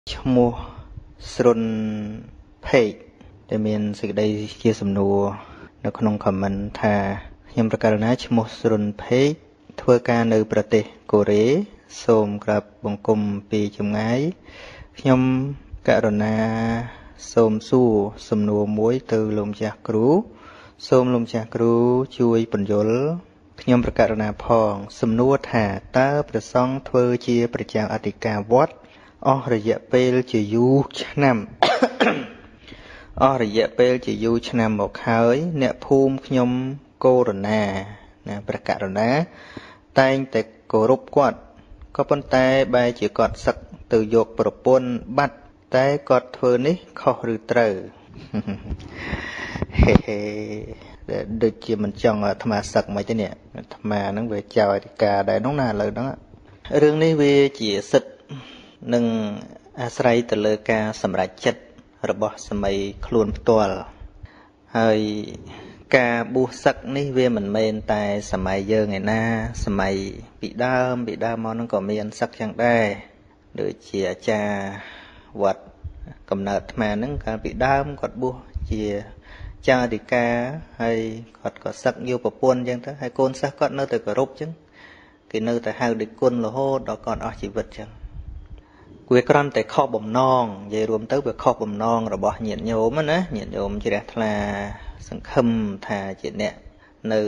ឈ្មោះស្រុនភេកដែលមានសេចក្តីជាសំណួរនៅក្នុង comment ថាខ្ញុំប្រកាសណាឈ្មោះស្រុនភេកធ្វើការនៅប្រទេសកូរ៉េសូមក្រាបបង្គំពីចម្ងាយខ្ញុំករណាសូមសួរសំណួរមួយទៅលោកម្ចាស់គ្រូសូមលោកម្ចាស់គ្រូជួយបញ្យល់ខ្ញុំប្រកាសណាផងសំណួរថាតើព្រះសង្ឃធ្វើជាប្រជាអធិការវត្តអស់រយៈពេលជាយូរឆ្នាំមកហើយអ្នកភូមិខ្ញុំកូរណាណាព្រះករណាតែងតែគោរពគាត់ក៏ប៉ុន្តែបែរជាគាត់សឹកទៅយកប្រពន្ធបាត់តែគាត់ធ្វើនេះខុសឬត្រូវហេហេដូចជាមិនចង់អាត្មាសឹកមិនទេនេះអាត្មាហ្នឹងវាចៅអធិការដែរនោះណាឥឡូវហ្នឹងរឿងនេះវាជាសិទ្ធិនឹងអាស្រ័យទៅលើការសម្រេចចិត្តរបស់សម័យខ្លួនផ្ទាល់ហើយការបួសសឹកនេះវាមិនមែនតែសម័យយើងឯណាសម័យពីដើមមកហ្នឹងក៏មានសឹកចឹងដែរដូចជាអាចារ្យវត្តកំណើតអាត្មាហ្នឹងកាលពីដើមគាត់បួសជាចាអធិការហើយគាត់ក៏សឹកយកប្រពន្ធចឹងទៅហើយកូនសិស្សគាត់នៅតែគោរពចឹងគេនៅតែហៅដូចគុណរហូតដល់គាត់អស់ជីវិតចឹងវាគ្រាន់តែខុសបំណងនិយាយរួមទៅវាខុសបំណងរបស់ញាតិញោមណាញាតិញោមជ្រះថ្លាសង្ឃឹមថាជាអ្នកនៅ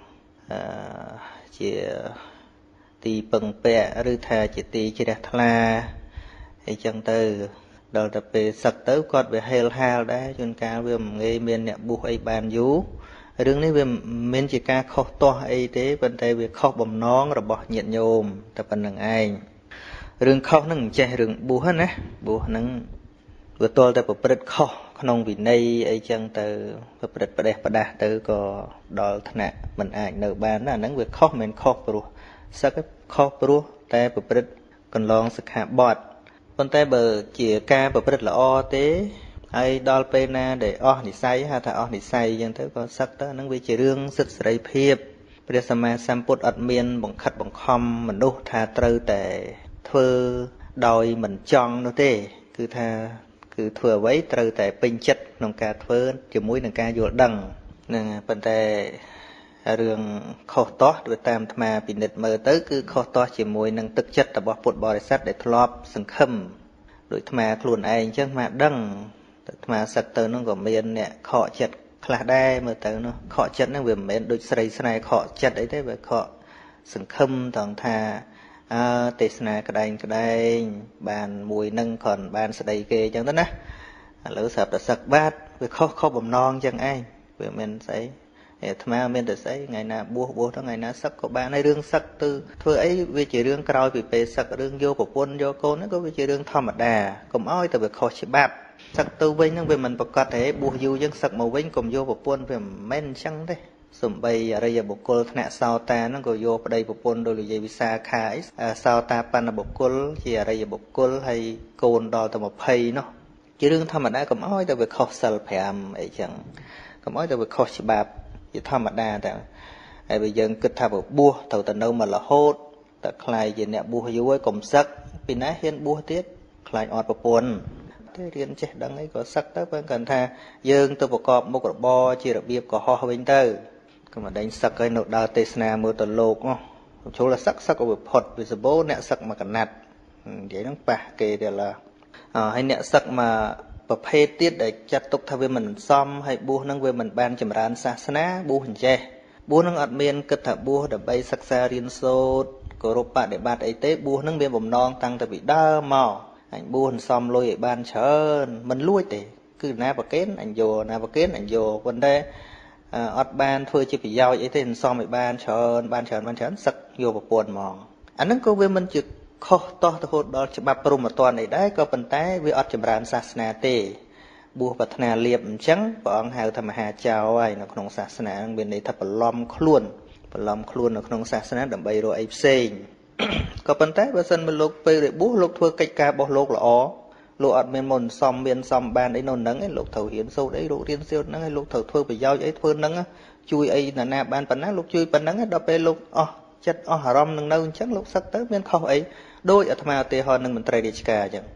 ជាទីពឹងពាក់ឬថាជាទីជ្រះថ្លាអីចឹងទៅដល់ទៅពេលសឹកទៅគាត់វាហេលហាលដែរជួនកាលវាមិនងាយមានអ្នកបួសអីបានយូររឿងនេះវាមិនមែនជាការខុសទាស់អីទេប៉ុន្តែវាខុសបំណងរបស់ញាតិញោមតែប៉ុណ្្នឹងឯងរឿងខុសហ្នឹងមិនចេះរឿងបួសណាបួសហ្នឹងវាទល់តែប្រព្រឹត្តខុសក្នុងវិន័យអីចឹងទៅប្រព្រឹត្តផ្ដេសផ្ដាស់ទៅក៏ដល់ថ្នាក់មិនអាចនៅបានណាហ្នឹងវាខុសមិនខុសព្រោះសឹកខុសព្រោះតែប្រព្រឹត្តកន្លងសិក្ខាបទប៉ុន្តែបើជាការប្រព្រឹត្តល្អទេហើយដល់ពេលណាដែលអស់និស័យហៅថាអស់និស័យចឹងទៅក៏សឹកទៅហ្នឹងវាជារឿងសិទ្ធិសេរីភាពព្រះសម្មាសម្ពុទ្ធអត់មានបង្ខិតបង្ខំមនុស្សថាត្រូវតែធ្វើដោយមិនចង់នោះទេគឺថាគឺធ្វើអ្វីត្រូវតែពេញចិត្តក្នុងការធ្វើជាមួយនឹងការយល់ដឹងហ្នឹងប៉ុន្តែរឿងខុសទាស់ទៅតាមអាត្មាពិនិត្យមើលទៅគឺខុសទាស់ជាមួយនឹងទឹកចិត្តរបស់ពុទ្ធបរិស័ទដែលធ្លាប់សង្ឃឹមដោយអាត្មាខ្លួនឯងអញ្ចឹងអាត្មាដឹងតែអាត្មាសឹកទៅនោះក៏មានអ្នកខកចិត្តខ្លះដែរមើលទៅនោះខកចិត្តហ្នឹងវាមិនមែនដូចស្រីស្នេហ៍ខកចិត្តអីទេវាខកសង្ឃឹមត្រង់ថាទេសនាក្តែងបានមួយនឹងគ្រាន់បានស្ដីគេអញ្ចឹងទៅណាឥឡូវស្រាប់តែសឹកបាត់វាខុសបំណងអញ្ចឹងឯងវាមិនស្អីអាត្មាមានតែស្អីថ្ងៃណាបួសទៅថ្ងៃណាសឹកក៏បានហើយរឿងសឹកទៅធ្វើអីវាជារឿងក្រោយពីពេលសឹករឿងយកប្រពន្ធយកកូនហ្នឹងក៏វាជារឿងធម្មតាកុំឲ្យតែវាខុសច្បាប់សឹកទៅវិញហ្នឹងវាមិនប្រកាសទេបួសយូរយើងសឹកមកវិញកុំយកប្រពន្ធវាមិនមែនអញ្ចឹងទេសំបីអរិយបុគ្គលថ្នាក់សោតាហ្នឹងក៏យកប្តីប្រពន្ធដោយនិយាយវិសាខាអីសោតាបណ្ឌបុគ្គលជាអរិយបុគ្គលហើយកូនដល់ទៅ20នោះជារឿងធម្មតាកុំឲ្យតែវាខុសសិល5អីចឹងកុំឲ្យតែវាខុសច្បាប់ជាធម្មតាតែហើយបើយើងគិតថាបួសត្រូវតែនៅមករហូតតែខ្លាយជាអ្នកបួសយូរហើយកុំសឹកពីណាហ៊ានបួសទៀតខ្លាចអត់ប្រពន្ធទេរៀនចេះដឹងអីក៏សឹកទៅបើគាត់ថាយើងទៅប្រកបមុខរបរជារបៀបកុហកវិញទៅក៏មិនដេញសឹកឲ្យនៅដើរទេសនាមើលទៅលោកចូលតែសឹកឲ្យវាផុតវាសបោអ្នកសឹកមកកណាត់និយាយហ្នឹងប៉ះគេទៀតឡើហើយអ្នកសឹកមកប្រភេទទៀតដែលចាត់ទុកថាវាមិនសមហើយបួសនឹងវាមិនបានចម្រើនសាសនាបួសអញ្ចេះបួសនឹងអត់មានគិតថាបួសដើម្បីសិក្សារៀនសូត្រគោរពបដិបត្តិអីទេបួសនឹងមានបំណងតាំងតែពីដើមមកអញបួសសំលុយឲ្យបានច្រើនមិនលួចទេគឺណាប្រកេនអញយកណាប្រកេនអញយកប៉ុន្តែអត់បានធ្វើជាប្រយោជន៍អីទេសំឲ្យបានច្រើនសឹកយកប្រពន្ធហ្មងអាហ្នឹងក៏វាមិនជាខុសតោះរហូតដល់ច្បាប់ព្រហ្មទណ្ឌអីដែរក៏ប៉ុន្តែវាអត់ចម្រើនសាសនាទេបួសប្រាថ្នាលៀបអញ្ចឹងព្រះអង្គហៅថាមហាចៅហើយនៅក្នុងសាសនាហ្នឹងមានន័យថាបន្លំខ្លួននៅក្នុងសាសនាដើម្បីរកអីផ្សេងក៏ប៉ុន្តែបើសិនមកលោកពេលរបួសលោកធ្វើកិច្ចការរបស់លោកល្អលោកអត់មានមុនសំមានសំបានអីនៅហ្នឹងឯងលោកត្រូវរៀនសូត្រអីលោករៀនសូត្រហ្នឹងហើយលោកត្រូវធ្វើប្រយោជន៍អីធ្វើហ្នឹងជួយអីណាបានប៉ុណ្ណាលោកជួយប៉ុណ្ណឹងដល់ពេលលោកអស់ចិត្តអស់អារម្មណ៍នឹងនៅអញ្ចឹងលោកសឹកទៅមានខុសអីដោយអាត្មាឧទាហរណ៍នឹងមន្ត្រីរាជការអញ្ចឹង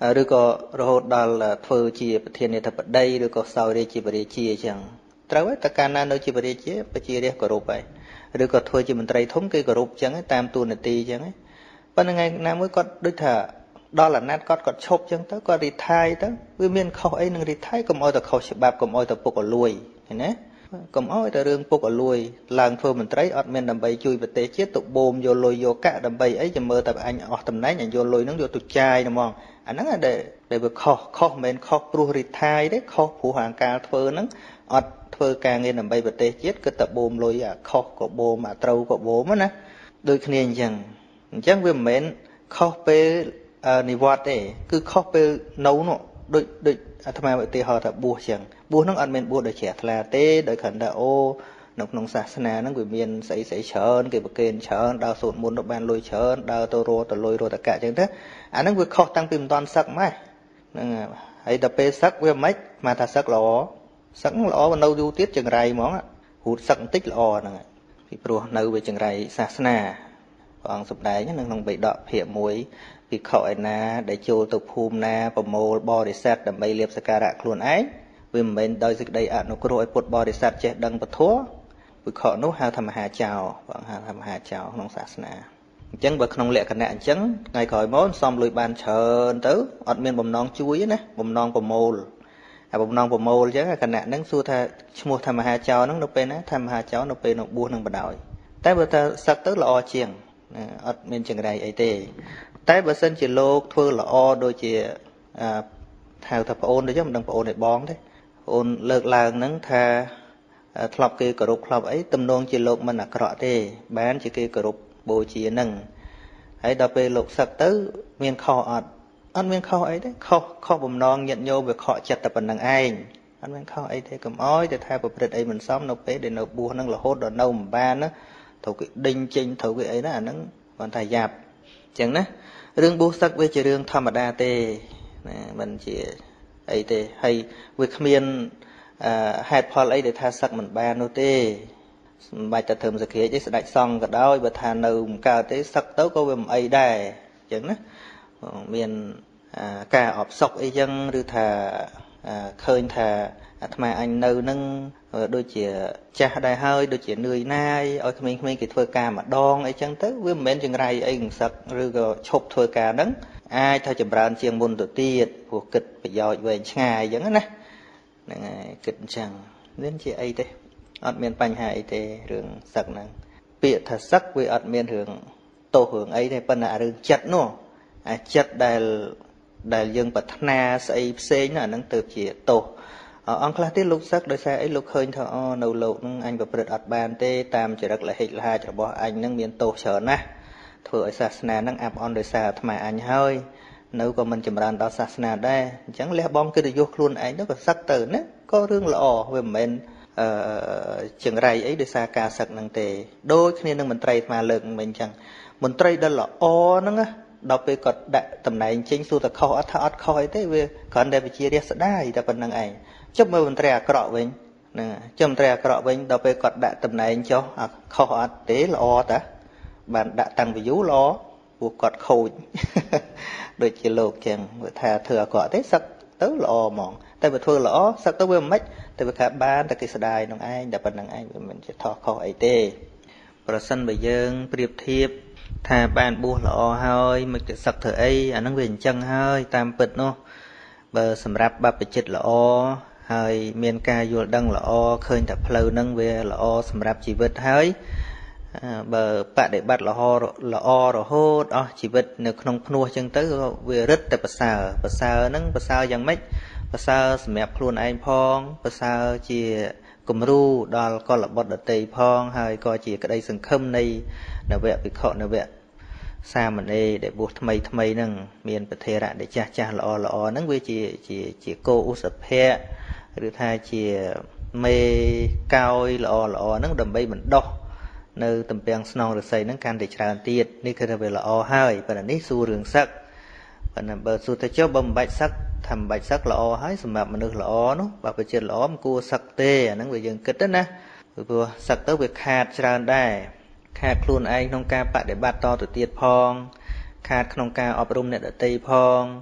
ឬក៏រហូតដល់ធ្វើជាប្រធានាធិបតីឬក៏សោយរាជជាបរិជាអញ្ចឹងត្រូវហើយតើកាលណានៅជាបរិជាប្រជារាស្ត្រគោរពហើយឬក៏ធ្វើជាមន្ត្រីធំគេគោរពអញ្ចឹងតាមទូនាទីអញ្ចឹងប៉ុន្តែថ្ងៃណាមួយគាត់ដូចថាដល់អាណត្តិគាត់ឈប់អញ្ចឹងទៅគាត់រីថាយទៅវាមានខុសអីនឹងរីថាយកុំឲ្យតែខុសច្បាប់កុំឲ្យតែពុកអលួយឃើញណាកុំឲ្យតែរឿងពុកអលួយឡើងធ្វើមន្ត្រីអត់មានដើម្បីជួយប្រទេសជាតិទៅបូមយកលុយយកកាក់ដើម្បីអីចាំមើលតែអញអស់តំណែងអញយកលុយហ្នឹងយកទៅចាយហ្មងអាហ្នឹងដែលវាខុសមិនមែនខុសព្រោះរីថាយទេខុសព្រោះអាការធ្វើហ្នឹងអត់ធ្វើការងារដើម្បីប្រទេសជាតិគឺតែបូមលុយអាខុសក៏បូមអាត្រូវក៏បូមណាដូចគ្នាអញ្ចឹងវាមិនមែនខុសពេលនិវត្តទេគឺខុសពេលនៅនោះដូចអាត្មាឧទាហរណ៍ថាបួសអញ្ចឹងបួសហ្នឹងអត់មានបួសដោយជ្រះថ្លាទេដោយគ្រាន់តែអូនៅក្នុងសាសនាហ្នឹងវាមានស្អីច្រើនគេប្រគេនច្រើនដើរសូត្រមន្តទៅបានលុយច្រើនដើរទៅរកទៅលុយរកតកៈអញ្ចឹងទៅអាហ្នឹងវាខុសតាំងពីមិនតាន់សឹកម៉េចហ្នឹងហើយដល់ពេលសឹកវាមិនមកថាសឹកល្អសឹកល្អនៅយូរទៀតចង្រៃហ្មងហូតសឹកបន្តិចល្អហ្នឹងពីព្រោះនៅវាចង្រៃសាសនាព្រះអង្គសម្ដែងនៅក្នុងបិដកភាគ1ភិក្ខុឯណាដែលចូលទៅភូមិណាប្រមូលបរិស័ទដើម្បីលៀបសក្ការៈខ្លួនឯងវាមិនមែនដោយសេចក្តីអនុគ្រោះឲ្យពុទ្ធបរិស័ទចេះដឹងពធភិក្ខុនោះហៅថាមហាចៅព្រះអង្គហៅថាមហាចៅក្នុងសាសនាអញ្ចឹងបើក្នុងលក្ខណៈអញ្ចឹងថ្ងៃក្រោយមកសំលុយបានច្រើនទៅអត់មានបំណងជួយទេណាបំណងប្រមូលអាបំណងប្រមូលអញ្ចឹងគណៈហ្នឹងសួរថាឈ្មោះថាមហាចៅហ្នឹងនៅពេលណាថាមហាចៅនៅពេលនៅបួសនឹងបដ ாய் តែបើថាសឹកទៅល្អជាងអត់មានចង្រៃអីទេតែបើសិនជាលោកធ្វើល្អដូចជាហៅថាប្អូនទៅចឹងមិនដឹងប្អូនឯបងទេប្អូនលើកឡើងហ្នឹងថាធ្លាប់គេគោរពធ្លាប់អីទំនងជាលោកមិនអាក្រក់ទេបានជាគេគោរពបូជាហ្នឹងហើយដល់ពេលលោកសឹកទៅមានខុសអត់មានខុសអីទេខុសបំណងញាតញោមវាខកចិត្តតែប៉ុណ្្នឹងឯងអត់មានខុសអីទេកុំអោយតែថាប្រព្រឹត្តអីមិនសមនៅពេលដែលនៅបួសហ្នឹងរហូតដល់នៅមិនបានណាត្រូវគេដេញចេញត្រូវគេអីណាអាហ្នឹងគាត់ថាយ៉ាប់អញ្ចឹងណារឿងបួសសឹកវាជារឿងធម្មតាទេណាមិនជាអីទេហើយវាគ្មានហេតុផលអីដែលថាសឹកមិនបាននោះទេមិនបាច់តែធ្វើសក្តិទេស្ដេចសង្ឃក៏ដោយបើថានៅមិនកើតទេសឹកទៅក៏វាមិនអីដែរអញ្ចឹងណាមានការអបសុកអីចឹងឬថាឃើញថាអាត្មាអញនៅនឹងដូចជាចាស់ដែរហើយដូចជានឿយណាយឲ្យក្មេងៗគេធ្វើការម្ដងអីចឹងទៅវាមិនមែនចង្រៃអីនឹងសឹកឬក៏ឈប់ធ្វើការហ្នឹងអាចថាចម្រើនជាងមុនទៅទៀតព្រោះគិតប្រយោជន៍វែងឆ្ងាយអញ្ចឹងណាហ្នឹងហើយគិតអញ្ចឹងមិនជាអីទេអត់មានបញ្ហាអីទេរឿងសឹកហ្នឹងពាក្យថាសឹកវាអត់មានរឿងទោសរឿងអីទេប៉ុន្តែរឿងចិត្តនោះអាចិត្តដែលយើងប្រាថ្នាស្អីផ្សេងអាហ្នឹងទៅជាទោសអង្គខ្លះទៀតលោកសឹកដោយសារអីលោកឃើញថានៅលោកហ្នឹងអញប្រព្រឹត្តអត់បានទេតាមចរិតលហិចលហាចរបស់អញហ្នឹងមានទោសច្រើនណាស់ធ្វើឲ្យសាសនាហ្នឹងអាប់អន់ដោយសារអាត្មាអញហើយនៅក៏មិនចម្រើនដល់សាសនាដែរអញ្ចឹងលះបង់កិត្តិយសខ្លួនឯងទៅក៏សឹកទៅណាក៏រឿងល្អវាមិនមែនចង្រៃអីដោយសារការសឹកហ្នឹងទេដូចគ្នានឹងមន្ត្រីអាត្មាលើកមិញអញ្ចឹងមន្ត្រីដែលល្អហ្នឹងណាដល់ពេលគាត់ដាក់តំណែងចេញសួរតែខុសអត់ថាអត់ខុសអីទេវាគ្រាន់តែវិជារាស្ដាយតែប៉ុណ្្នឹងឯងចុះមើលមន្ត្រីអាក្រក់វិញហ្នឹងចុះមន្ត្រីអាក្រក់វិញដល់ពេលគាត់ដាក់តំណែងចុះខុសអត់ទេល្អតាបានដាក់តាំងពីយូរល្អពួកគាត់ខូចដូចជាលោកចឹងវាថាធ្វើអាក្រក់ទេសឹកទៅល្អហ្មងតែបើធ្វើល្អសឹកទៅវាមិនតែវាថាបានតែគេស្ដាយនឹងឯងតែប៉ុណ្្នឹងឯងវាមិនជាថោះខុសអីទេប្រសិនបើយើងប្រៀបធៀបថាបានបួសល្អហើយមិនទៅសឹកធ្វើអីអាហ្នឹងវាអញ្ចឹងហើយតាមពិតនោះបើសម្រាប់បព្វជិតល្អហើយមានការយល់ដឹងល្អឃើញតែផ្លូវហ្នឹងវាល្អសម្រាប់ជីវិតហើយបើបដិបត្តិល្អរហូតអស់ជីវិតនៅក្នុងភ្នោះអញ្ចឹងទៅវារឹតតែប្រសើរហ្នឹងប្រសើរយ៉ាងម៉េចប្រសើរសម្រាប់ខ្លួនឯងផងប្រសើរជាគំរូដល់កុលបុត្រដទៃផងហើយក៏ជាក្តីសង្ឃឹមនៃនវភិក្ខុនវសាមណេរដែលបួសថ្មីហ្នឹងមានប្រធេរៈដែលចាស់ល្អហ្នឹងវាជាគោឧសភៈឬថាជាមេកោយល្អហ្នឹងដើម្បីបណ្ដោះនៅទំពាំងស្នងរស័យហ្នឹងកាន់តែច្រើនទៀតនេះគឺថាវាល្អហើយប៉ុន្តែនេះសួររឿងសឹកប៉ុន្តែបើសួរទៅចុះបើមិនបាច់សឹកថាមិនបាច់សឹកល្អហើយសម្រាប់មនុស្សល្អនោះបើប្រជិតល្អមិនគួរសឹកទេអាហ្នឹងវាយើងគិតទៅណាព្រោះសឹកទៅវាខាតច្រើនដែរខាតខ្លួនឯងក្នុងការបដិបត្តិតទៅទៀតផងខាតក្នុងការអប់រំអ្នកដទៃផង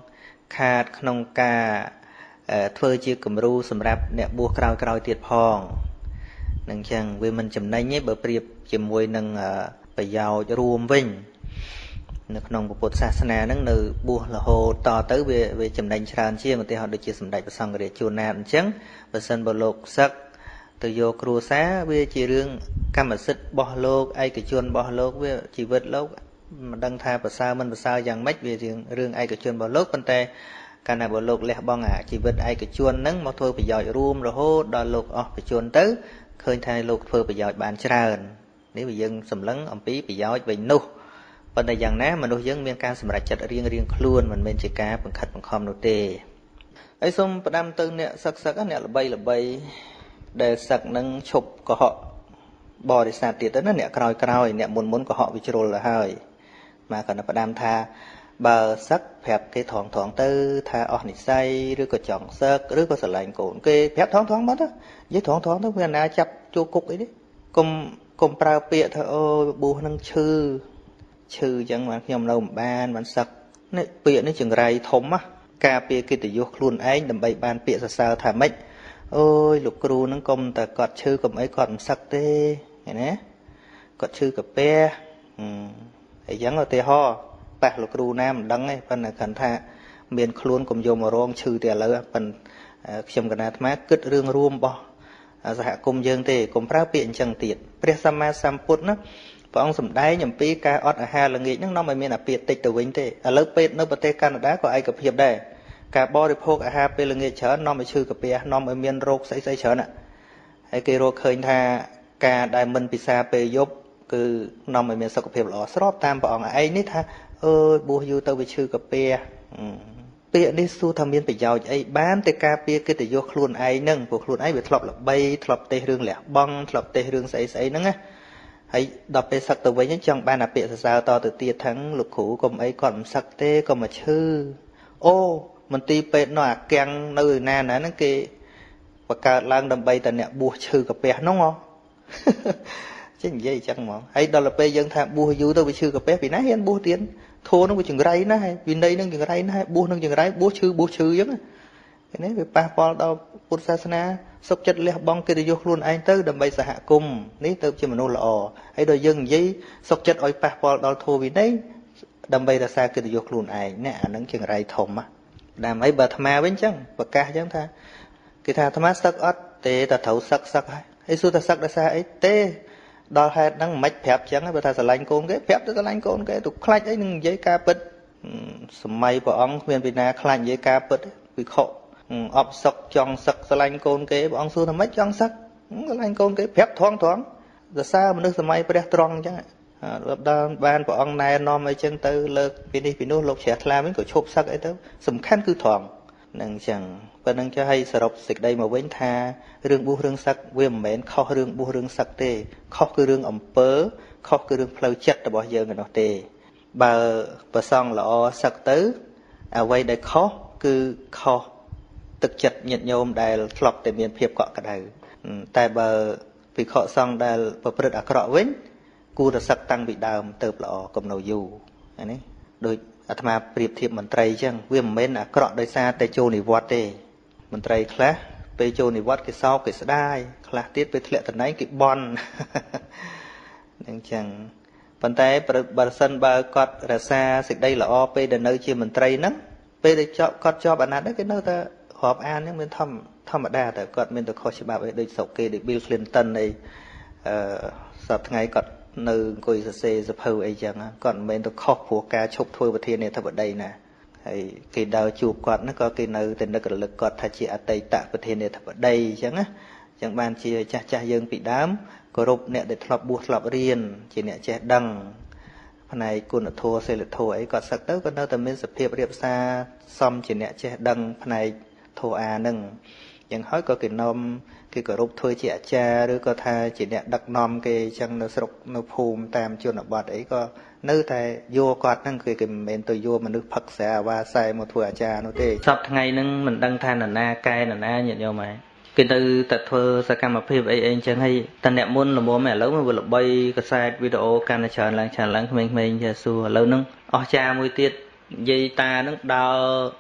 ខាតក្នុងការធ្វើជាគំរូសម្រាប់អ្នកបួសក្រោយៗទៀតផងនឹងចឹងវាមិនចំណេញទេបើប្រៀបជាមួយនឹងប្រយោជន៍រួមវិញនៅក្នុងពុទ្ធសាសនាហ្នឹងនៅបួសរហូតតទៅវាចំណេញច្រើនជាងឧទាហរណ៍ដូចជាសម្ដេចព្រះសង្ឃរាជជួនណាតអញ្ចឹងបើសិនបើលោកសឹកទៅយកគ្រួសារវាជារឿងកម្មសិទ្ធិរបស់លោកឯកជនរបស់លោកវាជីវិតលោកមិនដឹងថាប្រសើរមិនប្រសើរយ៉ាងម៉េចវាជារឿងឯកជនរបស់លោកប៉ុន្តែកាលណាបើលោកលះបង់អាជីវិតឯកជនហ្នឹងមកធ្វើប្រយោជន៍រួមរហូតដល់លោកអស់ប្រជជនទៅឃើញថាលោកធ្វើប្រយោជន៍បានច្រើននេះវាយើងសម្លឹងអំពីប្រយោជន៍វិញនោះប៉ុន្តែយ៉ាងណាមនុស្សយើងមានការសម្រេចចិត្តរៀងខ្លួនមិនមែនជាការបង្ខិតបង្ខំនោះទេហើយសូមផ្ដាំទៅអ្នកសឹកអ្នកល្បីដែលសឹកនឹងឈប់កុហកបរិស័ទទៀតទៅណាអ្នកក្រោយអ្នកមុនកុហកវិជ្រុលទៅហើយមកគាត់ផ្ដាំថាបើសឹកប្រាប់គេថងទៅថាអស់និស្ស័យឬក៏ចង់សឹកឬក៏ស្រឡាញ់កូនគេប្រាប់ថងមកទៅនិយាយថងទៅវាណាចាប់ចូលគុកអីទេកុំប្រើពាក្យថាអូប៊ូនឹងឈឺអញ្ចឹងបានខ្ញុំនៅមិនបានសឹកនេះពាក្យនេះចង្រៃធំណាការពារកិត្តិយសខ្លួនឯងដើម្បីបានពាក្យសរសើរថាម៉េចអូយលោកគ្រូនឹងកុំតែគាត់ឈឺកុំអីគាត់មិនសឹកទេឃើញណាគាត់ឈឺកាពះអញ្ចឹងឧទាហរណ៍ប៉ះលោកគ្រូណាមិនដឹងទេប៉ុន្តែគាត់ថាមានខ្លួនកុំយកមករងឈឺតែឥឡូវប៉ុន្តែខ្ញុំកណាអាត្មាគិតរឿងរួមរបស់សហគមន៍យើងទេកុំប្រើពាក្យអញ្ចឹងទៀតព្រះសម្មាសម្ពុទ្ធណាព្រះអង្គសម្ដែងអំពីការអត់អាហារល្ងាចហ្នឹងនាំឲ្យមានអាពាហ៍តិចទៅវិញទេឥឡូវពេទ្យនៅប្រទេសកាណាដាក៏ឯកភាពដែរការបរិភោគអាហារពេលល្ងាចច្រើននាំឲ្យឈឺកាពះនាំឲ្យមានរោគស្អីច្រើនហើយគេរកឃើញថាការដែលមិនពិសាពេលយប់គឺនាំឲ្យមានសុខភាពល្អស្របតាមព្រះអង្គឯងនេះថាអើយបួសយូរទៅវាឈឺកាពះពាក្យនេះសួរថាមានប្រយោជន៍អីបានតែការពារកិត្តិយសខ្លួនឯងហ្នឹងព្រោះខ្លួនឯងវាធ្លាប់ល្បីធ្លាប់ទេសរឿងលះបង់ធ្លាប់ទេសរឿងស្អីហ្នឹងណាហើយដល់ពេលសឹកទៅវិញចង់បានអាពាក្យសរសើរតទៅទៀតថាលោកគ្រូកុំអីគាត់មិនសឹកទេកុំមកឈឺអូមន្ទីរពេទ្យនៅអាកាំងនៅណាហ្នឹងគេបង្កើតឡើងដើម្បីតែអ្នកបួសឈឺកាពះហ្នឹងហ៎ចេះនិយាយអញ្ចឹងហ្មងហើយដល់ពេលយើងថាបួសយូរទៅវាឈឺកាពះពីណាហ៊ានបួសទៀតធូរនឹងវាចង្រៃណាស់ហើយវិន័យនឹងចង្រៃណាស់ហើយបួសនឹងចង្រៃបួសឈឺអញ្ចឹងនេះវាប៉ះពាល់ដល់ពុទ្ធសាសនាសុខចិត្តលះបង់កិត្តិយសខ្លួនឯងទៅដើម្បីសហគមន៍នេះទៅជាមនុស្សល្អហើយដល់យើងនិយាយសុខចិត្តឲ្យប៉ះពាល់ដល់ធម៌វិន័យដើម្បីរក្សាកិត្តិយសខ្លួនឯងនេះអានឹងចង្រៃធំណាដើម្បីបើអាត្មាវិញអញ្ចឹងប្រកាសអញ្ចឹងថាគេថាអាត្មាសឹកអត់ទេតែត្រូវសឹកហើយសួរថាសឹកដោយសារអីទេដល់ហេតុហ្នឹងមិនប្រាប់អញ្ចឹងបើថាស្រឡាញ់កូនគេប្រាប់ទៅស្រឡាញ់កូនគេទៅខ្លាចអីនឹងនិយាយការពិតសម័យព្រះអង្គគ្មានពីណាខ្លាចនិយាយការពិតវិខអបសឹកចង់សឹកស្រឡាញ់កូនគេព្រះអង្គសួរថាម៉េចចង់សឹកស្រឡាញ់កូនគេប្រាប់ត្រង់សរសើរមនុស្សសម័យព្រះត្រង់អញ្ចឹងដល់បានព្រះអង្គណែនាំអីចឹងទៅលើកពីនេះពីនោះលោកជ្រះថ្លាវិញក៏ឈប់សឹកអីទៅសំខាន់គឺត្រង់នឹងអញ្ចឹងប៉ុណ្្នឹងចុះឲ្យសរុបសេចក្តីមកវិញថារឿងបួសរឿងសឹកវាមិនមែនខុសរឿងបួសរឿងសឹកទេខុសគឺរឿងអំពើខុសគឺរឿងផ្លូវចិត្តរបស់យើងឯនោះទេបើប្រសងល្អសឹកទៅអ្វីដែលខុសគឺខុសទឹកចិត្តញាតិញោមដែលធ្លាប់តែមានភាពកក់ក្ដៅតែបើភិក្ខុសង្ឃដែលប្រព្រឹត្តអាក្រក់វិញគួរតែសឹកតាំងពីដើមទៅល្អកុំនៅយូរនេះដូចអាត្មាប្រៀបធៀបមន្ត្រីអញ្ចឹងវាមិនមែនអាក្រក់ដោយសារតែចូលនិវត្តន៍ទេមន្ត្រីខ្លះពេលចូលនិវត្តន៍គេសោកគេស្ដាយខ្លះទៀតពេលធ្លាក់តំណែងគេបន់អញ្ចឹងប៉ុន្តែបើសិនបើគាត់រក្សាសេចក្តីល្អពេលដែលនៅជាមន្ត្រីហ្នឹងពេលដែលគាត់ជាប់អាណត្តិគេនៅតែរាប់អានហ្នឹងមានធម្មតាតែគាត់មានតែខុសច្បាប់អីដូចស្រុកគេដូច Bill Clinton អីសប្តាហ៍ថ្ងៃគាត់នៅអង្គុយសរសេរសភៅអីចឹងគាត់មិនមែនទៅខុសព្រោះការឈប់ធ្វើប្រធានាធិបតីណាហើយគេដើរជួបគាត់ហ្នឹងក៏គេនៅតែនឹករលឹកគាត់ថាជាអតីតប្រធានាធិបតីអញ្ចឹងណាអញ្ចឹងបានជាចាស់យើងពីដើមគោរពអ្នកដែលធ្លាប់បួសធ្លាប់រៀនជាអ្នកចេះដឹងផ្នែកគុណធម៌សិលធម៌អីគាត់សឹកទៅក៏នៅតែមានសភាពរៀបសារសមជាអ្នកចេះដឹងផ្នែកធម៌អាហ្នឹងយ៉ាងហើយក៏គេនាំគេគោរពធ្វើជាអាចារ្យឬក៏ថាជាអ្នកដឹកនាំគេអញ្ចឹងនៅស្រុកនៅភូមិតាមជនបទអីក៏នៅតែយកគាត់ហ្នឹងគេមិនមែនទៅយកមនុស្សផឹកស្រាអាវ៉ាសែមកធ្វើអាចារ្យនោះទេសពថ្ងៃហ្នឹងមិនដឹងថានរណាកែនរណាញាតិញោមហ៎គេទៅតែធ្វើសកម្មភាពអីអញ្ចឹងហើយតអ្នកមុនល្មមឥឡូវវាល្បីកសែតវីដេអូកាន់តែច្រើនឡើងក្មេងៗចេះសួរឥឡូវហ្នឹងអស់ចាមួយទៀតនិយាយតាហ្នឹងដើរ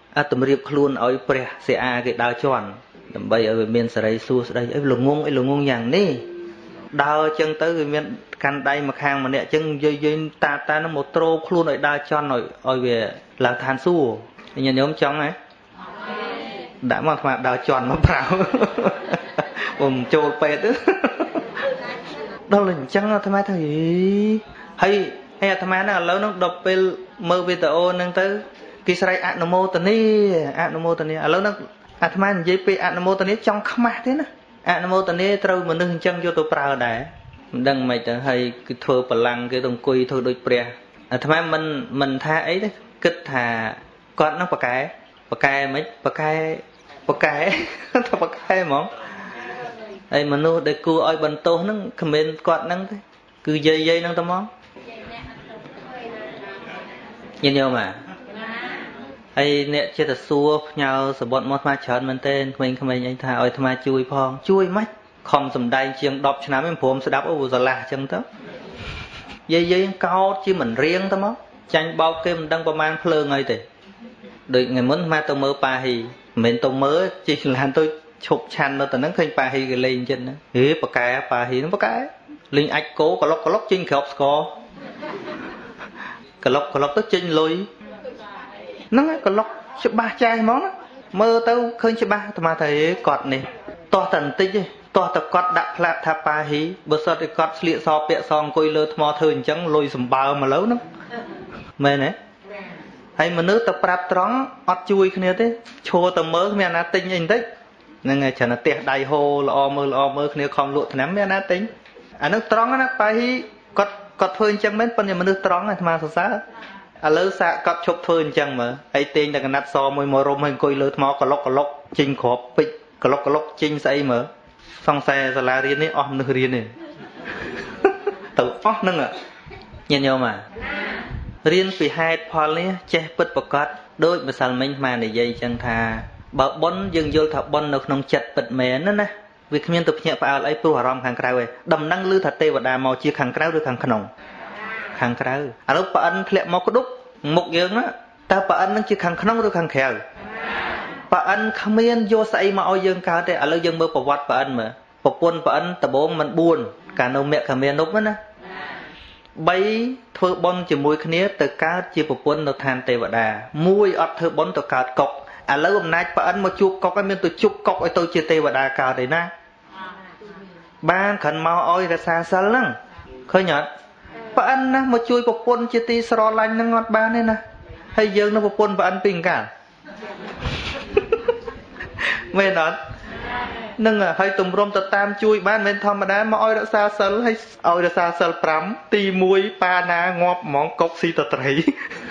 tụm riệp luôn ở pre xe a cái đào tròn đầm bay ở miền sài xu đây ấy lùng ngông nhàng ní đào chân tới cái miền căn đây mà khang mà nè chân dây ta nó một trô luôn ở đào tròn rồi ở về là than xu nhìn nhóm trong ấy đã mà đào tròn nó bảo trôi pet đâu là chăng tham thầy hay tham nó lớn nó đọc về mơ video nâng tới cái sợi anomo tani lớn nó tham dây pe anomo tani trong khmát thế nè anomo tani trâu mà nâng chân vô tôi prao đẻ đừng mày tới hay cái thưa bờ lăng cái đồng quỳ thôi đôi pre tham mình tha ấy đấy kích thà con nó bạc cái mấy bạc cái mỏng ấy mà nu để cô ơi bần tô nó comment quạt năng thế cứ dây năng tao món nhìn nhau mà ấy nè chết là xua nhau sờ bọn mót ma chọn mình tên mình anh thà ơi tham chui phong chui mắt không sầm đai chiêng đọc cho em phồm sẽ đáp ở giờ là chân tớ dây cao chứ mình riêng tao món tranh bao kim đang bao mang phơi ngay thì được ngày muốn ma tao mơ pa thì mình tao mơ chỉ là tôi chụp chăn nó tao nó khơi pa hi cái lên trên đó hế pa hi nó cái linh ách cố có lóc trên khóc score có lóc tức trên lôi nó có lóc chụp ba chai món đó mơ tao khơi chụp ba mà thấy cọt này to tần tích đi to tập cọt đặt lạt thà pa hi bữa sau thì cọt liệt so bẹ song coi lơ mò thườn trắng lôi sầm bào mà lớn lắm mê này hay mà nước tập prap trắng ọt chui cái này thế chua tao mơ mẹ na tinh anh đấy nên ngày chẳng là tiệt đầy hồ là mơ cái này không lụa ném mẹ na tinh nước trắng nó phải cọt phơi chân mấy phân nhà mà nước trắng này mà sao lỡ xạ cọt chụp phơi chân mà ấy tên là cái nát so môi rôm hay coi lơ mò có lóc chinh khóp pích có lóc chinh say mở xong xe là riêng đấy nước riêng này tự nâng ạ nhìn nhau mà riêng vì hai phò này che bứt bọc cọt đôi mà sao mình mà để dây chân thà bảo bón dừng vô thọ bón được nông chặt bật mẻ nữa nè việc miên tục nhẹ phải lấy pru haram hàng cào đầm năng lư thật tê và đà màu chia hàng cào được hàng khổng hàng cào lúc bạn lẹ màu có đúc một dương á ta bạn năng chia hàng khổng được hàng khèo bạn khăm miên vô say mà oi dương cao thế lúc dương mơ bảo vật bạn mà bảo quân bạn ta bố mình buồn cả nâu mẹ khăm miên lúc đó nè bay thưa bón chỉ mùi khné từ cá chia bảo quân nó than tê và đà mùi ọt thưa bón từ cá cọc lâu hôm nay bạn một chục cọc em tôi chục cọc tôi chia tê và đà cao đấy na ban khẩn mau oi ra xa xa lắm khơi nhật bạn na một chui một quân chia tê sro lanh nó ngọt ban đây nè hay dương nó một quân bạn tình cả mẹ nói nâng à hay tùng rôm tật tam chui ban bên thầm mà đá mà oi ra xa xa hay oi ra xa xa prắm tì muối pa na ngọt món cốc si tật rấy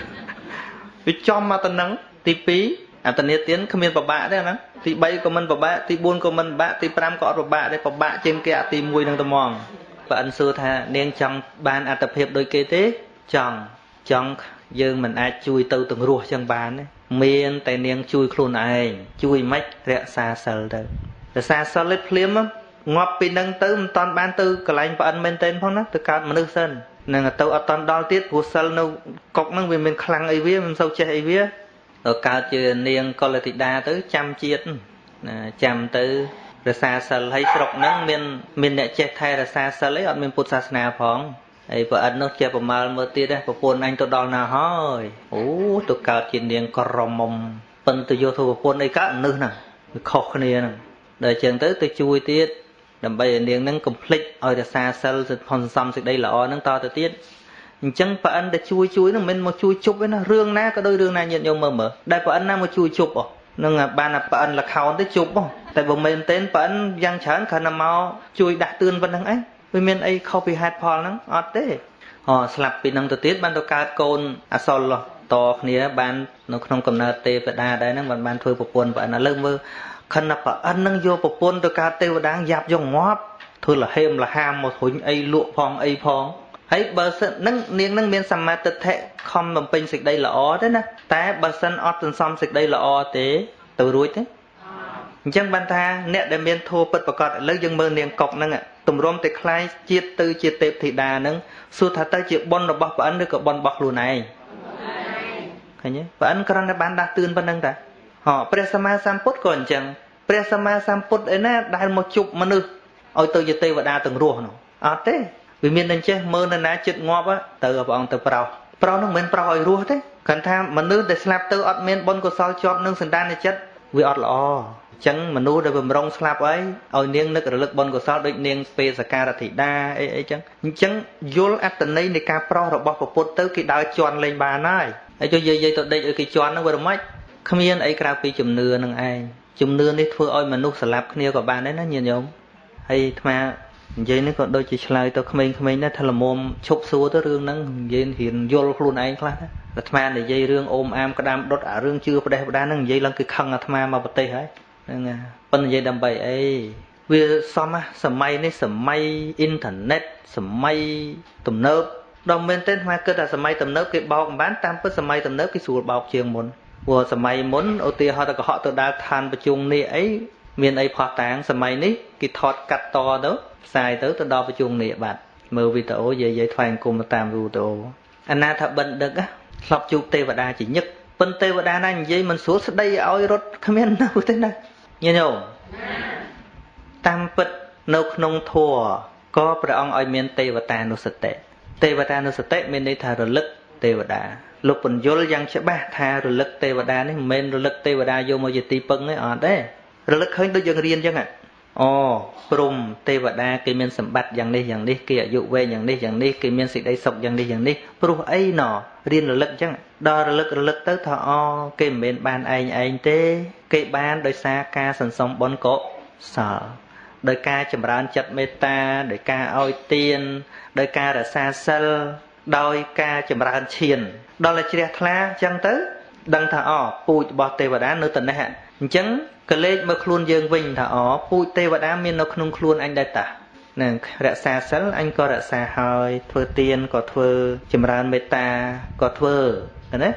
vì cho mà tần nắng tì pí tần nhiệt tiến không biết bạ đấy nè tì bay của mình bạ tì buôn của mình bạ tì pram có bạ đấy bạ trên kẹ tì muối nâng tầm mòn và anh xưa tha nên trong ban tập hiệp đôi kế tế chọn dương mình ai chui từ từng ruột trong ban đấy miền tây niên chui khuôn ai chui mách rẽ xa sờ đâu rồi xa sờ lấy phim á ngọt pin nâng tới toàn ban tư cái lạnh và anh bên tên phong nó từ cao mà nước sơn nên là tàu ở toàn đo tiết của sờ nó cọc nó vì mình khăng ấy vía mình sâu che ấy vía ở cao chưa niên coi là thịt đa tới trăm chiết trăm tới rồi xa sờ lấy sọc nắng miền nè che thay là xa sờ lấy ở miền Phật sa na phong ấy vợ anh nó che vào mà mơ tiết đấy Phật anh tôi đo nào hỏi tôi cao chưa niên có rồng mông phần từ vô thu Phật ấy cá nữ nè khó khăn nè đời trường tới tôi chui tiết đầm bây niên nắng complete ở là xa sờ phong xăm sự đây là o nắng to tới tiết chẳng phải anh để chui nó mình một chui chụp với nó rương na có đôi rương na nhận nhau mở đây phải anh nam một chui chụp à nên là ban là anh là khao tới chụp không tại vùng mình tên phải anh giang chán khả năng mau chui đặt tương vẫn năng ấy vì mình ấy không bị hạt phò lắm ọt thế họ slap bị năng tự tiết ban đầu cá côn sol to kia ban nó không cầm na tê và đa đấy nó ban thôi bộ và nó lưng mơ khả năng phải anh năng vô bộ pôn tôi cá tê và đang dạp dòng ngóp thôi là hem là ham một hồi ấy lụa phong ấy bờ sân nâng miên sắm mà tật thệ không bằng pin xịt đây là ó thế nè ta bờ sân ót từng xóm xịt đây là ó thế từ ruồi thế chẳng ban tha nè để miên thô bật bạc cọt lấy dân mơ niềng cọc nâng ạ tụm rôm tê khai chia tư chia tệp thì đà nâng xua thà ta chịu bon là bọc và ăn được cả bon bọc luôn này thấy nhé và ăn cái này bán đa tương bên nâng ta họ Presama Samput còn chẳng Presama Samput ấy nè đại một chục mà nữ ôi tôi giờ tây và đa từng ruộng nó thế vì miền đây chứ mơ nên ná chật ngọt á từ ở bọn từ prao nó men prao ôi ruộng thế cần tham mà nữ để slap từ ọt men bon của sao chọn nâng sần đan này chất vì ọt lọ chẳng mà nữ để bầm rong slap ấy ôi nieng nước lực bon của sao đôi nieng pe sakara thị đa ấy chẳng vô ắt tận đây để ca prao rồi bỏ bột tới cái đào chọn lên bàn này ấy cho dây tụi đây ở cái chọn nó vừa mấy không yên ấy cà phê chùm nưa nâng ai chùm nưa đi thưa ôi mà nụ slap kia của bạn đấy nó nhiều nhôm hay mà vậy nó còn đôi chỉ lại tôi không nó thay là mồm chụp xua tới rương nâng vậy hiện vô luôn anh khác là mà để dây rương ôm am cái đam đốt ở rương chưa phải đây nâng dây lần cái khăn là mà bật tay hết bên dây đầm bậy ấy vì sao mà sầm may internet sầm may tầm nớp đồng bên tên hoa cơ là sầm may tầm nớp cái bao bán tam với sầm may tầm nớp cái sùi bao trường muốn vừa sầm may muốn ô tia họ tự đa thanประชุม này ấy miền ấy phật tạng sầm may ní cái thọt cắt to đó xài tới từ đóประชุม này bạn mơ vì tổ về dây thoại cùng tam ru tổ anh na thợ bận được á lọc chụp tê và đa chỉ nhất bên tê và đa này dây mình xuống đây oi rốt không biết nào thế này như nhau tam bật nấu nông thua cóประองoi miền tê và ta nô sate miền đây thà rồi lực tê và đa lục bẩn vô yang sẽ ba thà rồi lực tê và đa này men rồi lực tê và đa vô mà giờ tì pưng ấy đấy rồi lực hơi đôi dân riêng chứ ạ prum tê và đa cái miền sầm bátយ៉ាងនេះkia dụ vềយ៉ាងនេះcái miền xịt đây sọcយ៉ាងនេះprum ấy nọ riêng rồi lực chứ đo rồi lực tới thọ cái miền ban anh tê cái ban đôi xa ca sần sông bón cộ sở đôi ca chầm rán chặt meta đôi ca oi tiền đôi ca là xa sel đôi ca chầm rán chiền đó là chia thla chẳng tới đăng thọ pui bọ tê và đá nơi tận này hả chẳng cái lệ mà khuôn dương vinh thọ pui tê và đá miền nó không khuôn anh đây ta nè rạ xa sel anh có rạ xa hơi thưa tiền có thưa chầm rán meta có thưa đấy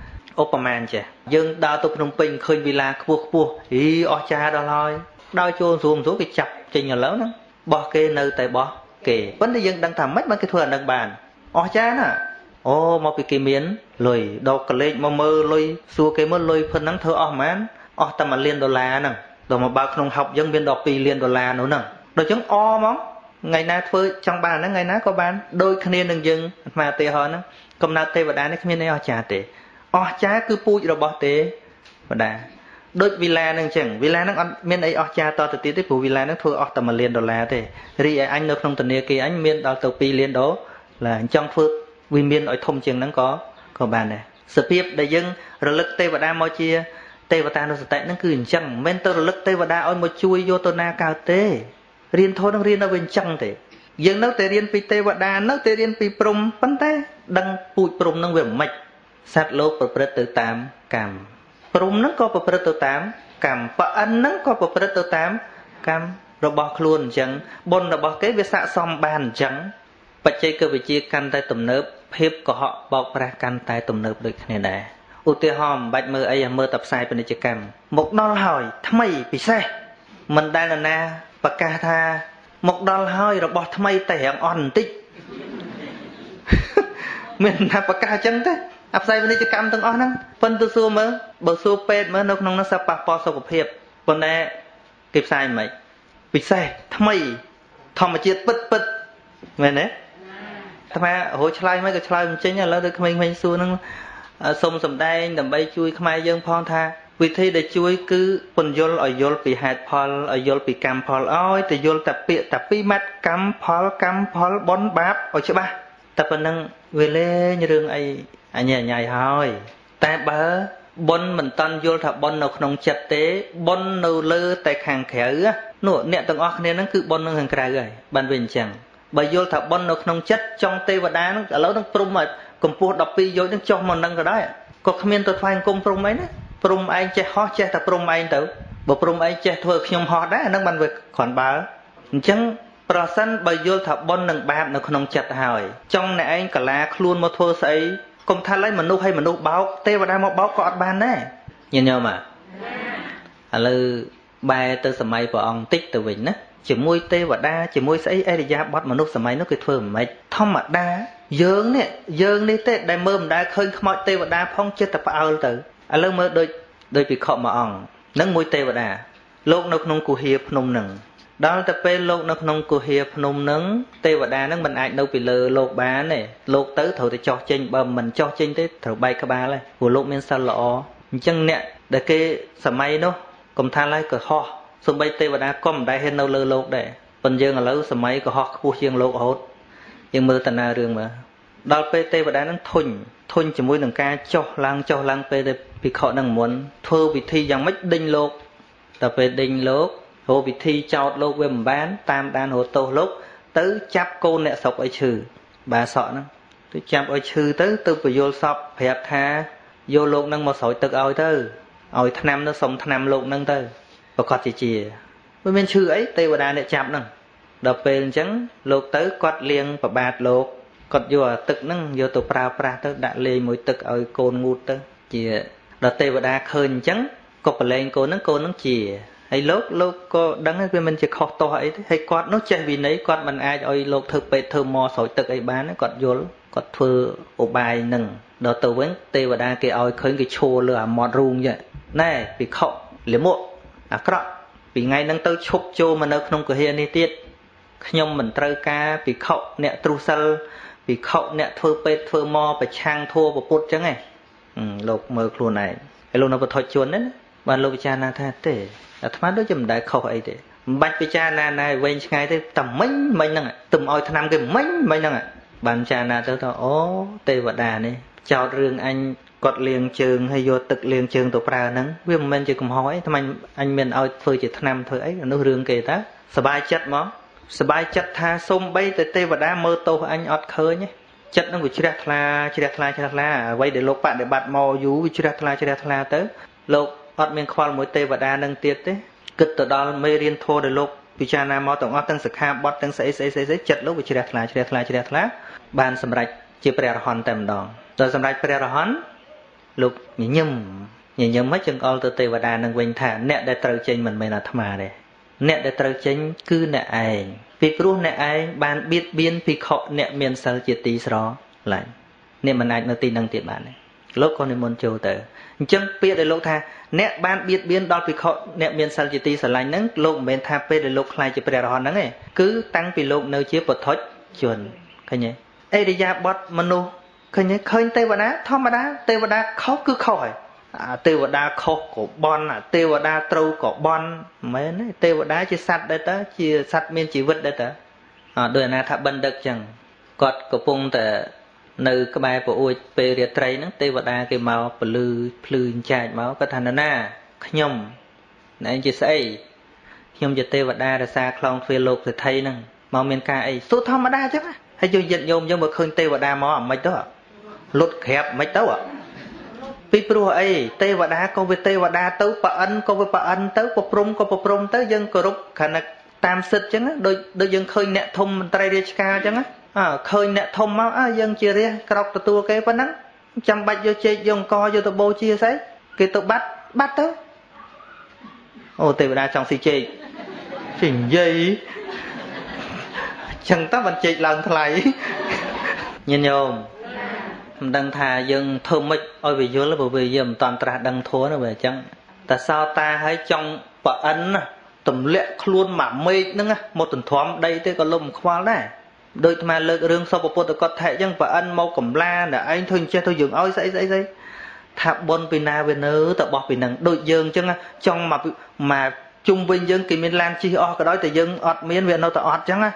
Opaman chứ dương đào tục nông pin khơi villa cua ý ở cha đó thôi đào chôn xuống số cái chập trên nhà lớn đó bỏ kê nơi tại bỏ kê vấn đề dân đang thầm mấy cái thừa đang bàn ở cha nè mà bị cái miếng lười đọc cái lên mà mơ lười xua cái mơ lười phần nắng thơ man tầm mà $1 nè rồi mà bao không học dân viên đọc $1 nữa nè rồi chúng món ngày na phơi trong bàn nó ngày na có bán đôi khăn niên đừng dừng mà tê hơn nó cầm na tê và đá nó khăn niên ở cha tê cha cứ pui rồi bỏ tê và đá đôi villa nâng chẳng villa nó miền ấy cha to từ tí của villa nó thua tầm mà $1 thế ri anh được không tuần kia anh miền đào từ $2 đó là trong phước vì miền ở thông trường nó có bàn này sự tiếp để dân rồi lực tê và đa mọi chia tê và ta nó sẽ tệ nó cứ chẳng men tơ lực tê và đa ôi một chui vô tô na cao tê riêng thôi nó riêng nó bên chẳng thế dân nó tê riêng pi tê và đa nó tê riêng pi prum bắn tê đăng pui prum nó về mạch sát lô bật từ 8 cam prum nó có bật từ 8 cam và ăn nó có bật từ 8 cam rồi bỏ luôn chẳng bồn là bỏ cái việc xạ xong bàn chẳng bạch chơi cơ bị chia căn tay tầm nớp phép của họ bọc ra căn tay tầm nớp được này nè ưu tiên hòm bạch mơ ấy mơ tập sai bên đây chơi cam một đo hỏi thăm mày bị sai mình đang là na và ca tha một đo hỏi rồi bỏ thăm mày tay hẹn on tích mình là và ca chân thế áp sai bên đây chơi cam từng on năng phân từ xưa mơ bờ xưa pet mơ nó sắp bạc po sọc hiệp bên đây kịp sai mày bị sai thăm mày thầm mà chia bứt mày nè mà hồi chơi mấy cái chơi mình chính là được mình xua nó sông sầm đai đầm bay chui khai dương phong tha vì thế để chui cứ phần vô ở vô bị hạt phol ở vô bị cam phol oi thì vô tập pi mắt cam phol bón báp ở chỗ ba tập năng về lê như đường ấy anh nhảy thôi ta bớ bón mình tan vô thập bón nào không chặt tế bón nào lơ tại hàng khéo á nụ nẹt tầng óc nên nó cứ bón năng hàng cái rồi ban bình chẳng bởi vô thập bón nào không chất trong tê và đá nó ở lâu nó prum mà cùng pua đập pi vô nó cho mình năng rồi đó có không yên tôi phai cùng prum ấy đó prum anh che hot che tập prum anh tử bộ prum anh che thôi nhung hot đó nó ban việc khoản báo chẳng person bởi vô thập bón năng bạc nó không chặt hỏi trong này anh cả lá luôn một thua sấy cùng thay lấy mình nuôi hay mình nuôi báo tê và đá một báo có ban đấy nhìn nhau mà lư bài từ sớm mai của ông tích từ vịnh á chỉ môi tê và đa chỉ môi sấy ai ra bắt mà nút sớm mai nó cứ thưa mày thông mà đa dương nè tê đại mơm đã khơi mọi tê và đa phong chết tập ao từ lư mơ đôi đôi bị khọ mà ong nâng mùi tê và đà lột nó không cụ hiệp nông nâng đó là tập lột nó không cụ hiệp nông nâng tê và đà nâng mình ai đâu bị lờ lột bá này lột tới thầu thì cho chênh bầm mình cho chênh tới thầu bay cả ba này của lột men sao lọ chân nè để cái sầm mây nó cầm than lại cờ ho xong bay tê và đà có một đại hen đâu lơ lột để phần dương là lâu sầm mây cờ ho khu chiêng lột hốt nhưng mưa tận nào đường mà đó pt và đá nâng thôn chỉ môi nâng ca cho lang pt bị khó nâng muốn thưa bị thi rằng mấy đinh lột tập về đinh lột hồ bị thi chọt lột về bán tam đan hồ tô lột tới chắp cô nẹ sọc ở trừ bà sọ nó tôi chắp ở trừ tới tôi phải vô sọc hẹp tha vô lột nâng một sỏi tực oi tới oi năm nó xong năm lột nâng tới và còn chỉ với bên trừ ấy tê và đá nẹ chắp nâng đập về chẳng lột tới quạt liêng và bạt lột còn vô tực nâng vô tụ pra tới đã lên mỗi tực ở côn ngút tới chỉ đợt tê và đa khơi trắng có phải lên cô nâng chỉ hay lốt có đắng cái mình chỉ khó to ấy hay quạt nó chạy vì nấy quạt mình ai ơi lột thực bệ thơ mò sỏi tực ấy bán nó quạt vô quạt thưa ổ bài nâng đợt tụ với tê và đa cái ơi khơi cái chô lửa mọt rung vậy này bị khọ liếm mộ cọ vì ngay nâng tới chụp chô mà nó không có hiện đi tiết nhom mình trơ ca bị khọ nè tru sal bị khọ nè thưa pet thưa mò phải trang thua và put chứ này lục mơ luôn này cái luôn nó bị thôi chuồn đấy bạn lục cha na tha tệ thằng đó chấm đại khọ ấy đấy bạch bị cha na này về ngay thế tầm mấy năng tầm oi tham cái mấy năng bạn cha na tới đó ó tê và đà này chào riêng anh cọt liền trường hay vô tực liền trường tổ pra nắng vì mình chỉ cùng hỏi thằng anh mình oi phơi chỉ tham thôi ấy nó riêng kề ta sờ chất mó sờ chất tha xôm bay tới tê và đá mơ tô anh ọt khơi nhé chất nó của chia ra quay để lục bạn để bạt mò vú chia ra tới lục ọt miền khoa mỗi tê và đá nâng tiết đấy cực từ đó mê riêng thô để lục pichana mò tổng ọt tăng sực ha bọt tăng sấy chất lúc chia ra bàn sầm rạch chia bè hòn tầm đòn rồi sầm rạch bè hòn lục nhỉ nhầm mấy chân ol từ tê và đá nâng quanh thả nẹt để trâu trên mình là tham à đây nẹt để trâu trên cứ nẹt ai vì pru nẹt ai bàn biết biên vì họ nẹt miền sal chia tí rõ lại nẹt mình ai nó tin năng tiện bạn này lúc con đi môn châu tử chân biết để lúc tha nẹt ban biết biên đo vì họ nẹt miền sal chia tí sờ lại nắng lúc mình tha pe để lúc khai chia bè hòn nắng này cứ tăng vì lúc nơi chia bột thốt chuẩn cái nhỉ ê đi ra bọt manu cái nhỉ khơi tê và đá thom mà đá tê và đá khó cứ khỏi tê và đá khó của bon tê và đá trâu của bon mấy này tê và đá chỉ sạch đây đó chỉ sạch miên chỉ vứt đây đó đời na tháp bần đực chẳng cọt của pung tại nơi cái bài của ôi pe riết tray nó tê và đá cái màu plư chạy máu cái thằng na nhom này chỉ say nhom chỉ tê và đá là xa clown phê lục thì thay nè màu miền ca ấy số thom mà đá chứ hay cho dịch nhôm nhưng mà khơi tê và đá mỏ mấy đó lột hẹp mấy đó pi pro ấy tê và đá con với tê và đá tới bà ân con với bà ân tới bà prom tới dân cờ rúc khả năng tam xịt chứ đôi dân khơi nẹt thông mình trai đi ca chứ khơi nẹt thông máu dân chia ra cọc từ tua cái vấn nắng chăm bạch vô chơi dùng co vô tụ bô chia sấy cái tụ bắt tới ô tê và đá trong xì chơi chỉnh dây chẳng ta vẫn chạy lần thay nhìn nhôm đăng thà dân thơm mít ôi vì vô là bởi vì toàn tra đăng thua nó về chẳng tại sao ta hãy trong vợ ấn tùm lệ luôn mà mê nữa một tuần thoáng đây thế có lùm khoa đấy đôi mà lợi rương sau một có thể chẳng vợ ấn mau cầm la để anh thôi che thôi dừng ôi dây thả bon pina về nớ tập bọc vì nằng đôi dương chứ trong mà trung bình dân kỳ miền Lan chi o cái đó thì dân ọt miền việt nó ta ọt chẳng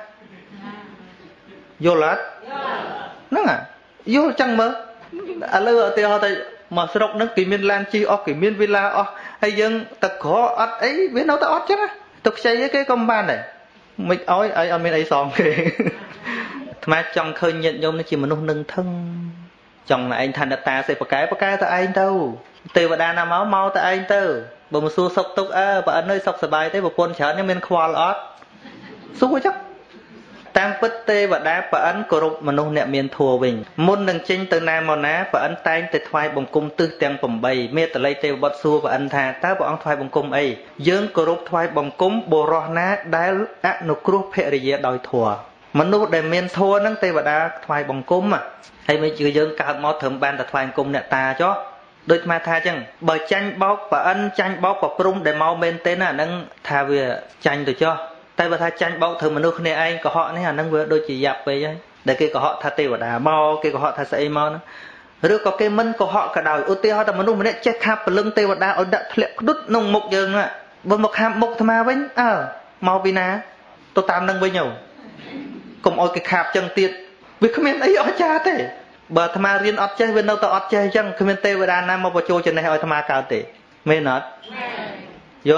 vô lát nó vô chẳng mơ lơ thì họ thấy mà sọc nó kỳ miền Lan chi kỳ miền Villa hay dân ta có ọt ấy biết nó ta ọt chứ tục xây cái công ban này mình ói ấy ở miền ấy sòng mà trong khơi nhận nhôm nó chỉ mà nung thân trong là anh thành ta sẽ có cái ta anh đâu từ và đa nam máu mau ta anh tư bộ một xu sọc tục và ở nơi sọc sờ bài thế bộ quân chở nên miền khoa ọt xu chắc tam bất tê và đá và ấn cổ rục mà nông nẹ miền thua bình môn đằng chinh từ nam mòn ná và ấn tay từ thoại bồng cung tư tiền bồng bầy mê từ lấy tê bọt xua và ấn thà ta bọn thoại bồng cung ấy dương cổ rục thoại bồng cung bồ rò ná đá ác nụ crup hệ rì đòi thua mà nụ để miền thua nâng tê và đá thoại bồng cung hay mấy chữ dương cao mò thầm ban từ thoại cung nẹ ta cho đôi mà tha chăng bởi tranh bóc và ân tranh bóc và prum để mau bên tên là nâng thà về tranh được cho tay bà tha tranh bóc thường mà nước này anh có họ này là nâng vừa đôi chỉ dạp về vậy để kia có họ tha tiêu và đà mau kia có họ tha xây mau nữa rồi có cái mân của họ cả đời ưu tiên họ mà lúc mà chết khắp và lưng tiêu và đà ở đặt lệ đứt nông mục dường ạ bên một hàm mục tham với mau vì ná tôi tam nâng với nhau cùng ôi cái khạp chân tiệt vì không biết ấy ở cha thế bờ tham riêng ở chơi bên đâu tao ở chơi chăng không biết tiêu và đà nam mà vào chỗ trên này ở tham cao thế mê nọt vô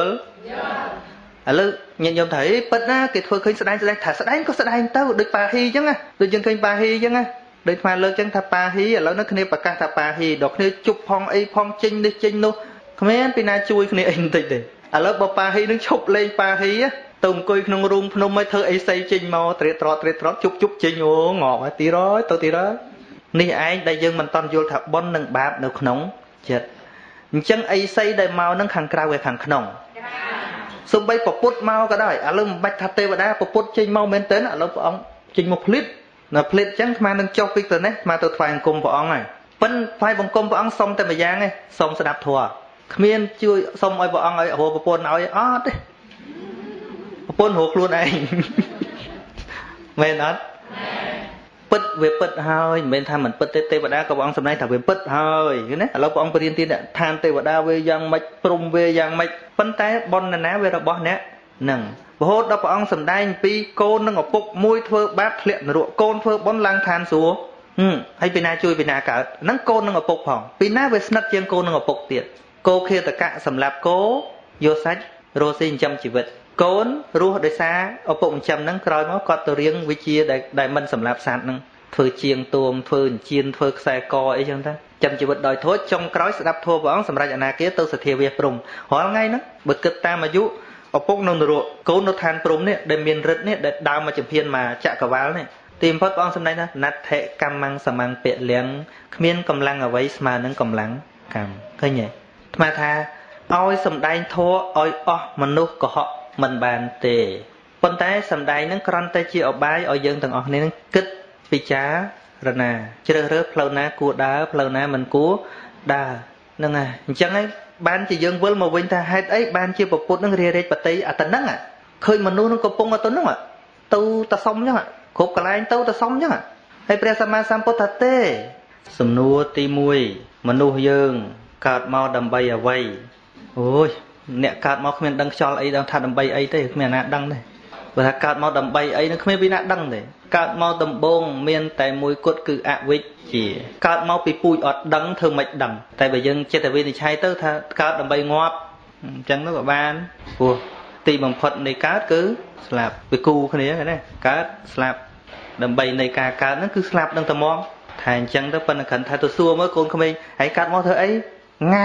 lư nhận nhầm thấy bất á cái thôi khơi sẽ đánh có sẽ đánh tao được bà hi chứ á được chân khơi bà hi chứ á được mà lơ chân thà bà hi ở lâu nó khơi bà ca thà bà hi đọc khơi chụp phong ấy phong chinh đi chinh luôn không biết pina chui khơi anh tịt đấy ở lâu bà hi nó chụp lên bà hi á tùng coiក្នុងរូងភ្នំឲ្យធ្វើអីសៃចេញមកត្រេតត្រត់ជប់ចេញអូងប់ហើយទីរយទៅទីរយនេះឯងដែលយើងមិនតន់យល់ថាបុណ្យនិងបាបនៅក្នុងចិត្តអញ្ចឹងអីសៃដែលមកនឹងខាងក្រៅហើយខាងក្នុងសូម្បីប្រពុតមកក៏ដោយឥឡូវមិនបាច់ថាទេវតាប្រពុតចេញមកមែនទេឥឡូវព្រះអង្គចេញមកភ្លិតនៅភ្លិតអញ្ចឹងស្មាននឹងចុះពីទៅនេះស្មានទៅថ្វាយបង្គំព្រះអង្គហើយប៉ិនថ្វាយបង្គំព្រះអង្គសុំតែម្យ៉ាងឯងសុំស្ដាប់ធម៌គ្មានជួយសុំឲ្យព្រះអង្គឲ្យរកប្រពន្ធឲ្យអត់ទេប្រពន្ធរកខ្លួនឯងមែនអត់ពិតវាពិតហើយមិនមែនថាមិនពិតទេទេវតាក៏ព្រះអង្គសម្ដែងថាវាពិតហើយណាឥឡូវព្រះអង្គបរៀនទៀតឋានទេវតាវាយ៉ាងម៉េចព្រំវាយ៉ាងម៉េចប៉ុន្តែបុណ្យណាវារបស់អ្នកនឹងរហូតដល់ព្រះអង្គសម្ដែងពីកូននិងឪពុកមួយធ្វើបាបធ្លាក់នរកកូនធ្វើបុណ្យឡើងឋានសួគ៌ហើយពីណាជួយពីណាកើតហ្នឹងកូននិងឪពុកផងពីណាវាស្និទ្ធជាងកូននិងឪពុកទៀតគោឃាតកៈសម្រាប់គោយកសាច់រស់ស៊ីចិញ្ចឹមជីវិតកូនរស់ដោយសារឪពុកចិញ្ចឹមហ្នឹងក្រោយមកគាត់ទៅរៀងវិជាដែលមិនសម្រាប់សត្វហ្នឹងធ្វើជាងទួមធ្វើអញ្ជៀនធ្វើខ្សែកអីចឹងទៅចាំជីវិតដោយធម៌ចុងក្រោយស្ដាប់ធម៌ព្រះអង្គសម្រាប់អនាគាទៅសទ្ធាវាព្រំរាល់ថ្ងៃហ្នឹងបើគិតតាមអាយុឪពុកនៅនរកកូននៅឋានព្រំនេះដែលមានរិទ្ធនេះដែលដើមមកចម្ភានមកចក្រវាលនេះទីបំផុតព្រះអង្គសម្ដែងថាណដ្ឋិកម្មੰសមੰពលំគ្មានកម្លាំងអ្វីស្មើនឹងកម្លាំងកម្មឃើញទេអាត្មាថាឲ្យសម្ដែងធម៌ឲ្យអស់មនុស្សកុហកមិនបានទេប៉ុន្តែសម្ដែងនឹងគ្រាន់តែជាឧបាយឲ្យយើងទាំងអស់គ្នានឹងគិតពិចារណាជ្រើសរើសផ្លូវណាគួរដើរផ្លូវណាមិនគួរដើរហ្នឹងហើយអញ្ចឹងហើយបានជាយើងវិលមកវិញថាហេតុអីបានជាពពុទ្ធនឹងរារេចបតីអត្តហ្នឹងឃើញមនុស្សនឹងកំពុងអត់ទៅហ្នឹងទៅតសុំអញ្ចឹងគ្រប់កន្លែងទៅតសុំអញ្ចឹងហើយព្រះសម្មាសម្ពុទ្ធថាទេសំណួរទី1មនុស្សយើងកើតមកដើម្បីអ្វីអូយអ្នកកើតមកគ្មានដឹងខ្យល់អីដឹងថាដើម្បីអីទេគ្មានណាដឹងទេបើថាកើតមកដើម្បីអីនឹងគ្មានពីណាដឹងទេកើតមកដំបងមានតែមួយគត់គឺអវិជ្ជាកើតមកពីពូជអត់ដឹងធ្វើមិនដឹងតែបើយើងចិត្តវិនិច្ឆ័យទៅថាកើតដើម្បីងាប់អញ្ចឹងទៅក៏បានព្រោះទីបំផុតនៃកើតគឺស្លាប់វាគូគ្នាណាកើតស្លាប់ដើម្បីនៃការកើតហ្នឹងគឺស្លាប់នឹងតែមកថាអញ្ចឹងទៅប៉ុន្តែគ្រាន់ថាទៅសួរមើលកូនក្មេងហើយកើតមកធ្វើអីងា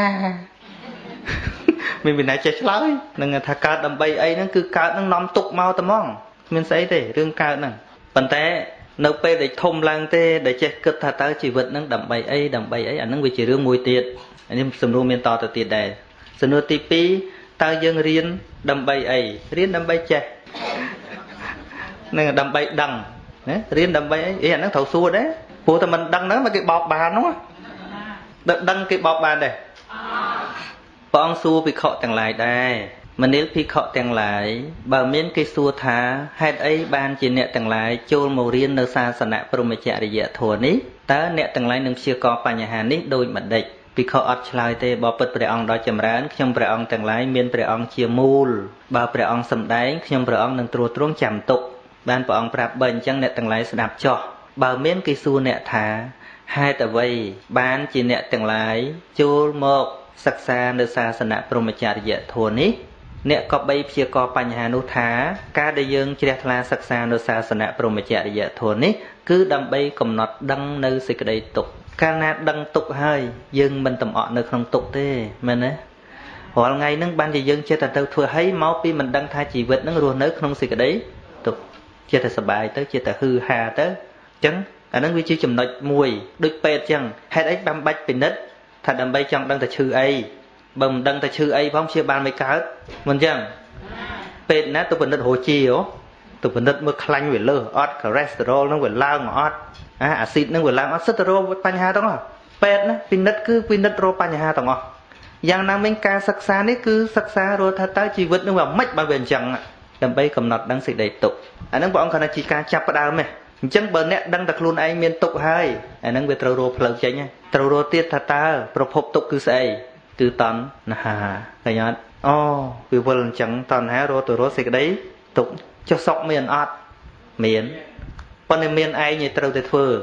មានវិន័យចេះឆ្លើយនឹងថាកើតដើម្បីអីហ្នឹងគឺកើតនឹងនាំទុកមកតែហ្មងគ្មានស្អីទេរឿងកើតហ្នឹងប៉ុន្តែនៅពេលដែលធំឡើងទេដែលចេះគិតថាតើជីវិតហ្នឹងដើម្បីអីអាហ្នឹងវាជារឿងមួយទៀតនេះសំណួរមានតទៅទៀតដែរសំណួរទី2តើយើងរៀនដើម្បីអីរៀនដើម្បីចេះនឹងដើម្បីដឹងណារៀនដើម្បីអីអាហ្នឹងត្រូវសួរដែរព្រោះតែមិនដឹងហ្នឹងមកគេបោកបានហ្នឹងដឹងគេបោកបានដែរព្រះអង្គសួរភិក្ខុទាំងឡាយដែរមនាលភិក្ខុទាំងឡាយបើមានគេសួរថាហេតុអីបានជាអ្នកទាំងឡាយចូលមករៀននៅសាសនាព្រហ្មចរិយធម៌នេះតើអ្នកទាំងឡាយនឹងព្យាករបញ្ហានេះដូចម្ដេចភិក្ខុអត់ឆ្លើយទេបើពិតព្រះអង្គដ៏ចម្រើនខ្ញុំព្រះអង្គទាំងឡាយមានព្រះអង្គជាមូលបើព្រះអង្គសម្ដែងខ្ញុំព្រះអង្គនឹងត្រួតត្រងចាំទុកបានព្រះអង្គប្រាប់បើអញ្ចឹងអ្នកទាំងឡាយស្ដាប់ចោះបើមានគេសួរអ្នកថាហេតុអ្វីបានជាអ្នកទាំងឡាយចូលមកសិក្សានៅសាសនាព្រហ្មចរិយធម៌នេះអ្នកក៏បីព្យាករបញ្ហានោះថាការដែលយើងជ្រះថ្លាសិក្សានៅសាសនាព្រហ្មចរិយធម៌នេះគឺដើម្បីកំណត់ដឹងនៅសេចក្តីទុក្ខកាលណាដឹងទុក្ខហើយយើងមិនតំអក់នៅក្នុងទុក្ខទេមែនទេរាល់ថ្ងៃហ្នឹងបានជាយើងចិត្តទៅធ្វើឲ្យមកពីមិនដឹងថាជីវិតហ្នឹងរស់នៅក្នុងសេចក្តីទុក្ខចិត្តតែសុបាយទៅចិត្តតែហឺហាទៅអញ្ចឹងអាហ្នឹងវាជាចំណុចមួយដូចពេទ្យអញ្ចឹងហេតុអីបានបាច់ពិនិត្យថាដើម្បីចង់ដឹងតែឈឺអីបើមិនដឹងតែឈឺអីផងព្យាបាលមិនកើតមិនអញ្ចឹងពេទ្យណាទៅពិនិត្យរោជាទៅពិនិត្យមើលខ្លាញ់វាលើសអត់ cholesterol ហ្នឹងវាឡើងអត់អាស៊ីតហ្នឹងវាឡើងអត់សិតទៅរកបញ្ហាទាំងអស់ pet nó pinit ro panha tòng ngọ yang nam mình ca sắc xa đấy cứ sắc xa rồi thay ta chỉ vật nó vào mách bao biển chẳng đầm bay cầm nọt đăng sự đầy tục anh đang bọn con là chỉ ca chắp vào đào mày chẳng bờ nét đăng đặt luôn anh miền tục hai anh đang về trâu rô phật chánh nhá trâu rô tiết thay ta pro phật tục cứ say từ tận hà cái nhát vì vần chẳng tận há rô từ rô xịt đấy tục cho sọc miền ọt miền con em miền ai như trâu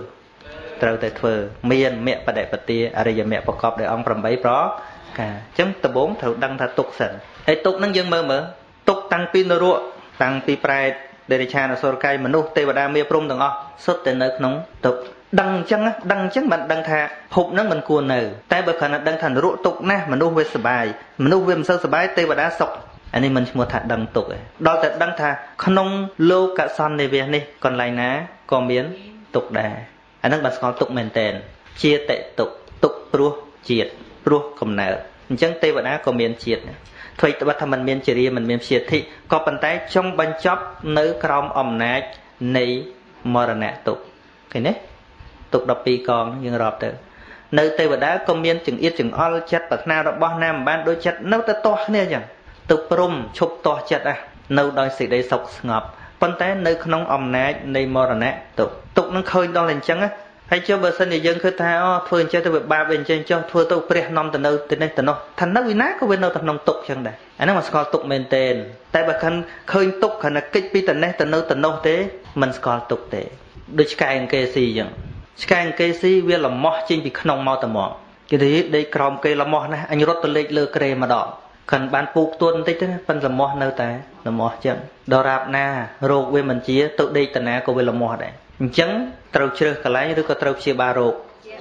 tê phơ miền mẹ bà đại bà tia à đây giờ mẹ bà cọp để ông làm bấy đó cả chấm tập 4 thầu đăng thà tục sần ấy tục năng dương mơ tục tăng pin rồi ruộng tăng pi prai để cha là soi cây mà nô tê và đa mê prom từng xuất tên nơi nóng tục đăng chăng bạn đăng thà hụp nó mình cuồng nở tay bậc khả năng đăng thành ruộng tục na mà nô về sờ bài mà nô về sơ sờ bài tê và đa sọc anh em mình mua thà đăng tục đó là đăng thà không lô cả son này về này còn lại ná còn miến tục đà anh đang bật con tục mền tèn chia tệ tục pru triệt pru cầm nợ chẳng tê và đá có miền triệt thôi bắt thằng mình miền triệt mình miền triệt thì có bàn tay trong ban chóp nữ crom nát này mờ nè tục cái nè tục đọc pi con nhưng rọp từ nơi tê và đá có miền chừng ít chừng all chất bậc na đó bao nam ban đôi chất nấu ta to nè chẳng tục prum chụp to chất nấu đôi sự đây sọc ngọt bàn tay nơi không nát này mờ nè tục nó khơi đo lên chẳng á hay cho bờ sân thì dân khơi tha thôi chơi tôi ba bên trên cho thua tôi pre năm từ nơi từ đây từ nó thành nó vì nát có bên đâu thành nông tục chẳng đấy anh nó mà score tục men tên tại bà khăn khơi tục khăn là kích pi từ này từ nơi từ nông thế mình score tục thế đôi sky and kc chẳng sky and kc vì là mỏ trên bị nông mau từ mỏ cái đấy đây còng cây là mỏ này anh rót từ lệch lơ kề mà đỏ khăn ban buộc tuôn tích thế phân là mỏ nơi ta là mỏ chẳng đò rạp na rô về mình chia tự đây từ na có về là mỏ đấy chẳng trâu chơi cả lái rồi có trâu chia ba rột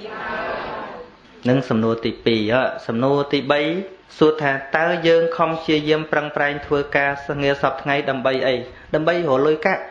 nâng sầm nô tì pì sầm nô tì bay suốt thà ta dương không chia diêm prang prang thưa ca nghe sập ngay đầm bay ấy đầm bay hồ lôi cá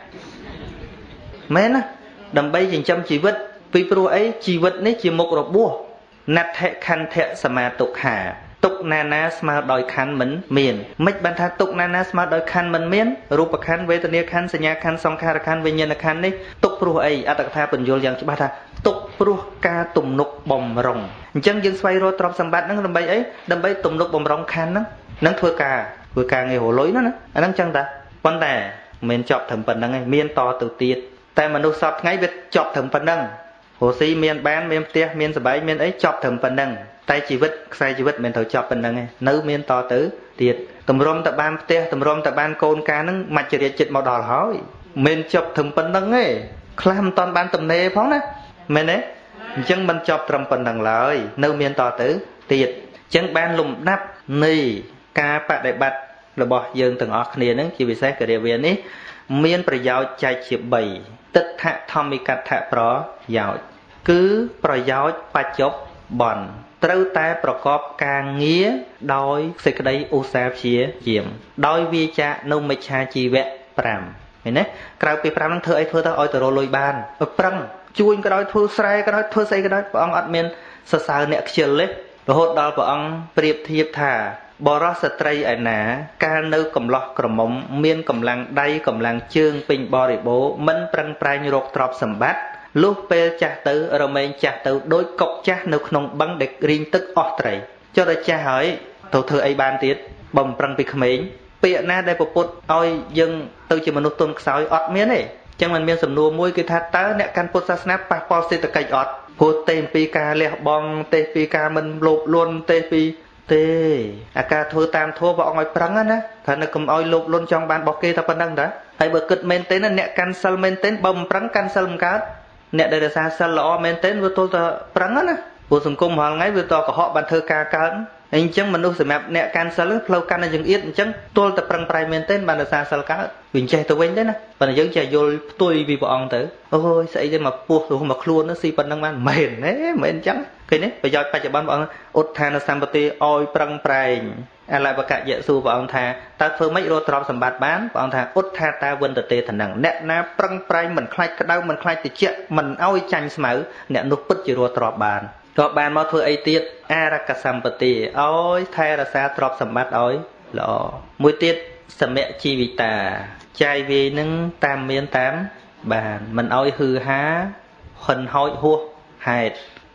mến á đầm bay dành trăm chỉ vật vì pro ấy chỉ vật đấy chỉ một rồi bua nát thẹ khăn thẹ sma tục hà tục nana smart đòi khăn mình miền mấy bạn tha tục nana smart đòi khăn mình miền rupa khăn về tên khăn sinh nhật khăn song khăn về nhân khăn đấy tục pro ấy ở đặc tha bình dồi yang ba tha tục pro ca tùng nục bồng rồng chân dương xoay rồi trọc sầm bát nó đầm bay ấy đầm bay tùng nục bồng rồng khăn nó thưa ca nghe hồ lối nó anh đang chân ta vấn đề mình chọn thầm phần năng miền to từ tiệt tại mà nô sọt ngay việc chọn thầm phần năng hồ sĩ miền bán miền tia miền sờ bãi miền ấy chọn thầm phần năng tay chỉ vứt sai chỉ vứt mình thổi chọc bên này nấu miên to tứ tiệt tầm rom tập ban te tầm rom tập ban côn cá nâng mặt chỉ chật màu đỏ hỏi mình chọc thầm bên nâng ấy làm toàn ban tầm nề phóng nè mình đấy chân mình chọc thầm bên nâng lại nấu miên to tứ tiệt chân ban lùm nắp nì cá bạc đại bạch là bỏ dương từng óc nè nâng chỉ vì sao cái điều này miên phải giáo chạy chỉ bảy tất hạ thom mi cắt hạ pro giáo cứ pro giáo ba chốc bòn trâu taประกอบ ការងារ ដោយ សេចក្តី ឧស្សាហ៍ ព្យាយាម ដោយ វាចា នៅ មិច្ឆាជីវៈ 5 ឃើញទេ ក្រៅពី 5 ហ្នឹង ធ្វើអី ធ្វើទៅ ឲ្យ ទៅ រលុយ បាន ប្រឹង ជួញ ក៏ដោយ ធ្វើ ស្រែ ក៏ដោយ ធ្វើ ស្អី ក៏ដោយ ព្រះអង្គ អត់ មាន សរសើរ អ្នក ខ្ជិល ទេ រហូត ដល់ ព្រះអង្គ ប្រៀបធៀប ថា បរោះ ស្ត្រី ឯណា កាល នៅ កំឡោះ ក្រមុំ មាន កម្លាំង ដៃ កម្លាំង ជើង ពេញ បរិបូរណ៍ មិន ប្រឹង ប្រែង រក ទ្រព្យ សម្បត្តិ លុះពេលចាស់ទៅរមែងចាស់ទៅដូចកុកចាស់នៅក្នុងបឹងដែលរីងទឹកអស់ត្រីចុះតែចាស់ហើយទៅធ្វើអីបានទៀតបំប្រឹងពីក្មេងពាក្យណាដែលប្រពុតឲ្យយើងទៅជាមនុស្សទុនខ្សោយអត់មានទេអញ្ចឹងมันមានសំណួរមួយគឺថាតើអ្នកកាន់ពុទ្ធសាសនាប៉ះពាល់សេដ្ឋកិច្ចអត់ព្រោះទេពីការលះបង់ទេពីការមិនលោភលន់ទេពីទេអាការធ្វើតាមធម៌ព្រះអង្គឲ្យប្រឹងណាថានៅកុំឲ្យលោភលន់ចង់បានរបស់គេតែប៉ុណ្្នឹងតាហើយបើគិតមែនទេអ្នកកាន់សិលមែនទេបើមិនប្រឹងកាន់សិលមិនកើតអ្នកដែលរក្សាសិលល្អមែនទេវាទល់តែប្រឹងណាព្រោះសង្គមរាល់ថ្ងៃវាតកុហកបានធ្វើការកើតអញ្ចឹងមនុស្សសម្រាប់អ្នកកាន់សិលផ្លូវកាន់តែចង្អៀតអញ្ចឹងទល់តែប្រឹងប្រែងមែនទេបានរក្សាសិលកើតវិញចេះទៅវិញទេណាប៉ុន្តែយើងចេះយល់ផ្ទុយពីព្រះអង្គទៅអូយស្អីទេមកពោះទៅមកខ្លួនស៊ីប៉ុណ្ណឹងបានមែនទេមែនអញ្ចឹងឃើញទេប្រយោជន៍បច្ចុប្បន្នព្រះអង្គឧទ្ធានសម្បត្តិឲ្យប្រឹងប្រែងអលបកយៈសួរព្រះអង្គថាតើធ្វើម៉េចរកទ្រព្យសម្បត្តិបានព្រះអង្គថាឧទ្ធាតាវិនតទេធនៈអ្នកណាប្រឹងប្រែងមិនខ្លាចក្តៅមិនខ្លាចតិចមិនឲ្យចាញ់ស្មៅអ្នកនោះពិតជារកទ្រព្យបានក៏បានមកធ្វើអីទៀតអរកសម្បត្តិឲ្យថែរក្សាទ្រព្យសម្បត្តិឲ្យល្អមួយទៀតសមៈជីវិតាចាយវាយនឹងតាមមានតាមបានមិនឲ្យហឺហាហិនហោចហួសហេតុហ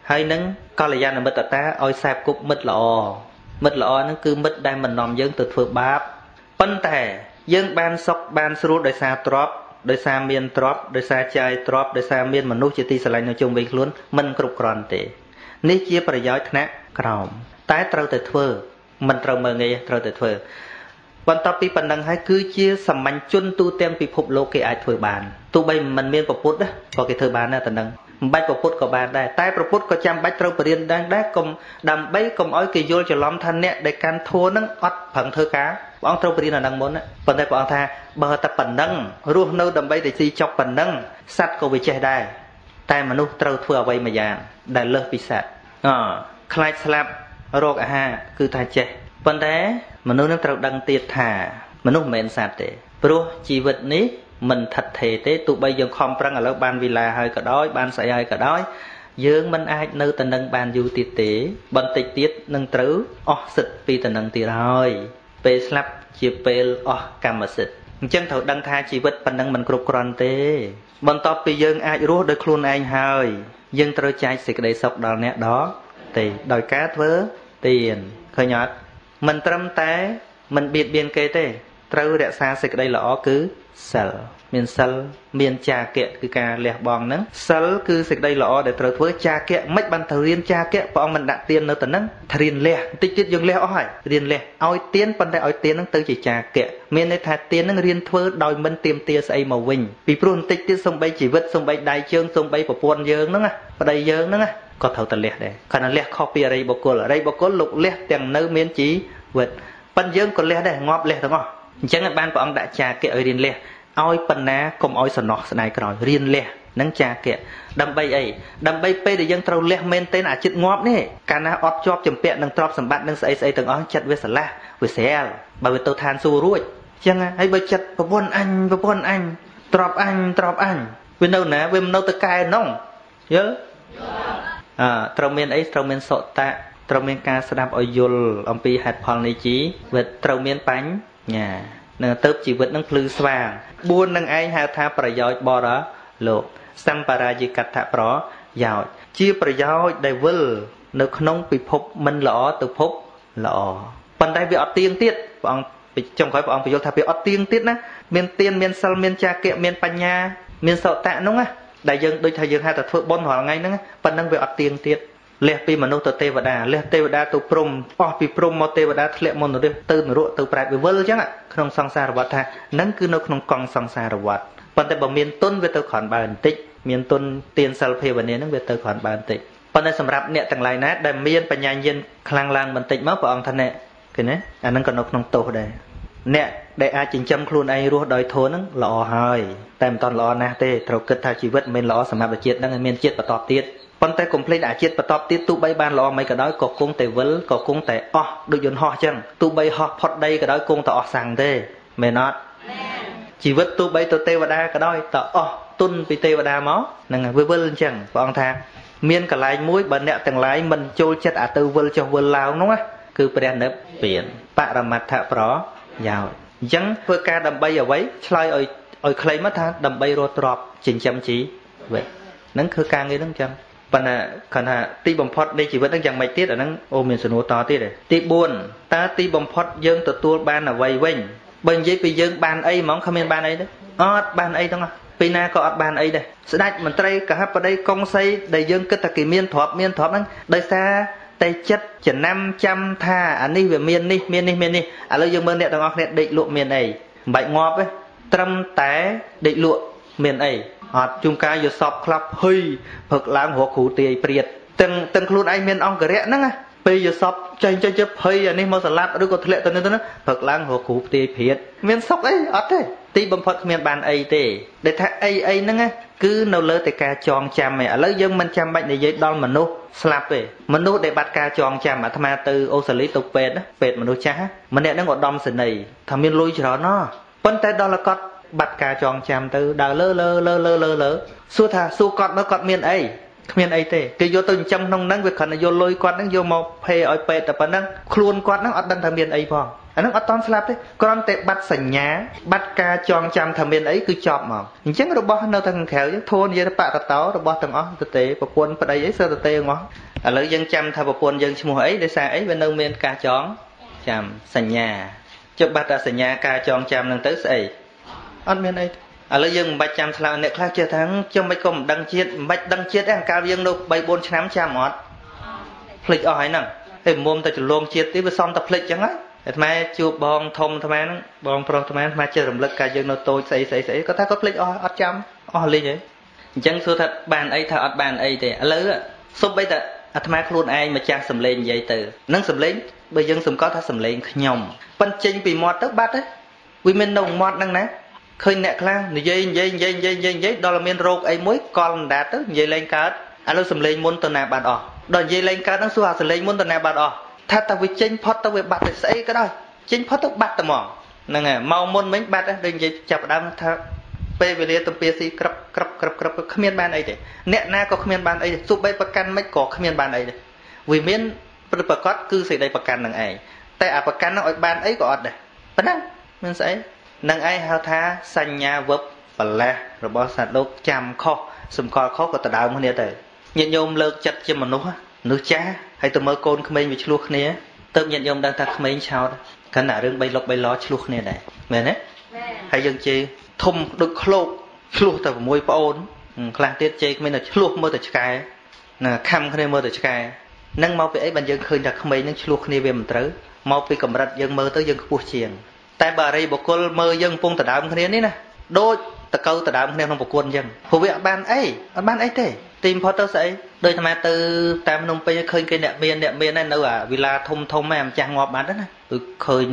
ហើយនឹងកល្យាណមិត្តតាឲ្យខ្សែគប់មិត្តល្អមិត្តល្អហ្នឹងគឺមិត្តដែលមិននាំយើងទៅធ្វើបាបប៉ុន្តែយើងបានសុខបានស្រួលដោយសារទ្រព្យដោយសារមានទ្រព្យដោយសារចាយទ្រព្យដោយសារមានមនុស្សជាទីស្រឡាញ់នៅជុំវិញខ្លួនមិនគ្រប់គ្រាន់ទេនេះជាប្រយោជន៍ថ្នាក់ក្រោមតែត្រូវតែធ្វើមិនត្រូវមើលងាយត្រូវតែធ្វើបន្ទាប់ពីប៉ុណ្ណឹងហើយគឺជាសាមញ្ញជនទូទាំងពិភពលោកគេអាចធ្វើបានទោះបីមិនមានប្រពុតក៏គេធ្វើបានដែរតែនឹងមិនបាច់ប្រពុតក៏បានដែរតែប្រពុតក៏ចាំបាច់ត្រូវបរៀនដែរកុំដើម្បីកុំឲ្យគេយល់ច្រឡំថាអ្នកដែលកាន់ធัวនឹងអត់ប្រឹងធ្វើការព្រះអង្គត្រូវបរៀនអានឹងមុនប៉ុន្តែព្រះអង្គថាបើតែប៉ុណ្ណឹងរស់នៅដើម្បីតែស៊ីចុកប៉ុណ្ណឹងសត្វក៏វាចេះដែរតែមនុស្សត្រូវធ្វើអ្វីមួយយ៉ាងដែលលើសពីសត្វខ្លាចស្លាប់រោគអាហារគឺថាចេះប៉ុន្តែមនុស្សនឹងត្រូវដឹងទៀតថាមនុស្សមិនមែនសត្វទេព្រោះជីវិតនេះមិនថិតថេរទេទោះបីយើងខំប្រឹងឥឡូវបានវិឡាហើយក៏ដោយបានស្អីហើយក៏ដោយយើងមិនអាចនៅតែនឹងបានយូរទៀតទេបន្តិចទៀតនឹងត្រូវអស់សិទ្ធពីតែនឹងទៀតហើយពេលស្លាប់ជាពេលអស់កម្មសិទ្ធអញ្ចឹងត្រូវដឹងថាជីវិតប៉ុណ្ណឹងមិនគ្រប់គ្រាន់ទេបន្ទាប់ពីយើងអាចរស់ដោយខ្លួនឯងហើយយើងត្រូវចែកសេចក្តីសុខដល់អ្នកដទៃដោយការធ្វើទានឃើញអត់មិនត្រឹមតែមិនបៀតបៀនគេទេត្រូវរក្សាសេចក្តីល្អគឺសិលមានសិលមានចាគៈគឺការលះបង់ហ្នឹងសិលគឺសេចក្តីល្អដែលត្រូវធ្វើចាគៈមិនបានទៅរៀនចាគៈព្រះអង្គមិនដាក់ទាននៅទៅហ្នឹងថារៀនលះបន្តិចទៀតយើងលះអស់ហើយរៀនលះឲ្យទានប៉ុន្តែឲ្យទានហ្នឹងទៅជាចាគៈមានន័យថាទានហ្នឹងរៀនធ្វើដោយមិនទាមទារស្អីមកវិញពីព្រោះបន្តិចទៀតសំបីជីវិតសំបីដៃជើងសំបីប្រពន្ធយើងហ្នឹងប្តីយើងហ្នឹងក៏ត្រូវតែលះដែរគ្រាន់តែលះខុសពីអរិយបុគ្គលលោកលះទាំងនៅមានជីវិតប៉ុន្តែយើងក៏លះដែរងាប់លះទាំងអស់អញ្ចឹងបានព្រះអង្គដាក់ចាគៈឲ្យរៀនលះឲ្យប៉ុណ្ណាកុំឲ្យសំណោះស្ដាយក្រោយរៀនលះនឹងចាគៈដើម្បីអីដើម្បីពេលដែលយើងត្រូវលះមែនទេអាចិត្តងាប់នេះកាលណាអត់ជាប់ចម្ពាក់នឹងទ្រព្យសម្បត្តិនឹងស្អីស្អីទាំងអស់ចិត្តវាស្រឡះវាស្រាលបើវាទៅឋានសួគ៌រួចអញ្ចឹងហើយបើចិត្តប្រពន្ធអញទ្រព្យអញវានៅណាវាមិននៅទៅកែនងយល់ត្រូវមានអីត្រូវមានសុតៈត្រូវមានការស្ដាប់ឲ្យយល់អំពីហេតុផលនៃជីវិតត្រូវមានបញ្ញានឹងទៅជីវិតនឹងភ្លឺស្វាង4នឹងឯងហៅថាប្រយោជន៍បរលោកសម្បរាយិកតប្រយោជន៍ជាប្រយោជន៍ដែលវិលនៅក្នុងពិភពមិនល្អទៅភពល្អប៉ុន្តែវាអត់ទៀងទៀតព្រះអង្គចុងក្រោយព្រះអង្គបញ្យល់ថាវាអត់ទៀងទៀតណាមានទានមានសិលមានចាគៈមានបញ្ញាមានសុតៈនោះណាដែលយើងដូចថាយើងហៅថាធ្វើបុណ្យរាល់ថ្ងៃហ្នឹងប៉ុណ្ណឹងវាអត់ទៀងទៀតលះពីមនុស្សទៅទេវតាលះទេវតាទៅព្រំអស់ពីព្រំមកទេវតាធ្លាក់មកនរកទៅនរកទៅប្រែតវិវលអញ្ចឹងក្នុងសង្សារវដ្តថាហ្នឹងគឺនៅក្នុងកង់សង្សារវដ្តប៉ុន្តែបើមានទុនវាទៅគ្រាន់បើបន្តិចមានទុនទានសិលភាវនាហ្នឹងវាទៅគ្រាន់បើបន្តិចប៉ុន្តែសម្រាប់អ្នកទាំងឡាយណាដែលមានបញ្ញាញាណខ្លាំងឡើងបន្តិចមកព្រះអង្គថាណែឃើញទេអាហ្នឹងក៏នៅក្នុងទោសដែរអ្នកដែលអាចចិញ្ចឹមខ្លួនឯងរស់ដោយធម៌ហ្នឹងល្អហើយតែមិនតាន់ល្អណាស់ទេត្រូវគិតថាជីវិតមិនល្អសម្រាប់ជាតិហ្នឹងឲ្យមានជាតិបន្តទៀតប៉ុន្តែកុំភ្លេចអាជាតិបន្តទៀតទោះបីបានល្អមិនក៏ដោយក៏គង់តែវិលក៏គង់តែអស់ដូចយន្តហោះអញ្ចឹងទោះបីហោះផុតដីក៏ដោយគង់តែអស់សាំងទេមែនអត់ជីវិតទោះបីទៅទេវតាក៏ដោយតអស់ទុនពីទេវតាមកហ្នឹងវាវិលអញ្ចឹងព្រះអង្គថាមានកន្លែងមួយបើអ្នកទាំងឡាយមិនចូលចិត្តអាទៅវិលចុះវិលឡើងនោះគឺព្រះនិព្វានបរមត្ថប្រយោជន៍អញ្ចឹងធ្វើការដើម្បីអ្វីឆ្លើយឲ្យខ្លីមកថាដើម្បីរស់ទ្រព្យចិញ្ចឹមជីវិតហ្នឹងគឺការងារហ្នឹងអញ្ចឹងប៉ុន្តែគាត់ថាទីបំផុតនៃជីវិតហ្នឹងយ៉ាងម៉េចទៀតអាហ្នឹងអូមានសំណួរតទៀតទេទី4តើទីបំផុតយើងទទួលបានអ្វីវិញបើនិយាយពីយើងបានអីហ្មងគ្មានបានអីទេអត់បានអីទាំងអស់ពីណាក៏អត់បានអីដែរស្ដេចមន្ត្រីកហបតីកុងសីដែលយើងគិតថាគេមានទ្រព្យហ្នឹងដោយសារតែចិត្តចំណាំចាំថាអានេះវាមាននេះឥឡូវយើងមើលអ្នកទាំងអស់គ្នាដេកលក់មានអីមិនបាច់ងាប់ទេត្រឹមតែដេកលក់មានអីអត់ជួនកាលយកសពខ្លះភ័យផឹកឡើងរកគ្រូទាយព្រាតទាំងខ្លួនឯងមានអង្គរៈហ្នឹងពេលយកសពចេញភ័យអានេះមកស្លាប់ឬក៏ធ្លាក់ទៅនេះទៅផឹកឡើងរកគ្រូទាយព្រាតមានសុខអីអត់ទេទីបំផុតគ្មានបានអីទេដែលថាអីហ្នឹងគឺនៅលើតែការចងចាំឯងឥឡូវយើងមិនចាំបាច់និយាយដល់មនុស្សស្លាប់ទេមនុស្សដែលបាត់ការចងចាំអាត្មាទៅអូស្ត្រាលីទៅពេទ្យមនុស្សចាស់ម្នាក់ហ្នឹងឧត្តមសេនីយ៍ថាមានលុយច្រើនណាស់ប៉ុន្តែដល់គាត់បាត់ការចងចាំទៅដើរលើសួរគាត់មើលគាត់មានអីគ្មានអីទេគេយកទៅចិញ្ចឹមក្នុងហ្នឹងវាគ្រាន់តែយកលុយគាត់ហ្នឹងយកមកភេឲ្យពេទ្យតែប៉ុណ្ណឹងខ្លួនគាត់ហ្នឹងអត់ដឹងថាមានអីផង nó ở toàn slap đấy con tệ bắt sành nhá bắt ca chọn chăm thầm bên ấy cứ chọp mà chẳng có bao nó thằng khéo chứ thôn vậy nó bạ táo rồi bao thằng ó thực tế và quân ở đây ấy sơ thực tế ngó à lấy dân chăm thay vào quân dân mùa ấy để xa ấy bên đâu miền ca chọn chăm sành nhà chụp bắt ra sành nhà ca chọn chăm lần tới sấy ăn miền ấy à lấy dân bạch chăm slap này khác chưa tháng trong mấy công đăng chiết ăn cao dân đâu bay 4 năm chăm mót phịch ở hay nè thì mồm ta chỉ luôn chiết tí với xong tập phịch chẳng ấy mai chụp bong thông tham ăn bong pro tham ăn mai chơi rầm lực cả dân nó tôi xây có thấy có phịch ở chăm ở liền vậy chẳng xưa thật bàn ấy thật bàn ấy thì lỡ xúc bây giờ mai luôn ai mà cha sầm lên vậy từ nâng sầm lên bây giờ sầm có thà sầm lên nhom phân chinh bị mọt tức bắt đấy vì mình đồng mọt năng nè khơi nẹt lang dây đó là miền rô ấy muối con đá tức dây lên cá alo sầm lên muốn tuần nào bạn ở đòi dây lên cá nó xua sầm lên muốn tuần nào bạn ởถ้า ta vì chinh phật ta vì bắt để xây cái đó chinh phật ta bắt ta mỏng nè nghe mau muốn mấy bắt đấy đừng dây chập đam tha pe về đây tụi pe si krap không miền ban ấy đấy nẹt na có không miền ban ấy sụp bayประกัน mấy có không miền ban ấy đấy vì miềnประกอบ cứ xây đây ประกัน năng ấyแต่ ประกัน nó ở ban ấy có ở đây vấn năng mình sẽ năng ấy hao tha sanh nhà vấp và la rồi bao sạt lốp chăm kho sum kho khó có tờ đạo hơn nè tới nhận nhôm lợt chặt cho mình nó nước cha hay tụi mơ côn không bị chuộc nè tự nhận nhôm đang ta không mấy sao đó cái nào đừng bay lọc bay ló chuộc nè này mẹ nè hay dân chi thùng được chuộc từ môi ôn khang tiết chi mình là chuộc mơ từ sky nè khăm cái này mơ từ sky nâng mau bị ấy bạn dân khơi đặt không mấy nâng chuộc nè về mình tới mau bị cầm rạch dân mơ tới dân buộc chiền tại bà đây bộ cô mơ dân phong tờ đạo cái này nè đôi tờ câu tờ đạo cái này không bộ quân dân phụ việc ban ấy thế tìm phó tớ sẽ đời tham gia từ tam nông bây khơi cây nẹt miên này đâu à vì là thông mà em chàng ngọt bán đó nè khơi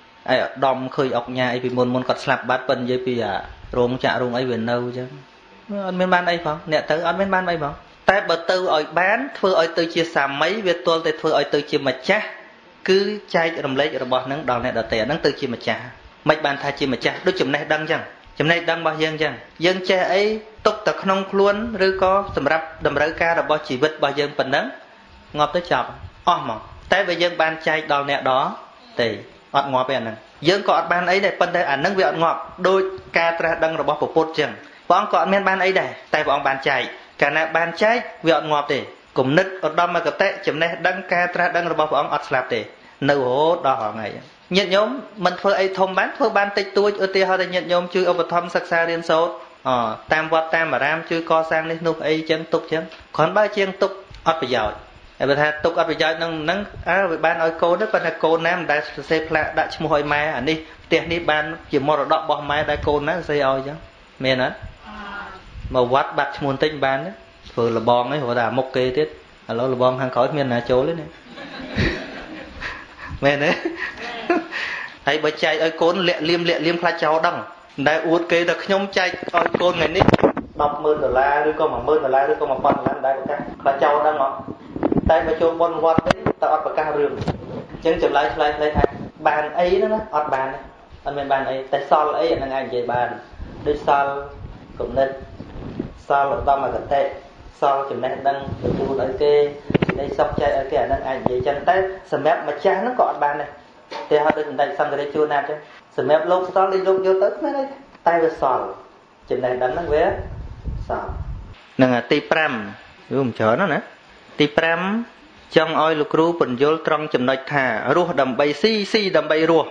ai đom khơi ọc nhà ấy vì môn còn slap bát bần với vì à rong chạ rong ấy về đâu chứ anh miên ban ấy phải nẹt tới anh miên ban ấy phải tại bờ tư ở bán thưa ở tư chia sàm mấy việc tuân tại thưa ở tư chia mà cha cứ chai rầm lấy rồi bỏ nắng đòn này đợt tè nắng tư chia mà cha mấy bàn thay chia mà cha đôi chùm này đăng chẳng chùm này đăng bao dân chẳng dân cha ấy tục tập không luôn rồi có sầm rập đầm rơi ca rồi bỏ chỉ vật bao dân phần nắng ngọt tới chọc mà tại vì dân ban chai đòn này đó thì ọt ngọt về nè dân có ban ấy này phần đây ảnh nắng về ngọt đôi ca tra đăng rồi bỏ bộ pốt chẳng bọn có men ban ấy này tại bọn ban chai cả nè ban chai về ngọt thì cùng nứt ở đom mà gặp tệ chấm này đăng ca tra đăng rồi bỏ ông ọt slap thì nấu hố đỏ họ ngày nhận nhóm mình phơi ấy thông bán phơi ban tịch tôi ở tiền họ thì nhận nhóm chưa ông thom sắc xa liên số tam vọt tam mà ram chưa co sang lên nút ấy chân tục chân còn ba chiên tục ọt bây giờ bây giờ tục ọt bây giờ nắng về ban ở cô đó còn là cô nam đã xây plạ đã mua hồi mai à đi tiền đi ban chỉ mua rồi đọ bỏ mai đã cô nó xây oi chứ miền á mà vắt bạc muôn tinh ban đấy vừa là bong ấy họ đã một kê tiết là bong hàng khói miền là chỗ đấy này mẹ đấy hay bởi chạy ở côn lẹ liêm pha cháu đằng đại uất kê được nhóm chạy ở côn ngày nít $10,000 rồi có mà $10,000 rồi có mà phần là đại cái pha cháu đằng nó tại bởi chỗ bon quạt đấy tao ở cả rừng chân chậm lại thay bàn ấy đó nó bàn này anh men bàn ấy tại sao ấy anh anh về bàn đi sao cũng nên sao là tao mà gần tệ sao chừng này đang tu ở kê đây sắp chạy ở cái năng ảnh về chân tết sầm mép mà cha nó còn bàn này thì họ đừng đại sang cái chua nát chứ sầm mép lốp sao đi lốp vô tới mấy đây tay về sò chừng này đánh nó vé sò nè là ti pram dùng chở nó nữa ti pram trong oi lục ru bình vô trong chừng nói thà ruột đầm bay si đầm bay ruột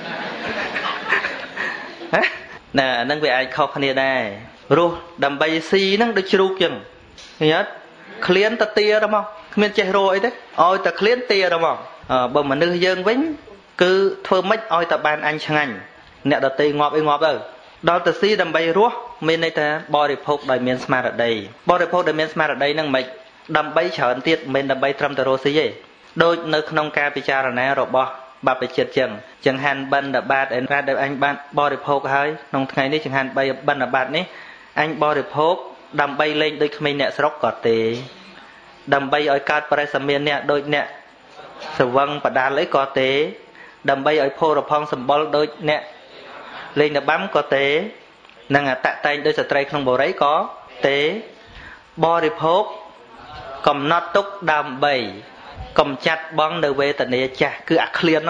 nè năng về ai khâu khné đây ruột đầm bay si năng được chịu chừng nhớ client ta tia đúng không miền chạy rồi đấy ôi ta client tia đúng không bởi mà nữ dân vĩnh cứ thưa mấy ôi ta ban anh sang anh nè đợt tì ngọt rồi đó ta si đầm bay ruột miền này ta body poke đại miền smart ở đây body poke đại miền smart ở đây năng mày đầm bay chở anh tiết miền đầm bay trăm tờ rô xí gì đôi nơi nông ca bị cha rồi nè rồi bỏ bà bị chết chẳng hạn bên đã bạt ra được anh ban body poke hơi nông ngàyนี้chẳng hạn bay bên đã bạt ní anh body poke đầm bay lên đôi khi nè sọc cọt tê đầm bay ở cát parasamian nè đôi nè sờ văng và đá lấy cọt tê đầm bay ở phô rồi phong sầm bol đôi nè lên là bám cọt tê năng à tạ tay đôi sợi trai không bồ đấy có tê body poke cầm nót túc đầm bay cầm chặt băng đầu về tận này chả cứ clean đó ạ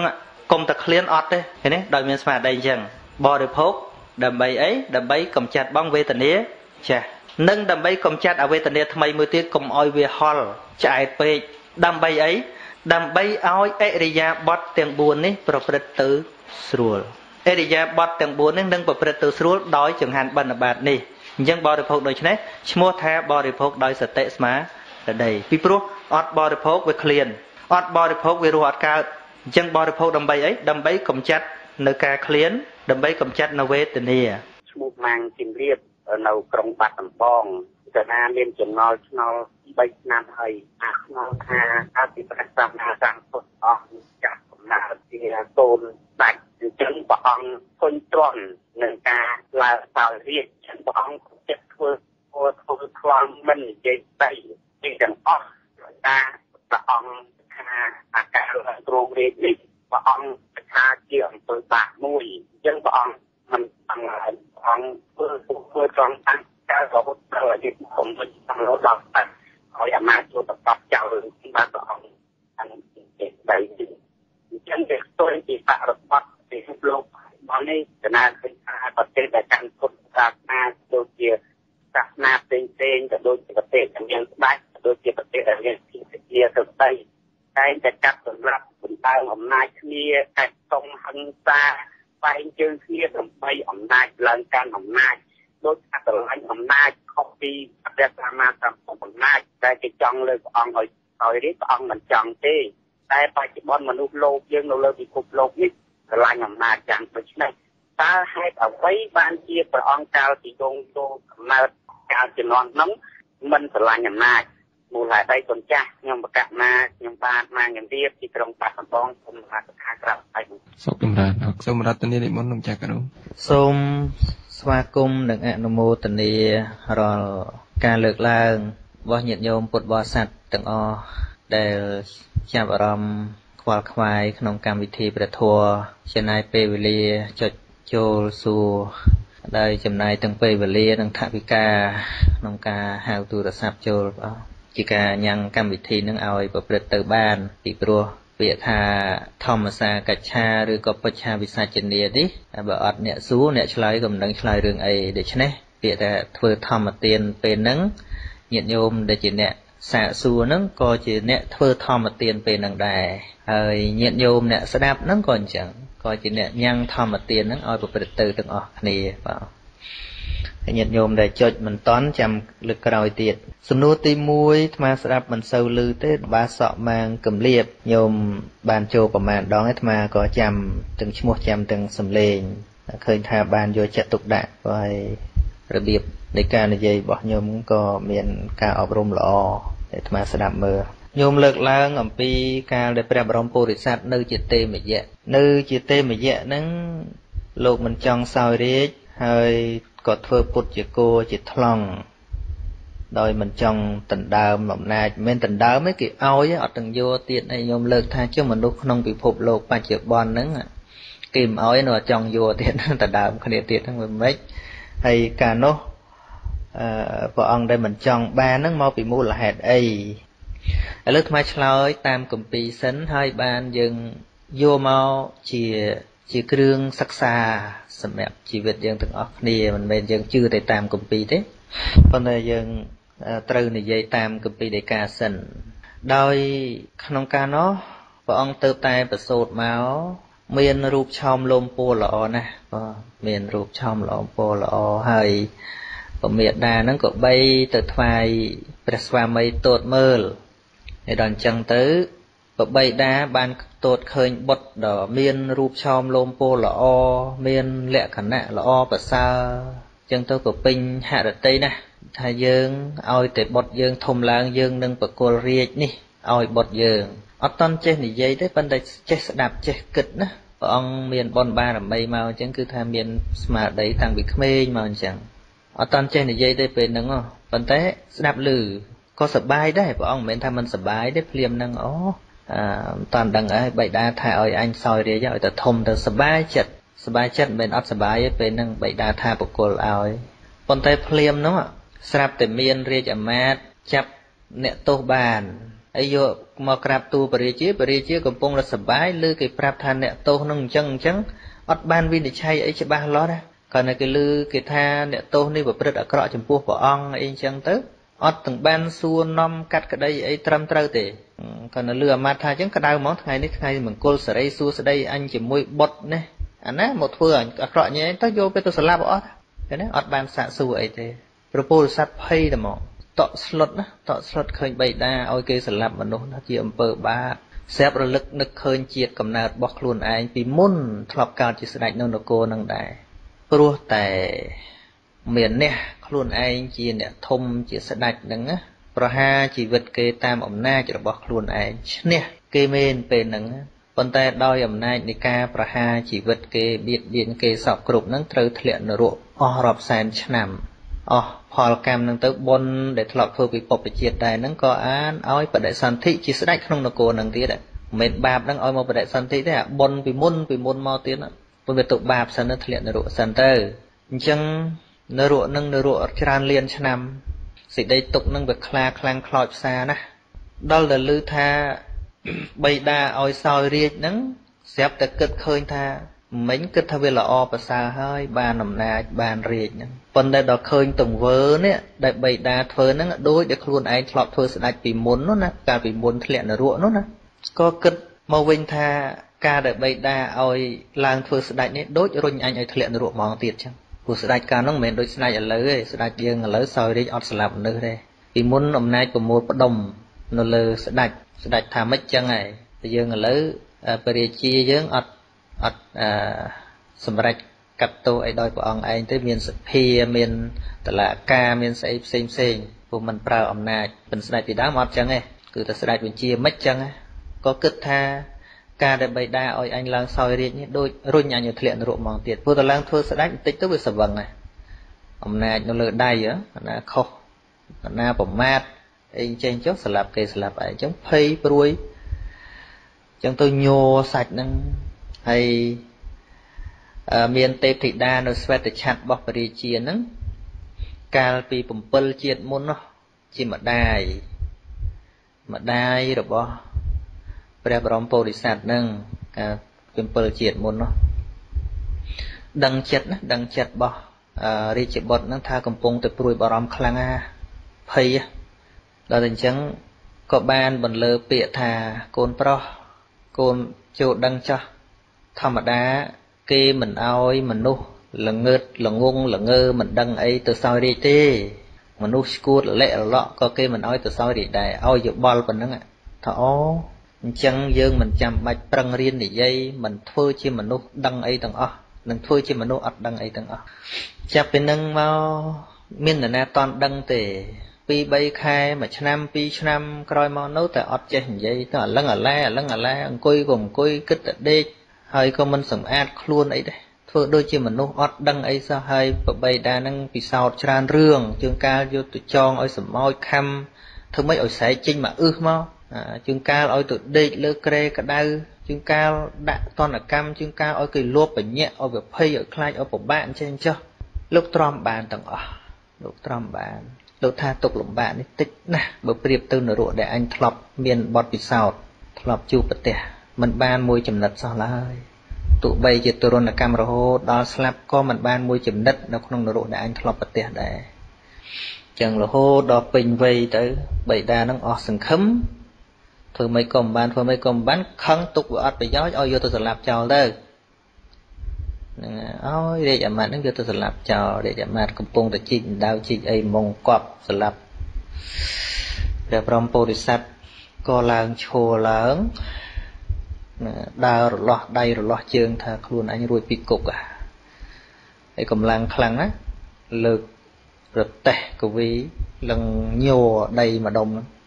កុំតែឃ្លានអត់ទេឃើញទេដោយមានស្មារតីអញ្ចឹងបរិភោគដើម្បីអីដើម្បីកំចាត់បងវេទនាចាស់និងដើម្បីកំចាត់អវេទនាថ្មីមួយទៀតកុំឲ្យវាហល់ឆ្អែតពេកដើម្បីអីដើម្បីឲ្យអរិយាបថទាំង4នេះប្រព្រឹត្តទៅស្រួលអរិយាបថទាំង4នេះនឹងប្រព្រឹត្តទៅស្រួលដោយចង្ហាន់បិណ្ឌបាតនេះអញ្ចឹងបរិភោគដូច្នេះឈ្មោះថាបរិភោគដោយសតិស្មារតីពីព្រោះអត់បរិភោគវាឃ្លានអត់បរិភោគវារស់អត់កើតអញ្ចឹងបរិភោគដើម្បីអីដើម្បីកំចាត់នៅការឃ្លានដើម្បីកំចាត់នៅវេទនាឈ្មោះម៉ាំងជំរាបនៅក្រុងបាត់ដំបងកាលណាមានចំណល់ឆ្ងល់3ឆ្នាំហើយអាខ្នល់ថាអភិប្រាសាទណាសាំពុទ្ធអស់ចាស់កំណើតជាកូនដាច់អញ្ចឹងព្រះអង្គធន់ទ្រាំនឹងការឡើងសោយរាជអញ្ចឹងព្រះអង្គចិត្តធ្វើខ្លាំងមិននិយាយស្ដីទាំងអស់ថាព្រះអង្គថាអាការឡើងទ្រង់រាជនេះព្រះអង្គថាជាអំពើបាបមួយអញ្ចឹងព្រះអង្គមិនអង្គធ្វើត្រង់តាំងការរហូតដល់អាយុខ្ញុំវិញតាមរដល់តែឲ្យអាមាត្យចូលតបចោលបានព្រះអង្គអង្គទេដៃអញ្ចឹងគេស្ទើរពីបរិបត្តិពីលោកមកនេះកណាឃើញថាប្រទេសដែលកាន់ពុទ្ធសាសនាដូចជាសាសនាផ្សេងក៏ដូចជាប្រទេសដែលមានស្ដេចដូចជាប្រទេសដែលមានជាទៅស្ដីតែតែកាត់សម្រាប់បណ្ដើមអំណាចគ្នាកាច់តុងហិង្សាបែងជើងគ្នាដើម្បីអំណាចឡើងកាន់អំណាចដូចអត្តល័យអំណាចខុសពីព្រះសម្មាសម្ពុទ្ធអំណាចតែគេចង់លើព្រះអង្គឲ្យរាជព្រះអង្គមិនចង់ទេតែបច្ចុប្បន្នមនុស្សលោកយើងនៅលើពិភពលោកនេះស្រឡាញ់អំណាចយ៉ាងដូច្នេះតើហេតុអ្វីបានជាព្រះអង្គកាលពីយងកំណើតកាលជំនាន់នោះមិនស្រឡាញ់អំណាចមូលហេតុអីកូនចាស់ខ្ញុំបកណាខ្ញុំបាទមកជំរាបទីក្រុងបាត់ដំបងសូមអរគុណក្រាបហើយសូមចម្រើនសូមរតនានិមន្តលោកចាស់គ្រូសូមស្វាគមន៍និងអនុមោទនារាល់ការលើកឡើងរបស់ញាតិញោមពុទ្ធបរិស័ទទាំងអស់ដែលចាប់អារម្មណ៍ខ្វល់ខ្វាយក្នុងកម្មវិធីព្រះធម៌ចំណាយពេលវេលាចុចចូលសួរដោយចំណាយទាំងពេលវេលានិងថវិកាក្នុងការហៅទូរស័ព្ទចូលបងជាការញ៉ាំងកម្មវិធីនឹងឲ្យប្រព្រឹត្តទៅបានពីព្រោះពាក្យថាធម្មសាកច្ឆាឬក៏បច្ឆាវិសច្ចនានេះបើអត់អ្នកសួរអ្នកឆ្លើយក៏មិនដឹងឆ្លើយរឿងអីដូច្នេះពាក្យថាធ្វើធម្មទានពេលហ្នឹងញាតិញោមដែលជាអ្នកសាកសួរហ្នឹងក៏ជាអ្នកធ្វើធម្មទានពេលហ្នឹងដែរហើយញាតិញោមអ្នកស្ដាប់ហ្នឹងក៏អញ្ចឹងក៏ជាអ្នកញ៉ាំងធម្មទានហ្នឹងឲ្យប្រព្រឹត្តទៅទាំងអស់គ្នាបាទហើយញាតិញោមដែលចុចមិនតន់ចាំលើកក្រោយទៀតសំណួរទី1អាត្មាស្ដាប់មិនសូវឮទេបាសក់ម៉ាងកំលៀបញោមបានចូលប្រមាណដងអាត្មាក៏ចាំទាំងឈ្មោះចាំទាំងសំឡេងឃើញថាបានយកចិត្តទុកដាក់ហើយរបៀបនៃការនិយាយរបស់ញោមក៏មានការអប់រំល្អអាត្មាស្ដាប់មើលញោមលើកឡើងអំពីការដែលព្រះបរមពុរិស័ទនៅជាទេមយៈហ្នឹងលោកមិនចង់សោយរាជហើយក៏ធ្វើពុទ្ធជាគោជាថ្លង់ដោយមិនចង់ដណ្ដើមអំណាចមិនដណ្ដើមទេគេឲ្យអត់ទាំងយកទៀតឯងញោមលើកថាជុំមនុស្សក្នុងពិភពលោកបច្ចុប្បន្នហ្នឹងគេមិនឲ្យនៅចង់យកទៀតដណ្ដើមគ្នាទៀតហ្នឹងមិនម៉េចហើយកាលនោះព្រះអង្គដែលមិនចង់បានហ្នឹងមកពីមូលហេតុអីឥឡូវថ្មឆ្លើយតាមគម្ពីរសិនហើយបានយើងយកមកជាគ្រឿងសិក្សាសម្រាប់ជីវិតយើងទាំងអស់គ្នាមិនមែនយើងជឿតែតាមគម្ពីរទេប៉ុន្តែយើងត្រូវនិយាយតាមគម្ពីរដីកាសិនដោយក្នុងការនោះព្រះអង្គទៅតែប្រសូតមកមានរូបឆោមលោមពណ៌ល្អណាស់បាទមានរូបឆោមលោមពណ៌ល្អហើយពមេដាហ្នឹងក៏បីទៅថ្វាយព្រះស្វាមីទតមើលហើយដល់អញ្ចឹងទៅបបីដាបានទតឃើញបុត្រដ៏មានរូបឆោមលោមពណ៌ល្អមានលក្ខណៈល្អប្រសើរអញ្ចឹងទៅក៏ពេញហឫទ័យណាស់ថាយើងឲ្យតែបុត្រយើងធំឡើងយើងនឹងបកុលរាជនេះឲ្យបុត្រយើងអត់តន់ចេះនិយាយទេប៉ុន្តែចេះស្ដាប់ចេះគិតណាព្រះអង្គមានបុណ្យបារមីមកអញ្ចឹងគឺថាមានស្មារតីតាំងពីក្មេងមកអញ្ចឹងអត់តន់ចេះនិយាយទេពេលហ្នឹងប៉ុន្តែស្ដាប់ឮក៏សប្បាយដែរព្រះអង្គមិនមែនថាមិនសប្បាយទេភ្លាមហ្នឹងមិនតាន់ដឹងអីបិតាថាឲ្យអញសោយរាជឲ្យតែធំទៅសប្បាយចិត្តមិនមែនអត់សប្បាយទេពេលហ្នឹងបិតាថាបកុលឲ្យប៉ុន្តែភ្លាមហ្នឹងស្រាប់តែមានរាជអាមាត្យចាប់អ្នកទោសបាន ấy vô mà crap tu bari chia cầm pong là sập bái lư cái prap than nẹt tô nông chăng ọt ban vin để chay ấy chỉ ba lót á còn này cái lư cái tha nẹt tô này bật bật ở cọ chấm pua bỏ ong ấy chăng tới ọt từng ban xua nom cắt cái đây ấy trâm trâu tệ còn là lừa mà tha chăng cái đau món ngày mình cô sờ đây xua sờ đây anh chỉ môi bọt này anh á một phơi ở cọ nhé tới vô cái tôi sờ la bỏ cái đấy ọt ban xạ xua ấy thế propose sát pay là mỏ tọ slot khơi bay đa ôi cây sờ lạp mà nó chỉ âm bờ ba xếp rồi lực nực khơi chiết cầm nạt bọc luôn ai vì muốn thọp cao chỉ sạch nông nô cô nông đại pro tại miền nè luôn ai chỉ nè thông chỉ sạch nâng á pro ha chỉ vật cây tam ẩm na chỉ bọc luôn ai nè cây men pe nâng còn tại đôi ẩm na đi ca pro ha chỉ vật cây biệt điện cây sọc cục nâng trừ thiện nở ruộng rọp sàn nằmพอกรรมนั่งเติบบนเด็ดหลอกเพื่อไปปบไปเจียดได้นั่งก็อ่านเอาไปได้สันติจิตได้ขนมนโกนั่งที่ได้เหม็นบาปนั่งเอามาไปได้สันติได้บนไปมุนมอเตี้ยน่ะเป็นไปตกบาปสันนิษฐานนรุสันเตอร์จังนรุนั่งนรุจานเลียนชนำสิได้ตกนั่งแบบคลาคลังคลอดซานะดอลลือทาใบดาเอาซอยเรียกนั่งเสียบแต่เกิดเคยทาmình cứ thay vì là o và xa hơi bàn nằm nà bàn riêng phần đây đó khơi tổng vớ nè đại bày đa thơ nó đối để luôn anh lọt thơ sẽ đại vì muốn nó nè cả vì muốn thiện là ruộng nó nè có cất màu vinh tha ca đại bày đa oi làng thơ sẽ đại nè đối rồi anh ấy thiện là ruộng mong tiệt chăng của sẽ đại ca nó mình đối sẽ đại ở lỡ sẽ đại dương ở lỡ soi đi ọt sẽ làm nữa đây vì muốn hôm nay của một đồng nó lơ sẽ đại tham mất chăng này dương ở lỡ bề chia dương ọtสำหรับกับตัวไอ้ดอยปองไอ้ที่มีสเปียมีแต่ละกามีใส่เซ็งพวกมันเปล่าอำนาจเป็นสไลด์ปีด้ามอดจังไงคือแต่สไลด์เป็นเชียมัดจังไงก็เกิดท่าการได้ใบดาอ้อยอันล่างซอยเรียนนี่โดยรุ่นยังอยู่ทะเลนรุมองเตียดพวกแต่ล่างทั่วสไลด์ติดตัวเป็นสว่างไงอำนาจnóเลยได้เหรอนะเขาหน้าผมมาดไอ้เจนจ๊กสลับเกสลับไอ้จ๊กเพย์ปรุยจังตัวโยสัตว์นั่งให้เมียนเตปธิดาโนสเวตชัดบอกปริเชียนั้นการปีปุ่มเปิลเจียดมุนเนาะจิมาได้หรือบ่แปรบรมโพธิสัตว์นั่งการเป็นเปิลเจียดมุนเนาะดังจัดบ่ริจิบดนั่งท่ากำปงแต่ปลุยบรมคลังเพยเราถึงจังก็บานบนเลอเปียธาโกนปรโกนโจดังจ้ะธรรมดาเกมันเอามันนุหลังเงิดหลังงงหลังเงอมันดังไอตัวซอยดีเต้มันนุสกูดเละเลาะก็เกมันเอาตัวซอยดีได้เอาอยู่บอลปนนั่งอ่ะถ้าอ๋อจังยืงมันจำบัดปรังเรียนในยัยมันทั่วชีมันนุดังไอต่างอ่ะนั่งทั่วชีมันนุอัดดังไอต่างอ่ะจะเป็นนั่งมามินน่ะนะตอนดังเตะปีใบคายมาชนำปีชนำคอยมองโน้แต่อัดใจเห็นยัยก็ลังอะไรกุยกลมกุยกึศเด็กให้ก็มันสมอาดคล้วนไอ้เด้ทั่วโดยจีมันนุอัดดังไอ้ซะให้ปะใบดานั่งปีสาวชราเรื่องจึงการโยตุจองไอ้สมอ้อยคำถึงไม่เอาใส่จริงมามั้งจึงการเอาตุเด็กเลือกเกรกระดาจึงการดักตอนกรรมจึงการเอากี่ลวบไปเนี้ยเอาแบบเพย์เอาคลายเอาปบ้านเช่นเจ้าลูกตรอมบานต่างอ่ะลูกตรอมบานลูกท่าตกหลุมบานนี่ติดนะแบบเปรียบตื่นรัวแต่อันทลบเมียนบอดปีสาวทลบจูปะเตะมันบานมวยจำนัดซะเลยตุใบจิตตุรนกรรมระโหดอลสลับก็มันบานมวยจำนัดในขนมนรกได้อันทลบปะเตะได้จังระโหดอปิงไว้tớiใบดานั่งออกสังคมเพื่อไม่กลมบานขังตุกอัดไปย้อยเอาโยตัวสลับเจ้าเลยเอาเดี๋ยวมานั่งโยตัวสลับเจ้าเดี๋ยวมากำปงแต่จิตดาวจิตไอ้มงกอบสลับแต่พร้อมโพธิสัตว์ก็ลางโชลางดาวหล่อได้หล่อเชิงถ้าครูนอันรวยปีกกอ่ะไอ้กำลังคลังนะเลิกรถเตะกวีลังโย่ได้มาดม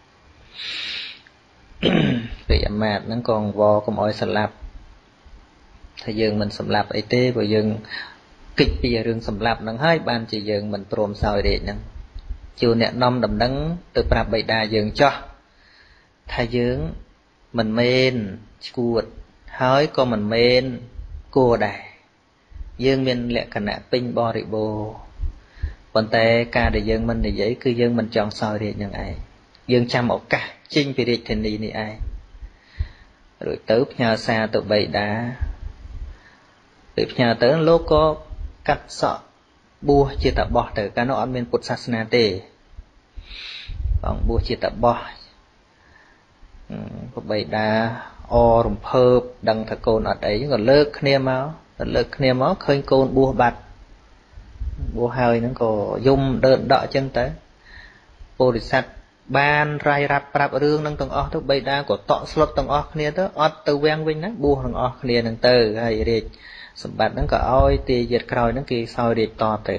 เปียมาดนั่งกองวอกมอ้อยสลับถ้ายังมันสำลับไอ้เต้พอยังกิจปีเรื่องสำลับนั่งให้บ้านจะยังมันโปรมซอยเด็ดนั่งจูเนี่ยน้อมดำนั่งตัวปราบใบดายังจ้ะถ้ายังมันเมนกูดหายก็มันเมนกูได้ยังเมนแหละขณะปิ้งบริโภคปันแต่การได้ยังมันได้ยัยคือยังมันจองซอยเรียนยังไง dương chăm ổ cả chinh vì địch thành đi này ai rồi tới nhà xa tụi bay đã từ nhà tới lúc có cắt sọ bua chia tập bỏ từ cái nó bên Phật sát na tề còn bua chia tập bỏ tụi bay đã o rùm phơ đằng thà côn ở đấy còn lơ khné máu khơi côn bua bạch bua hơi nó có dung đơn đọ chân tới bồ đề sát ban rai rap prap rương nâng tầng o tụi bay đã có tọ slot tầng o khné tới ọt từ ven vinh đó bua tầng o khné nâng từ hay đi sầm bát nó có oi tì giật còi nó kia soi đi to từ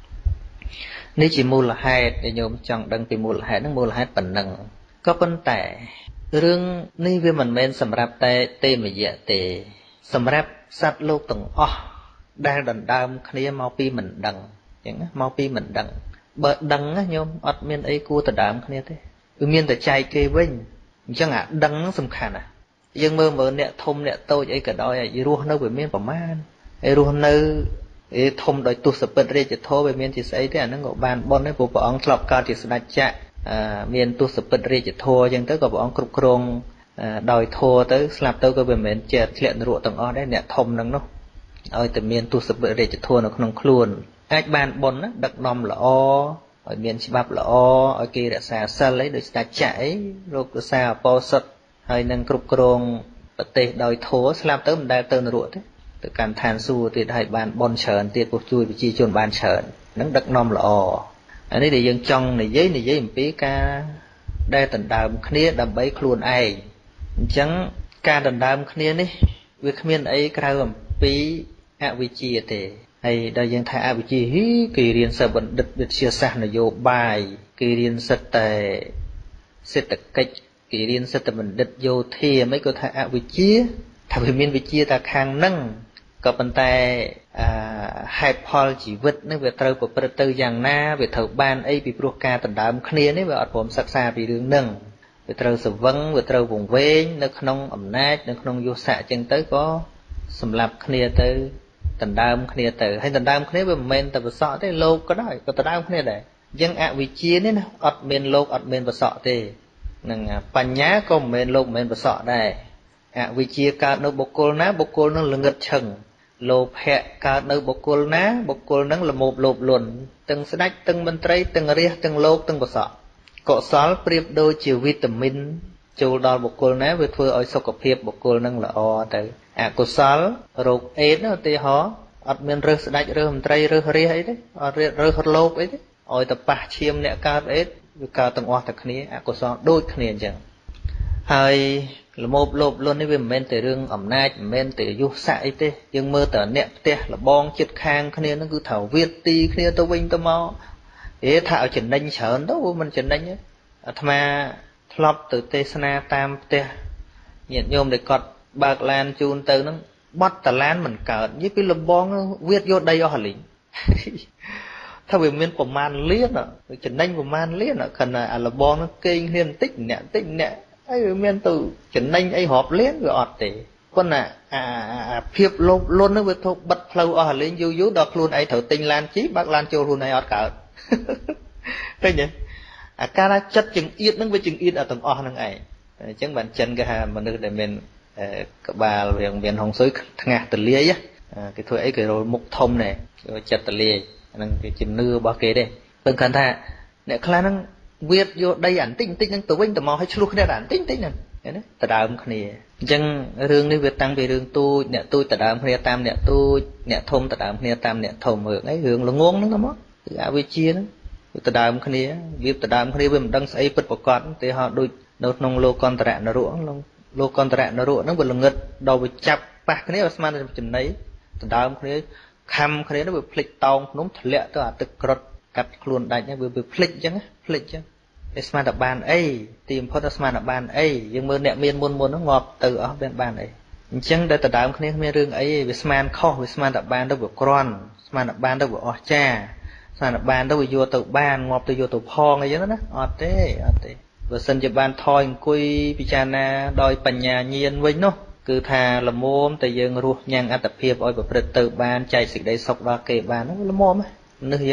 nếu chỉ mua là hai để nhôm chọn đăng thì mua là hai nó mua là hai phần nâng có vấn đề rương ní với mình men sầm rap tê mà dạ tê sầm rap sát lô tầng o đang đần đam khné mau pi mình đằng chẳng mau pi mình đằng bờ đằng á nhôm ọt miên ấy cua từ đam khné thế miên từ chai kê vinh chẳng ạ đằng nó sầm khàn à dương mơ mơ nè thông nè tôi ấy cả đôi ấy ruộng nơi miền Bắc Man ấy ruộng nơi thông đôi tu sập bật ra chỉ thô về miền chỉ xây thế nó ngộ bàn bon đấy bộ bọn lọc cao chỉ sạch chạ miền tu sập bật ra chỉ thô nhưng tới có bọn cục krong đòi thô tới slap tới có về miền chè thiện ruộng tầng o đấy nè thông nâng nó ở từ miền tu sập bật ra chỉ thô nó không khuôn ai bàn bon á đặc nòng là o ở miền chỉ bắp là o ở kia là xà sân lấy được sạch chảy rồi cái xà po sật hay nâng cục krong bật tê đòi thô slap tới mình đang tơn ruộng thế từการทานสู้ที่ได้บานบอนเฉินที่พวกช่วยไปชี้ชนบานเฉินนั่งดักนอมละออันนี้เดี๋ยวยังจ้องในย้ายมันปีกาได้ตันดามขี้ดำใบครูนไอจังการตันดามขี้นี่วิขมิ้นไอกระดมปีอวิจีเตไอได้ยังทายอวิจีฮิกีเรียนสบันดิดเชียร์สานโยบายกีเรียนสเตเศรษฐกิจกีเรียนสเตบันดิดโยเทียไม่ก็ทายอวิจีทำให้มีวิจีตาคางนั่งก็เป็นแต่ให้พอชีวิตนึกว่าเราเปิดตัวอย่างหน้าว่าเถาบ้านไอ้ปีปลุกการตัดดามเคลียนี่ว่าผมศึกษาไปเรื่องหนึ่งว่าเราสวงว่าเราวงเว้งนึกขนมอำนาจนึกขนมยุสะจึงtới cóสำหรับเคลียtớiตัดดามเคลียtớiให้ตัดดามเคลียเป็นเมนแต่ภาษาได้โลกก็ได้ก็ตัดดามเคลียได้ยังอวิจีนี่นะอัดเมนโลกอัดเมนภาษาได้นั่งปัญญาก็เมนโลกเมนภาษาได้วิจีการในบุคคลนะบุคคลนั้นละเงิดเชิงโลภะการในบุคคลนะบุคคลนั้นละโมบโลบหล่นตึงสนักตึงบันไตรตึงเรียตึงโลกตึงภาษาเกาะสอลเปรียบโดยจิวิตามินจูดอลบุคคลนะเวทเพื่อเอาสุขภาพบุคคลนั้นละอแต่กุศลโรคเอดนั่นตีหออัดเมียนเรือสนักเรือบันไตรเรือเรียไอ้ดิเรือโลกไอ้ดิเอาแต่ปะเชียมเนี่ยการเอดการตึงอแต่คนี้กุศลโดยคนี้จังให้ละโมบโลบล้นนี่เป็นเมนแต่เรื่องอำนาจเมนแต่ยุสายเต้ยังเมื่อแต่เนี่ยเต้ละบองจิตคางคะแนนนั่นคือเถาเวียดตีคะแนนตัววิ่งตัวมอถ้าเอาจันนั่งเฉินตัวมันจันนั่งเนี่ยทำไมทลบtừเตสนาตามเต้เหยียดโยมได้กอดบากลานจูนtừนั่งบัดแต่ลานมันเกิดยี่ปีละบองเวียดโยดได้ยอหลิงถ้าเป็นเมนประมาณเลี้ยนอ่ะจันนั่งประมาณเลี้ยนอ่ะขณะละบองนั่งเก่งเลี้ยนติ๊กเนี่ยไอ้เมียนตู่ฉันนั่งไอ้หอบเลี้ยงก็อดเตะคนน่ะเพียบลบล้นนึกว่าทุกบัดเพลาอดเลี้ยงยูดอกลุนไอ้เถาติงลานจีบักลานโจลุนไอ้อดเกิดเป็นยังการจัดจึงอีดนึกว่าจึงอีดตรงอดนั่งไอ้จังบันจันก็ฮะมันนึกแต่เมนกับบาเรียงเมียนหงซุยทั้งงาตะเลียยะcái thôi ấy cái rồi mục thông này rồi chặt tะเลียนั่นcái chim nưa bao kê đâyเป็นคันท่าเนี่ยคลานั่งเวียดโยได้อันติ้งนั่งตัววิ่งแต่มองให้ชลุกได้อันติ้งนั่นเห็นไหมแต่ดาวมันนี่จังเรื่องนี้เวียดตั้งไปเรื่องตู้แต่ดาวมันตามตู้ทมแต่ดาวมันตามทมเหรอไอ้เรื่องละงงนั่นก็มั้งคืออาวิชีนั่นแต่ดาวมันนี่เวียดแต่ดาวมันนี่เวียดมันดังใส่ปิดประกอบแต่họดูโน้ตนงโลกอนตระนรุโลกอนตระนรุนั่นเป็นละเงิดเราไปจับปากนี้ว่าสมาร์ทจุดไหนแต่ดาวมันนี่คำคนนี้นั่นเป็นพลิกตองน้มทะเลตัวตึกกรดกัดคลุนได้เนี่ยเป็นพลิกจังพลิกจังสมาร์ทบานเอ้ทีมพอสมาร์ทบานเอ้ยังมือเนี่ยเมียนมนน้องงอบตื่อเป็นบานเอ้จังได้แต่ดาวคนนี้มีเรื่องไอ้วิสมานข้อวิสมานบานได้แบบกรอนสมาร์ทบานได้แบบอ๋อจ้าสมาร์ทบานได้แบบโยตัวบานงอบตัวโยตัวพองอะไรอย่างนั้นนะอ๋อเต้ว่าสัญญาบานทอยคุยพิจารณาโดยปัญญาเยียนไว้เนาะคือทาละโมมแต่ยังรู้ยังอัตเพียบอ้อยแบบเปิดตื่บานใจสิ่งใดสกดาเก็บบานนั่นละโมมนึกเยอะ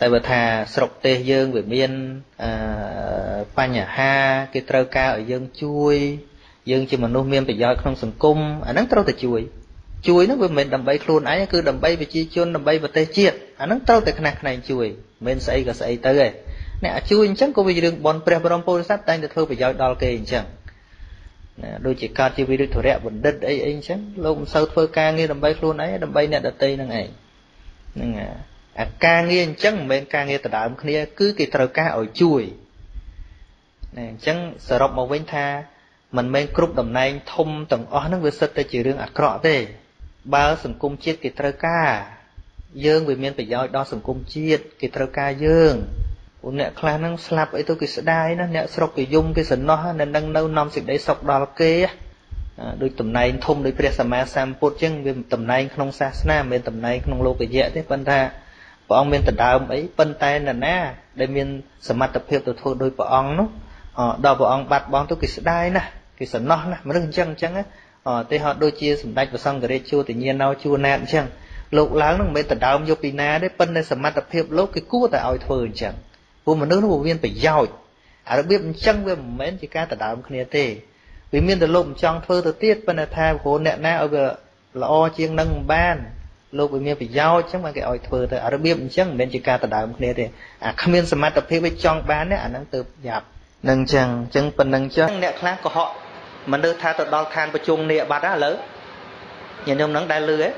tại vì thà sọc tê dương về miên pan nhà ha cái trâu cao ở dương chui dương chỉ mà nuôi miên bị do không sừng cung nó trâu từ chui nó với mình đầm bay luôn ấy cứ đầm bay về chi chôn đầm bay về tê chiết nó trâu từ khăn này chui mình xây cái xây tới rồi nè chui chắc có vì đường bon pre brom po sát tay được thôi bị do đo kê chẳng đôi chỉ cao chỉ vì được thổi rẹp bẩn đất ấy chắc lâu sau phơi ca nghe đầm bay luôn ấy đầm bay nè đặt tây năng này ca nghe chắc mình ca nghe từ đại một kia cứ cái trâu ca ở chui nè chắc sợ rộng một bên tha mình men cướp đầm này thông tầng ó nó vừa sật tới chỉ riêng cọ thế bao sừng cung chiết cái trâu ca dương vì miền phải giao đo sừng cung chiết cái trâu ca dương nè khla năng slap ấy tôi cái sợi đai nó nè sọc cái dung cái sừng nó nên đang nâu nằm xịt đấy sọc đo kê đôi tầm này thông đôi presama samput chăng về tầm này không xa na bên tầm này không lô cái dễ thế phân tha bọn ông bên tận đào ấy phân tay là na đây miền sầm mặt tập hiệp từ thôi đôi bọn ông nó đào bọn ông bạt bọn tôi cái sợi đai nè cái sợi nó nè mà đừng chăng chăng á thì họ đôi chia sầm đạch và xong cái đấy chua tự nhiên nào chua nè chăng lục láng nó bên tận đào ông vô pina đấy phân đây sầm mặt tập hiệp lúc cái cua tại oi phơi chẳng vô mà nước nó bộ viên phải giỏi nó biết chăng về mến chỉ ca tận đào ông kia thế vì miền từ lục trong phơi từ tiết phân là thay của nè na ở vừa là o chiên nâng ban lục vì miền phải giỏi chẳng mà cái oi phơi thôi nó biết chăng mến chỉ ca tận đào ông kia thế không miền sầm mặt tập hiệp với trong ban đấy nó từ dạp nâng chẳng chân phần nâng chân nè khác của họ mà đưa tha từ đo thanประชุม nè bát á lớn nhìn ông nắng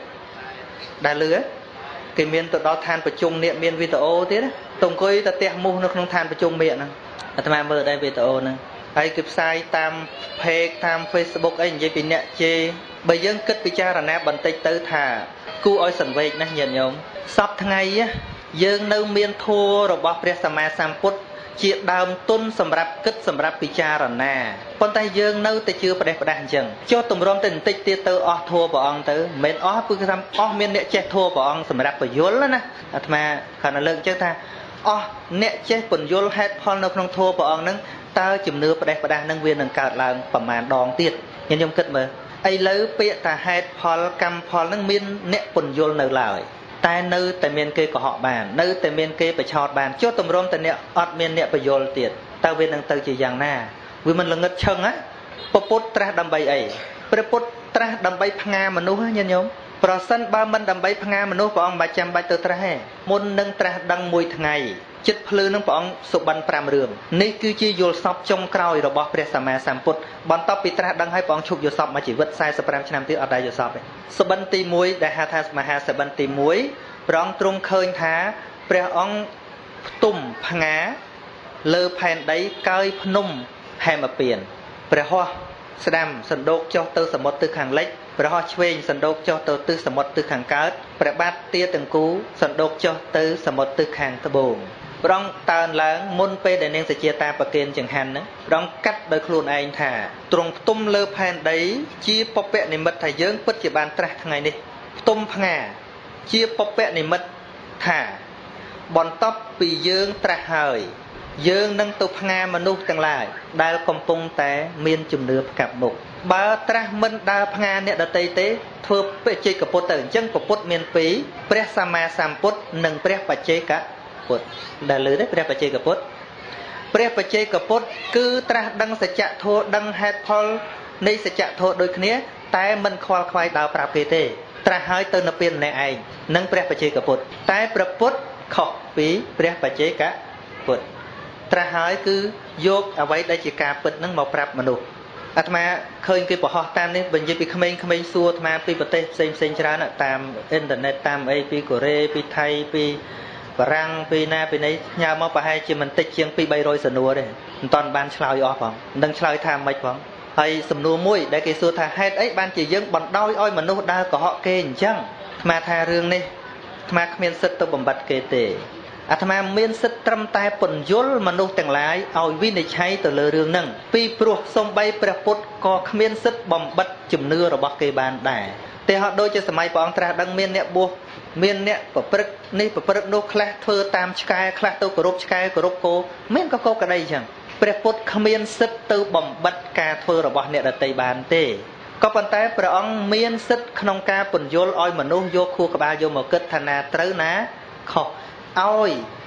đai lưới cái miền từ đo than ประชุม nè miền video thế đó tùng coi ta tẹt mu nó không than ประชุม miệng nè mà mở đây video nè hay kịp sai tam page tam Facebook ấy như vậy nè chê bây giờ kết bị cha là nè bận tay tới thả cu oi sần về nè nhìn nhông sắp ngày á dương nâu miền thua rồi bỏព្រះសម្មាសម្ពុទ្ធជាដើមទុនសម្រាប់គិតសម្រាប់ពិចារណាប៉ុន្តែយើងនៅតែជឿប្រទេសប្រដាស់អញ្ចឹងចុះទម្រាំទៅបន្តិចទៀតទៅអស់ធัวព្រះអង្គទៅមិនមែនអស់គឺថាអស់មានអ្នកចេះធัวព្រះអង្គសម្រាប់បញ្យលណាអាត្មាខណៈលើកអញ្ចឹងថាអស់អ្នកចេះបញ្យលហេតុផលនៅក្នុងធัวព្រះអង្គហ្នឹងតើជំនឿប្រទេសប្រដាស់ហ្នឹងវានឹងកើតឡើងប្រមាណដងទៀតខ្ញុំគិតមើលឥឡូវពាក្យថាហេតុផលកម្មផលហ្នឹងមានអ្នកបញ្យលនៅឡើយតែនៅតែមានគេកុហកបាននៅតែមានគេប្រឆោតបានចុះទម្រាំតែអ្នកអត់មានអ្នកបញ្យលទៀតតើវានឹងទៅជាយ៉ាងណាវាមិនល្ងឹតឈឹងណាពុទ្ធត្រាស់ដើម្បីអីព្រះពុទ្ធត្រាស់ដើម្បីផ្ងាមនុស្សញាតិញោមប្រសិនបើមិនដើម្បីផ្ងាមនុស្សព្រះអង្គមិនចាំបាច់ទៅត្រាស់ទេមុននឹងត្រាស់ដឹងមួយថ្ងៃចិត្តភ្លឺនឹងព្រះអង្គសុបិន5រឿងនេះគឺជាយល់សពចុងក្រោយរបស់ព្រះសម្មាសម្ពុទ្ធបន្ទាប់ពីត្រាស់ដឹងហើយព្រះអង្គឈប់យល់សពមួយជីវិត45ឆ្នាំទៀតអត់ដែរយល់សពទេសបិនទី1ដែលហៅថាមហាសបិនទី1ព្រះអង្គទ្រង់ឃើញថាព្រះអង្គផ្ទុំផ្ងាលើផែនដីកើយភ្នំហេមពៀនព្រះហស្ថស្ដាំសណ្ដូកចុះទៅសមុទ្រទិសខាងលិចព្រះហស្ថឆ្វេងសណ្ដូកចុះទៅទិសសមុទ្រទិសខាងកើតព្រះបាទទាទាំងគូសណ្ដូកចុះទៅសមុទ្រទិសខាងត្បូងព្រះអង្គតើនឡើងមុនពេលដែលនាងសជាតាប្រគេនចង្ហាន់ហ្នឹងព្រះអង្គកាត់ដោយខ្លួនឯងថាទ្រង់ផ្ទុំលើផែនដីជាពពនិមិត្តថាយើងពិតជាបានត្រាស់ថ្ងៃនេះផ្ទុំផ្ងាជាពពនិមិត្តថាបន្ទាប់ពីយើងត្រាស់ហើយយើងនឹងទៅផ្ងាមនុស្សទាំងឡាយដែលកំពុងតែមានជំនឿផ្កាប់មុខបើត្រាស់មិនដើរផ្ងាអ្នកដទៃទេធ្វើបច្ចេកពុទ្ធទៅអញ្ចឹងពុទ្ធមានពីរព្រះសម្មាសម្ពុទ្ធនិងព្រះបច្ចេកពុទ្ធដែលលើទេព្រះបច្ចេកពុទ្ធព្រះបច្ចេកពុទ្ធគឺត្រាស់ដឹងសច្ចធម៌ដឹងហេតុផលនៃសច្ចធម៌ដូចគ្នាតែមិនខ្វល់ខ្វាយដើរប្រាប់គេទេត្រាស់ហើយទៅនៅពេលម្នាក់ឯងនិងព្រះបច្ចេកពុទ្ធតែព្រះពុទ្ធខុសពីព្រះបច្ចេកពុទ្ធត្រាស់ហើយគឺយកអ្វីដែលជាការពិតនឹងមកប្រាប់មនុស្សអាត្មាឃើញគេបង្ហោះតាមនេះបញ្ជាពីក្មេងៗសួរអាត្មាពីប្រទេសផ្សេងច្រើនតាមអ៊ីនធឺណិតតាមអីពីកូរ៉េពីថៃពីបារាំងពីណាពីណីផ្ញើមកប្រហែលជាមិនតិចជាង200-300សំណួរទេមិនតាន់បានឆ្លើយអស់ផងមិនដឹងឆ្លើយថាម៉េចផងហើយសំណួរមួយដែលគេសួរថាហេតុអីបានជាយើងបណ្ដោយឲ្យមនុស្សដើរកុហកគេអញ្ចឹងអាត្មាថារឿងនេះអាត្មាគ្មានសិទ្ធិទៅបំបត្តិគេទេអាត្មាមានសិទ្ធិត្រឹមតែពន្យល់មនុស្សទាំងឡាយឲ្យវិនិច្ឆ័យទៅលើរឿងហ្នឹងពីព្រោះសំបីព្រះពុទ្ធក៏គ្មានសិទ្ធិបំបត្តិជំនឿរបស់គេបានដែរតែហត់ដូចជាសម័យព្រះអង្គត្រាស់ដឹងមានអ្នកបួសមានអ្នកប្រព្រឹត្តនេះប្រព្រឹត្តនោះខ្លះធ្វើតាមឆ្កែខ្លះទៅគោរពឆ្កែគោរពគោមានក៏គោក្តីអញ្ចឹងព្រះពុទ្ធគ្មានសិទ្ធិទៅបំបត្តិការធ្វើរបស់អ្នកដទៃបានទេក៏ប៉ុន្តែព្រះអង្គមានសិទ្ធិក្នុងការពន្យល់ឲ្យមនុស្សយកខួរក្បាលយកមកគិតថាណាត្រូវណាខុសឲ្យ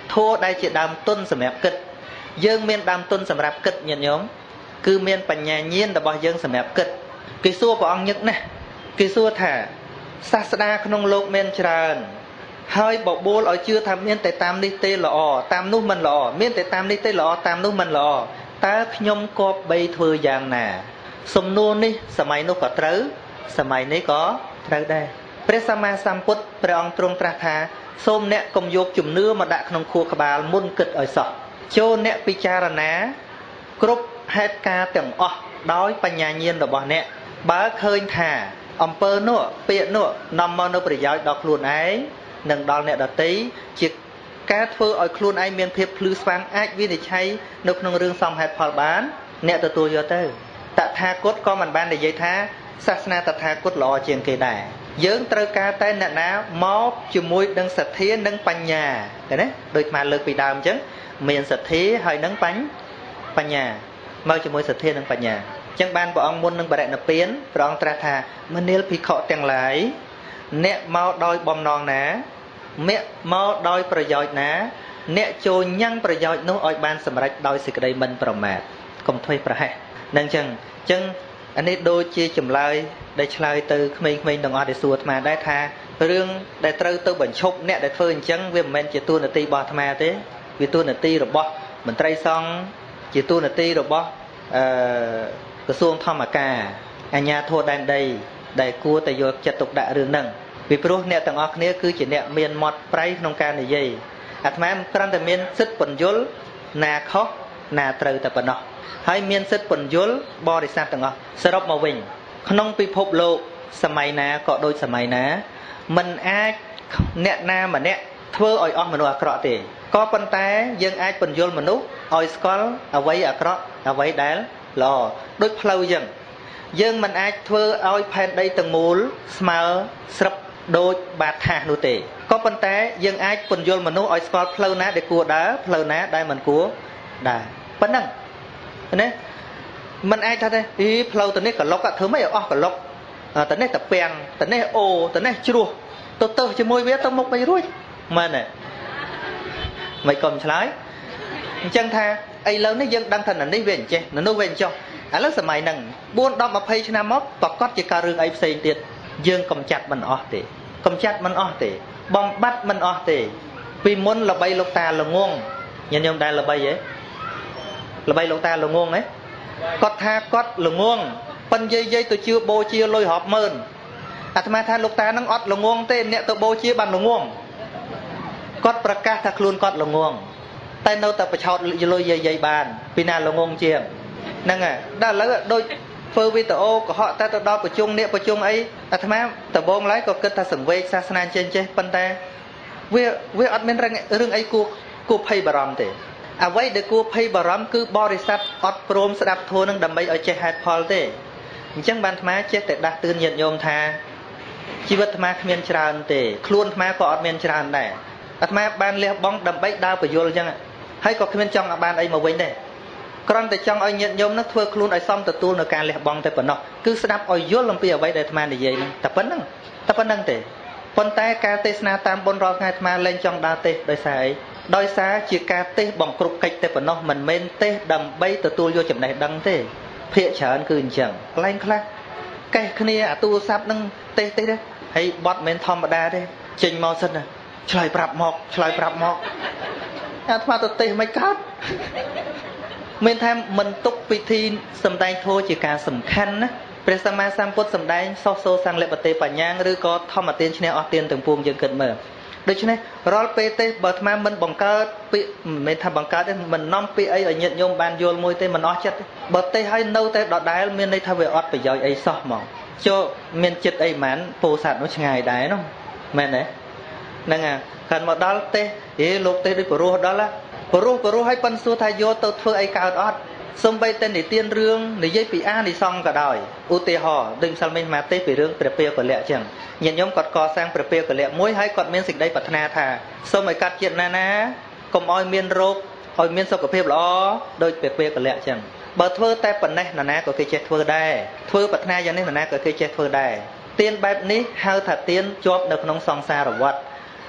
thua đây chỉ đam tuân sầm hẹp kịch dương miên đam tuân sầm hẹp kịch nhận nhóm cứ miên bành nhà nhiên là bao dương sầm hẹp kịch cái xua của ông nhật này cái xua thả sa đa không lục miên tràn hơi bỏ bô ở chưa tham miên tại tam đi tê lọ tam nút mình lọ miên tại tam đi tê lọ tam nút mình lọ ta nhom có bay thừa giang nè sum nôn đi sầm nút có trớ sầm này có trớ đây Presama Samput ព្រះអង្គទ្រង់ត្រាស់ថាសូមអ្នកកុំយកជំនឿមកដាក់ក្នុងខួរក្បាលមុនគិតឲ្យសោះចូលអ្នកពិចារណាគ្រប់ហេតុការណ៍ទាំងអស់ដោយបញ្ញាញាណរបស់អ្នកបើឃើញថាអំពើនោះពាក្យនោះនាំមកនៅប្រយោជន៍ដល់ខ្លួនឯងនិងដល់អ្នកដទៃជាការធ្វើឲ្យខ្លួនឯងមានភាពភ្លឺស្វាងអាចវិនិច្ឆ័យនៅក្នុងរឿងសមហេតុផលបានអ្នកទទួលយកទៅតថាគតក៏មិនបាននិយាយថាសាសនាតថាគតល្អជាងគេដែរយើងត្រូវការតែអ្នកណាមកជាមួយនឹងសទ្ធានិងបញ្ញាឃើញទេដូចស្មាលើកពីដើមអញ្ចឹងមានសទ្ធាហើយនឹងបញ្ញាមកជាមួយសទ្ធានិងបញ្ញាអញ្ចឹងបានព្រះអង្គមុននឹងបរិនិព្វានព្រះអង្គត្រាស់ថាមនាលភិក្ខុទាំងឡាយអ្នកមកដោយបំណងណាអ្នកមកដោយប្រយោជន៍ណាអ្នកចូលញ៉ាំងប្រយោជន៍នោះឲ្យបានសម្រេចដោយសេចក្តីមិនប្រមាទកុំធ្វេសប្រហែសនឹងអញ្ចឹងអានេះដូចជាចម្លើយដែលឆ្លើយទៅក្មេងៗទាំងអស់ដែលសួរអាត្មាដែរថារឿងដែលត្រូវទៅបញ្ឈប់អ្នកដែលធ្វើអញ្ចឹងវាមិនមែនជាតួនាទីរបស់អាត្មាទេវាតួនាទីរបស់មន្ត្រីសង្ឃជាតួនាទីរបស់ក្រសួងធម្មការអាជ្ញាធរដែនដីដែលគួរតែយកចិត្តទុកដាក់រឿងហ្នឹងពីព្រោះអ្នកទាំងអស់គ្នាគឺជាអ្នកមានមាត់ប្រៃក្នុងការនិយាយអាត្មាគ្រាន់តែមានសិទ្ធិបញ្យលណាខុសណាត្រូវតែប៉ុណ្ណោះហើយមានសិទ្ធិបញ្យលបរិស័ទទាំងអស់សរុបមកវិញក្នុងពិភពលោកសម័យណាក៏ដូចសម័យណាមិនអាចអ្នកណាម្នាក់ធ្វើឲ្យអស់មនុស្សអាក្រក់ទេក៏ប៉ុន្តែយើងអាចបញ្យលមនុស្សឲ្យស្គាល់អ្វីអាក្រក់អ្វីដែលល្អដូចផ្លូវចឹងយើងមិនអាចធ្វើឲ្យផែនដីទាំងមូលស្មើស្រាប់ដូចបាតថាសនោះទេក៏ប៉ុន្តែយើងអាចបញ្យលមនុស្សឲ្យស្គាល់ផ្លូវណាដែលគួរដើរផ្លូវណាដែលមិនគួរដើរប៉ុណ្ណឹងណាមិនអាចថាទេផ្លូវទៅនេះកឡុកធ្វើម៉េចឲ្យអស់កឡុកទៅនេះតាពាំងទៅនេះអូទៅនេះជ្រោះទៅជាមួយវាទៅមុខមិនរួចមែនទេមិនក៏ឆ្លើយអញ្ចឹងថាឥឡូវនេះយើងដឹងថានេះវាអញ្ចេះនោះវាអញ្ចោះឥឡូវសម័យហ្នឹង4 10 20ឆ្នាំមកប្រកាសជាការរឿងអីផ្សេងទៀតយើងកំចាត់មិនអស់ទេកំចាត់មិនអស់ទេបំបត្តិមិនអស់ទេពីមុនល្បីលោកតាល្ងងញាតិញោមដែរល្បីហ៎ល្បីលោកតាល្ងងហ៎គាត់ថាគាត់ល្ងងប៉ិនយាយទៅជឿបូជាលុយរាប់ម៉ឺនអាត្មាថាលោកតានឹងអត់ល្ងងទេអ្នកទៅបូជាបានល្ងងគាត់ប្រកាសថាខ្លួនគាត់ល្ងងតែនៅតែប្រឆោតលុយយាយបានពីណាល្ងងជាងហ្នឹងហើយដល់ឥឡូវដូចធ្វើវីដេអូកុហកតែទៅដល់ប្រជុំនេះប្រជុំអីអាត្មាដំបងឡើយក៏គិតថាសង្វេគសាសនាចេះប៉ុន្តែវាអត់មានរឿងអីគួរភ័យបារម្ភទេអ្វីដែលគួរភ័យបារម្ភគឺបរិស័ទអត់ព្រមស្ដាប់ធម៌នឹងដើម្បីឲ្យចេះហេតុផលទេអញ្ចឹងបានអាត្មាចេះតែដាស់តឿនញាតិញោមថាជីវិតអាត្មាគ្មានច្រើនទេខ្លួនអាត្មាក៏អត់មានច្រើនដែរអាត្មាបានលះបង់ដើម្បីដើរបញ្យលអញ្ចឹងហើយក៏គ្មានចង់ឲ្យបានអីមកវិញដែរគ្រាន់តែចង់ឲ្យញាតិញោមនឹងធ្វើខ្លួនឲ្យសមទទួលនៅការលះបង់តែប៉ុណ្ណោះគឺស្ដាប់ឲ្យយល់អំពីអ្វីដែលអាត្មានិយាយហ្នឹងតែប៉ុណ្្នឹងទេប៉ុន្តែការទេសនាតាមបុណ្យរាល់ថ្ងៃអាត្មាលែងចង់ដើរទេសដោយសារអីដោយសារជាការទេសបង្គ្រប់កិច្ចតែប៉ុណ្ណោះមិនមែនទេសដើម្បីទទួលយកចំណេះដឹងទេភាគច្រើនគឺអញ្ចឹងកន្លែងខ្លះកេះគ្នាអាទូរស័ព្ទនឹងទេសទេហើយបត់មិនធម្មតាទេចេញមកសិនណាឆ្លើយប្រាប់មកអាត្មាទៅទេសមិនកើតមានថាមិនទុកពិធីសម្ដែងធម៌ជាការសំខាន់ណាព្រះសម្មាសម្ពុទ្ធសម្ដែងសោសោសង្ឃលបតេបញ្ញាឬក៏ធម្មទានឈ្នះអស់ទានទាំងពួងយើងគិតមើលដូច្នេះរាល់ពេលទេសបើអាត្មាមិនបង្កើតពាក្យមិនមែនថាបង្កើតទេមិននាំពាក្យអីឲ្យញាតិញោមបានយល់មួយទេមិនអស់ចិត្តបើទេសឲ្យនៅតែដដែលមានន័យថាវាអត់ប្រយោជន៍អីសោះហ្មងចូលមានចិត្តអីហ្មងពោធិ៍សាត់នោះឆ្ងាយដែរនោះមែនទេហ្នឹងហើយខាងមកដល់ទេសលោកទេសដូចព្រោះដល់ព្រោះឲ្យប៉ុនសួរថាយកទៅធ្វើអីកើតអត់សំបីតែនិទានរឿងនិយាយពីអានិសង្ឃក៏ដោយឧទាហរណ៍ដូចម្សិលមិញមកទេសពីរឿងព្រះពាកលៈអញ្ចឹងញាតិញោមគាត់កសាងព្រះពាកលៈមួយហើយគាត់មានសេចក្តីប្រាថ្នាថាសូមឲ្យកាត់ជាតិណាកុំឲ្យមានរោគឲ្យមានសុខភាពល្អដូចព្រះពាកលៈអញ្ចឹងបើធ្វើតែប៉ុណ្ណេះនរណាក៏គេចេះធ្វើដែរធ្វើប្រាថ្នាយ៉ាងនេះនរណាក៏គេចេះធ្វើដែរទានបែបនេះហៅថាទានជាប់នៅក្នុងសង្សារវដ្ត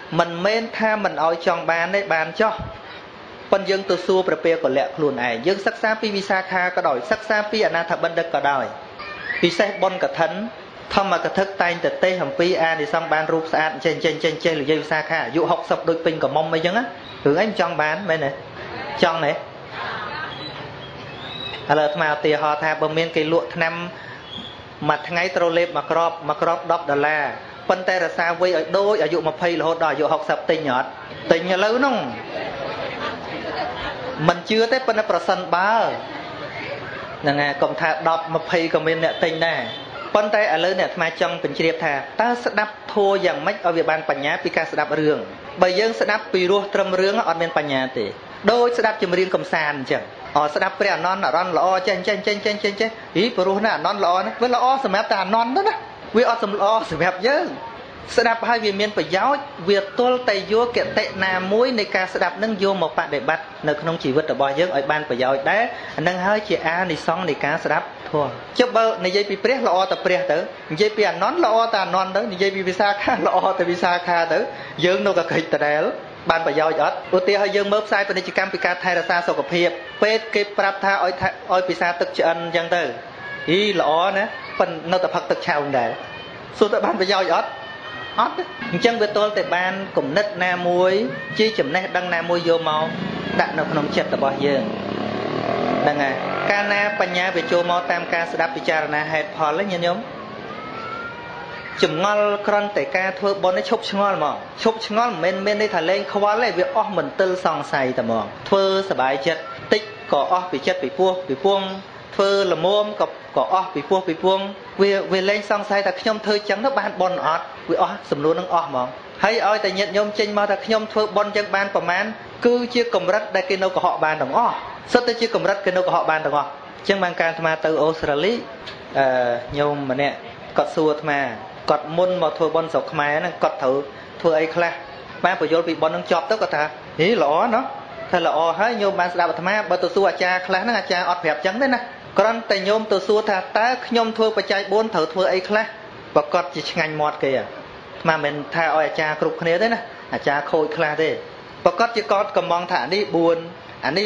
mình men tha mình oi chong ban đấy ban cho phần dương từ xưa prepare của lẹ luôn này dương sắc xa pi visa kha có đòi sắc xa pi anh thập bân đất có đòi vì xe bon cả thấn thâm mà cả thức tay từ tây hầm pi a thì xong ban rụp sạch trên là dây visa kha dụ học sập đôi pin của mông mấy chứ á hướng anh chong bán mấy này chong này là mà thì họ tha bơm miên cái lụa năm mặt ngay trâu lép mà crop $10 phân tay là sao với ở đôi ở dụ mà pay là hốt đòi dụ học sập tinh nhọt tinh nhà lớn không mình chưa tới phân là sân ba nè cộng thà đọc mà pay của mình nè tinh nè phân tay ở lớn nè mà trong tình chiệp thà ta sẽ đáp thua dạng mấy ở việc ban bánh nhá pika sẽ đáp rương bây giờ sẽ đáp pi ruột trầm rương ở bên bánh nhá thì đôi sẽ đáp chìm riêng cầm sàn chẳng sẽ đáp pre non là ron lọ chen ý pro nè non lọ nó với lọ sầm ta non đó vì ở sầm lọ sầm dớ sẽ đáp hai vị miền phải giáo việc tôi tay vô kiện tệ nà muốiในการsẽ đáp nâng vô một bạn để bắt nơi không chỉ vượt ở bò dớ ở ban phải giáo đấy nâng hơi chị a này xongในการsẽ đáp thua chấp bơในdây pi pre lọ tập pre tới dây pi non lọ ta non tới dây pi visa kha lọ ta visa kha tới dương đâu cả kịch ta đấy banประโยชน์อดอุติให้យើងមើលផ្សាយពាណិជ្ជកម្មពីការថែរក្សាសុខភាពពេទ្យគេប្រាប់ថាឲ្យពិសាទឹកឆ្អិនអញ្ចឹងទៅអីល្អណាប៉ុន្តែនៅតែផឹកទឹកឆៅដែរសួរទៅបានប្រយោជន៍អត់អញ្ចឹងវាទល់តែបានគំនិតណាមួយជាចំណេះដឹងណាមួយយកមកដាក់នៅក្នុងចិត្តរបស់យើងហ្នឹងហើយកាលណាបញ្ញាវាចូលមកតាមការស្ដាប់ពិចារណាហេតុផលហ្នឹងញាតិញោមចម្ងល់ក្រន់តែការធ្វើបុណ្យនេះឈប់ឆ្ងល់ហ្មងឈប់ឆ្ងល់មិនមែនន័យថាលេងខ្វល់ទេវាអស់មន្ទិលសង្ស័យតែហ្មងធ្វើសบายចិត្តតិចក៏អស់ពីចិត្តពីពោះពីពងធ្វើល្មមក៏អស់ពីពោះពីពងវាលេងសង្ស័យថាខ្ញុំធ្វើចឹងទៅបានបុណ្យអត់វាអស់សំណួរនឹងអស់ហ្មងហើយឲ្យតែញាតិញោមចេញមកថាខ្ញុំធ្វើបុណ្យចឹងបានប្រមាណគឺជាកម្រិតដែលគេនៅកុហកបានទាំងអស់សុទ្ធតែជាកម្រិតគេនៅកុហកបានទាំងអស់អញ្ចឹងបានការអាត្មាទៅអូស្ត្រាលីញោមម្នាក់គាត់សួរអាត្មាគាត់មុនមកធ្វើបុណ្យស្រុកខ្មែរហ្នឹងគាត់ត្រូវធ្វើអីខ្លះបានបញ្យល់ពីបុណ្យហ្នឹងចប់ទៅគាត់ថាហីល្អណាស់ថាល្អហើយញោមបានស្ដាប់អាត្មាបើទៅសួរអាចារ្យខ្លះហ្នឹងអាចារ្យអត់ប្រាប់ចឹងទេណាគ្រាន់តែញោមទៅសួរថាតើខ្ញុំធ្វើបច្ច័យ4ត្រូវធ្វើអីខ្លះប្រកាសជាឆ្ងាញ់មាត់គេអាត្មាមិនថាឲ្យអាចារ្យគ្រប់គ្នាទេណាអាចារ្យខូចខ្លះទេប្រកាសជាគាត់កំងថាអានេះ4អានេះ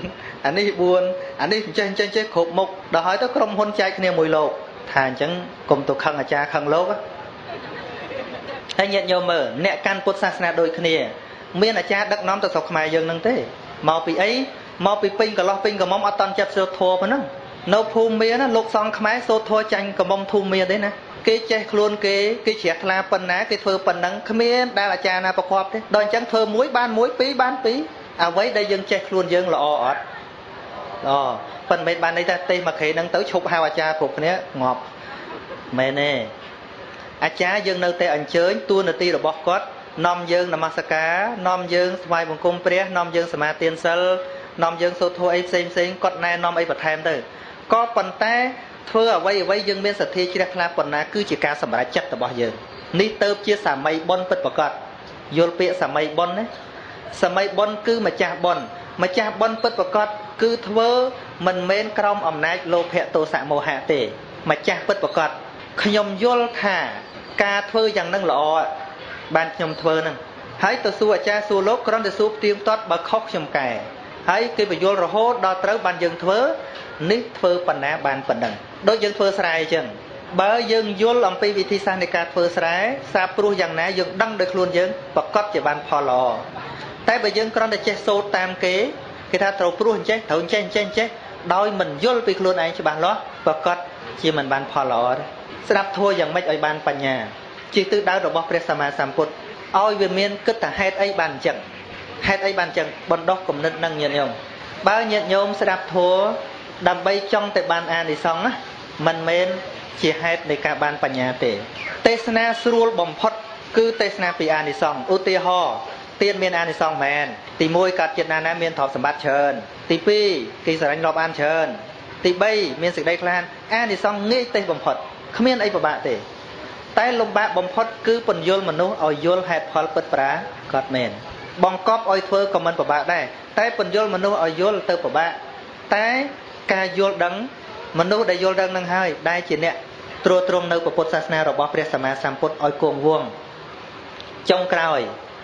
4អានេះ4អានេះចេះគ្រប់មុខដល់ហើយទៅក្រុមហ៊ុនចែកគ្នាមួយលោកថាអញ្ចឹងកុំទៅខឹងអាចារ្យខឹងលោកហើយញាតិញោមមើលអ្នកកាន់ពុទ្ធសាសនាដូចគ្នាមានអាចារ្យដឹកនាំទៅស្រុកខ្មែរយើងនឹងទេមកពីអីមកពីពេញកន្លោះពេញកមុំអត់តន់ចិត្តសូត្រធម៌ប៉ុណ្ណឹងនៅភូមិមានណាលោកសង្ឃខ្មែរសូត្រធម៌ចាញ់កមុំធូមមានទេណាគេចេះខ្លួនគេជ្រះថ្លាប៉ុណ្ណាគេធ្វើប៉ុណ្ណឹងគ្មានដែលអាចារ្យណាប្រកបទេដល់អញ្ចឹងធ្វើមួយបានមួយពីរបានពីរអ្វីដែលយើងចេះខ្លួនយើងល្អអត់ប៉ុន្តែមិនបានន័យថាទេមកខេហ្នឹងទៅឈប់ហៅអាចារ្យគ្រប់គ្នាងាប់មែនទេអាចារ្យយើងនៅតែអញ្ជើញតួនាទីរបស់គាត់នាំយើងនមស្ការនាំយើងថ្វាយបង្គំព្រះនាំយើងសមាទានសិលនាំយើងសូត្រធម៌អីផ្សេងគាត់ណែនាំអីបន្ថែមទៅក៏ប៉ុន្តែធ្វើអ្វីយើងមានសទ្ធាជ្រះថ្លាប៉ុណ្ណាគឺជាការសម្រេចចិត្តរបស់យើងនេះទៅជាសាមីបុណ្យពិតប្រាកដយល់ពាក្យសាមីបុណ្យណាសាមីបុណ្យគឺម្ចាស់បុណ្យពិតប្រាកដគឺធ្វើមិនមែនក្រោមអំណាចលោភៈទោសៈមោហៈទេម្ចាស់ពិតប្រាកដខ្ញុំយល់ថាការធ្វើយ៉ាងហ្នឹងល្អបានខ្ញុំធ្វើហ្នឹងហើយទៅសួរអាចារ្យសួរលោកគ្រាន់តែសួរផ្ទៀងផ្ទាត់បើខុសខ្ញុំកែហើយគេបញ្យល់រហូតដល់ត្រូវបានយើងធ្វើនេះធ្វើប៉ុណ្ណាបានប៉ុណ្ណឹងដូចយើងធ្វើស្រែអញ្ចឹងបើយើងយល់អំពីវិធីសាស្ត្រនៃការធ្វើស្រែសាបព្រោះយ៉ាងណាយើងដឹងដោយខ្លួនយើងប្រកបជាបានផលល្អតែបើយើងគ្រាន់តែចេះសូត្រតាមគេថាត្រូវព្រោះអញ្ចេះត្រូវចេះដោយមិនយល់ពីខ្លួនឯងច្បាស់លាស់ប្រកបជាមិនបានផលល្អទេស្ដាប់ធម៌យ៉ាងម៉េចឲ្យបានបញ្ញាជាទិសដៅរបស់ព្រះសម្មាសម្ពុទ្ធឲ្យវាមានគិតថាហេតុអីបានអញ្ចឹងបណ្ដោះគំនិតនឹងញាតិញោមបើញាតិញោមស្ដាប់ធម៌ដើម្បីចង់តែបានអានិសង្សមិនមែនជាហេតុនៃការបានបញ្ញាទេទេសនាស្រួលបំផុតគឺទេសនាពីអានិសង្សឧទាហរណ៍ទានមានអានិសង្សមែនទី1កើតចិត្តណាមានទ្រព្យសម្បត្តិច្រើនទី2គេស្រឡាញ់រាប់អានច្រើនទី3មានសេចក្តីក្លាហានអានិសង្សងាយទេសបំផុតគ្មានអីពិបាកទេតែលំបាកបំផុតគឺពន្យល់មនុស្សឲ្យយល់ហេតុផលពិតប្រាកដមែនបង្កប់ឲ្យធ្វើក៏មិនពិបាកដែរតែពន្យល់មនុស្សឲ្យយល់ទៅពិបាកតែការយល់ដឹងមនុស្សដែលយល់ដឹងនឹងហើយដែលជាអ្នកត្រួតត្រងនៅពុទ្ធសាសនារបស់ព្រះសម្មាសម្ពុទ្ធឲ្យគង់វង្សចុងក្រោយ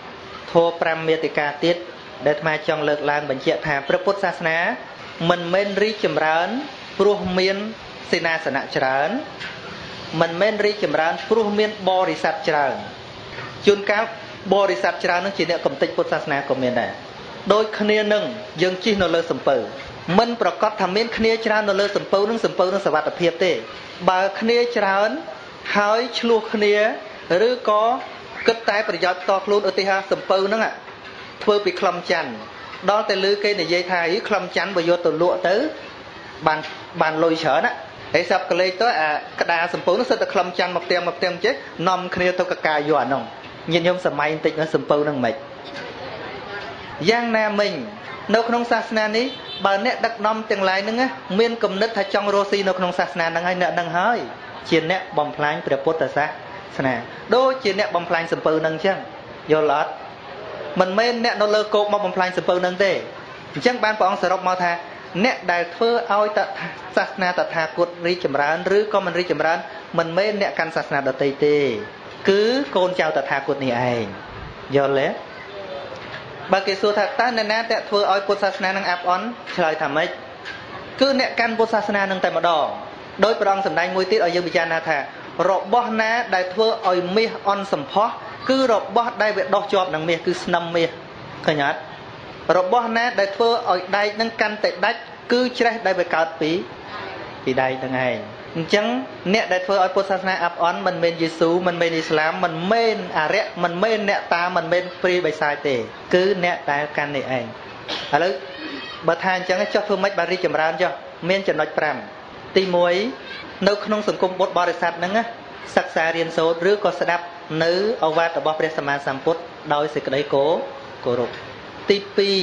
thô pram miệt cả tiết để mà trong lực langបញ្ជាក់ថាព្រះពុទ្ធសាសនាមិនមែនរីកចម្រើនព្រោះមានសេនាសនៈច្រើនមិនមែនរីកចម្រើនព្រោះមានបរិស័ទច្រើនជួនកាលបរិស័ទច្រើននឹងជាអ្នកកំទេចពុទ្ធសាសនាក៏មានដែរដូចគ្នានឹងយើងជិះនៅលើសំពៅមិនប្រកាសថាមានគ្នាច្រើននៅលើសំពៅនឹងសុវត្ថិភាពទេបើគ្នាច្រើនហើយឆ្លោះគ្នាឬក៏គិតតែប្រយោជន៍ផ្ទាល់ខ្លួនឧទាហរណ៍សំពៅហ្នឹងធ្វើពីខ្លឹមច័ន្ទដល់តែលឺគេនិយាយថាខ្លឹមច័ន្ទបើយកទៅលក់ទៅបានលុយច្រើនណាហើយសាប់កលេចទៅអាក្តារសំពៅនោះសិតតែខ្លឹមច័ន្ទមកផ្ទាំងចេះនាំគ្នាទៅកកាយកអានោះញាតិញោមសម័យបន្តិចនោះសំពៅហ្នឹងមិនយ៉ាងណាមិញនៅក្នុងសាសនានេះបើអ្នកដឹកនាំទាំងឡាយហ្នឹងមានគំនិតថាចង់រស់ស៊ីនៅក្នុងសាសនាហ្នឹងហើយអ្នកហ្នឹងហើយជាអ្នកបំផ្លាញព្រះពុទ្ធសាសនាដូចជាអ្នកបំផ្លាញសំពៅហ្នឹងអញ្ចឹងយល់អត់មិនមែនអ្នកនៅលើគោកមកបំផ្លាញសំពៅហ្នឹងទេអញ្ចឹងបានព្រះអង្គសរុបមកថាអ្នកដែលធ្វើឲ្យសាសនាតថាគតរីកចម្រើនឬក៏មិនរីកចម្រើនមិនមែនអ្នកកាន់សាសនាដទៃទេគឺកូនចៅតថាគតនេះឯងយល់ទេបើគេសួរថាតើអ្នកណាដែលធ្វើឲ្យពុទ្ធសាសនានឹងអាប់អន់ឆ្លើយថាម៉េចគឺអ្នកកាន់ពុទ្ធសាសនានឹងតែម្ដងដោយព្រះអង្គសម្ដែងមួយទៀតឲ្យយើងពិចារណាថារបស់ណាដែលធ្វើឲ្យមាសអន់សម្ផស្សគឺរបស់ដែលវាដោះជាប់នឹងមាសគឺស្នឹមមាសឃើញអត់របស់ណាដែលធ្វើឲ្យដែកនឹងកាន់តែដាច់គឺច្រេះដែលវាកើតពីដែកហ្នឹងឯងអញ្ចឹងអ្នកដែលធ្វើឲ្យពុទ្ធសាសនាអាប់អន់មិនមែនយេស៊ូមិនមែនអ៊ីស្លាមមិនមែនអារ្យមិនមែនអ្នកតាមិនមែនព្រាយបិសាចទេគឺអ្នកដែលកាន់នេះឯងឥឡូវបើថាអញ្ចឹងចុះធ្វើម៉េចបានរីកចម្រើនចុះមានចំណុច5ទី1នៅក្នុងសង្គមពុទ្ធបរិស័ទហ្នឹងសិក្សារៀនសូត្រឬក៏ស្ដាប់នៅឱវាទរបស់ព្រះសម្មាសម្ពុទ្ធដោយសេចក្តីគោរពទី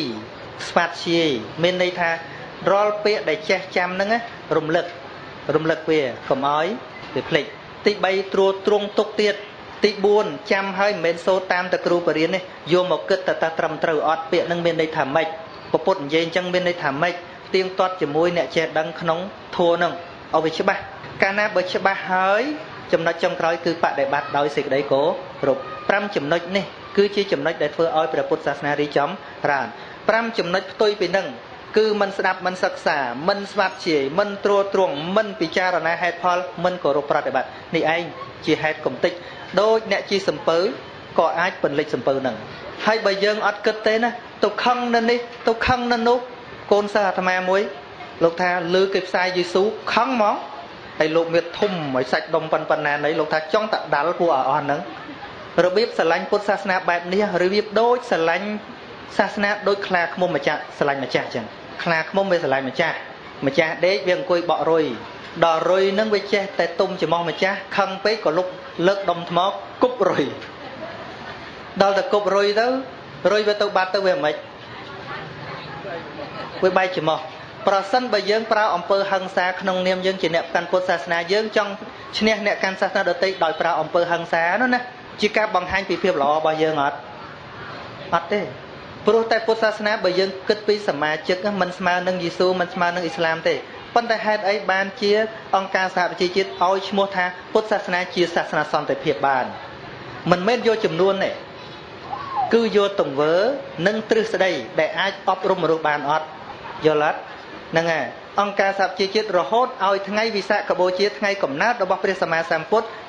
2ស្វាធ្យាយមានន័យថារាល់ពាក្យដែលចេះចាំហ្នឹងរំលឹកវាកុំឲ្យវាភ្លេចទី3ត្រួតត្រងទុកទៀតទី4ចាំហើយមិនមែនសូត្រតាមតែគ្រូបរិញ្ញានេះយកមកគិតតែត្រឹមត្រូវអត់ពាក្យហ្នឹងមានន័យថាម៉េចពុទ្ធនិយាយអញ្ចឹងមានន័យថាម៉េចទៀងទាត់ជាមួយអ្នកចេះដឹងក្នុងធម៌ហ្នឹងឲ្យវាច្បាស់កាលណាបើច្បាស់ហើយចំណុចចុងក្រោយគឺបដិបត្តិដោយសេចក្តីគោរព5ចំណុចនេះគឺជាចំណុចដែលធ្វើឲ្យព្រះពុទ្ធសាសនារីកចម្រើន5ចំណុចផ្ទុយពីនឹងគឺមិនស្ដាប់មិនសិក្សាមិនស្វាធ្យាយមិនត្រួតត្រងមិនពិចារណាហេតុផលមិនគោរពប្រតិបត្តិនេះឯងជាហេតុកំតិចដូចអ្នកជីសំពៅក៏អាចពន្លិចសំពៅនឹងហើយបើយើងអត់គិតទេណាទៅខឹងនៅនេះទៅខឹងនៅនោះកូនសិស្សអាត្មាមួយលោកថាលើគេផ្សាយយេស៊ូខឹងហ្មងហើយលោកមានធំឲ្យសាច់ដុំប៉ុណ្ណាណីលោកថាចង់តដាល់ពួកអស់ហ្នឹងរបៀបស្រឡាញ់ពុទ្ធសាសនាបែបនេះរបៀបដូចស្រឡាញ់សាសនាដូចខ្លាឃ្មុំម្ចាស់ស្រឡាញ់ម្ចាស់អញ្ចឹងខ្លាឃ្មុំវាស្រឡាញ់ម្ចាស់ដេកវាអង្គុយបក់រុយដល់រុយហ្នឹងវាចេះតែទុំច្រមុះម្ចាស់ខឹងពេកក៏លុកលើកដុំថ្មគប់រុយដល់តែគប់រុយទៅរុយវាទៅបាត់ទៅវាមិនវាបែកច្រមុះប្រសិនបើយើងប្រើអំពើហិង្សាក្នុងនាមយើងជាអ្នកកាន់ពុទ្ធសាសនាយើងចង់ឈ្នះអ្នកកាន់សាសនាដទៃដោយប្រើអំពើហិង្សានោះណាជាការបង្ហាញពីភាពល្អរបស់យើងអត់ទេព្រោះតែពុទ្ធសាសនាបើយើងគិតពីសមាជិកមិនស្មើនឹងយេស៊ូមិនស្មើនឹងអ៊ីស្លាមទេប៉ុន្តែហេតុអីបានជាអង្គការសហប្រជាជាតិឲ្យឈ្មោះថាពុទ្ធសាសនាជាសាសនាសន្តិភាពបានមិនមែនយកចំនួនទេគឺយកទង្វើនិងទ្រឹស្ដីដែលអាចអប់រំមនុស្សបានអត់យល់អត់ហ្នឹងហើយអង្គការសហប្រជាជាតិរហូតឲ្យថ្ងៃវិសាខបូជាថ្ងៃកំណើតរបស់ព្រះសម្មាសម្ពុទ្ធ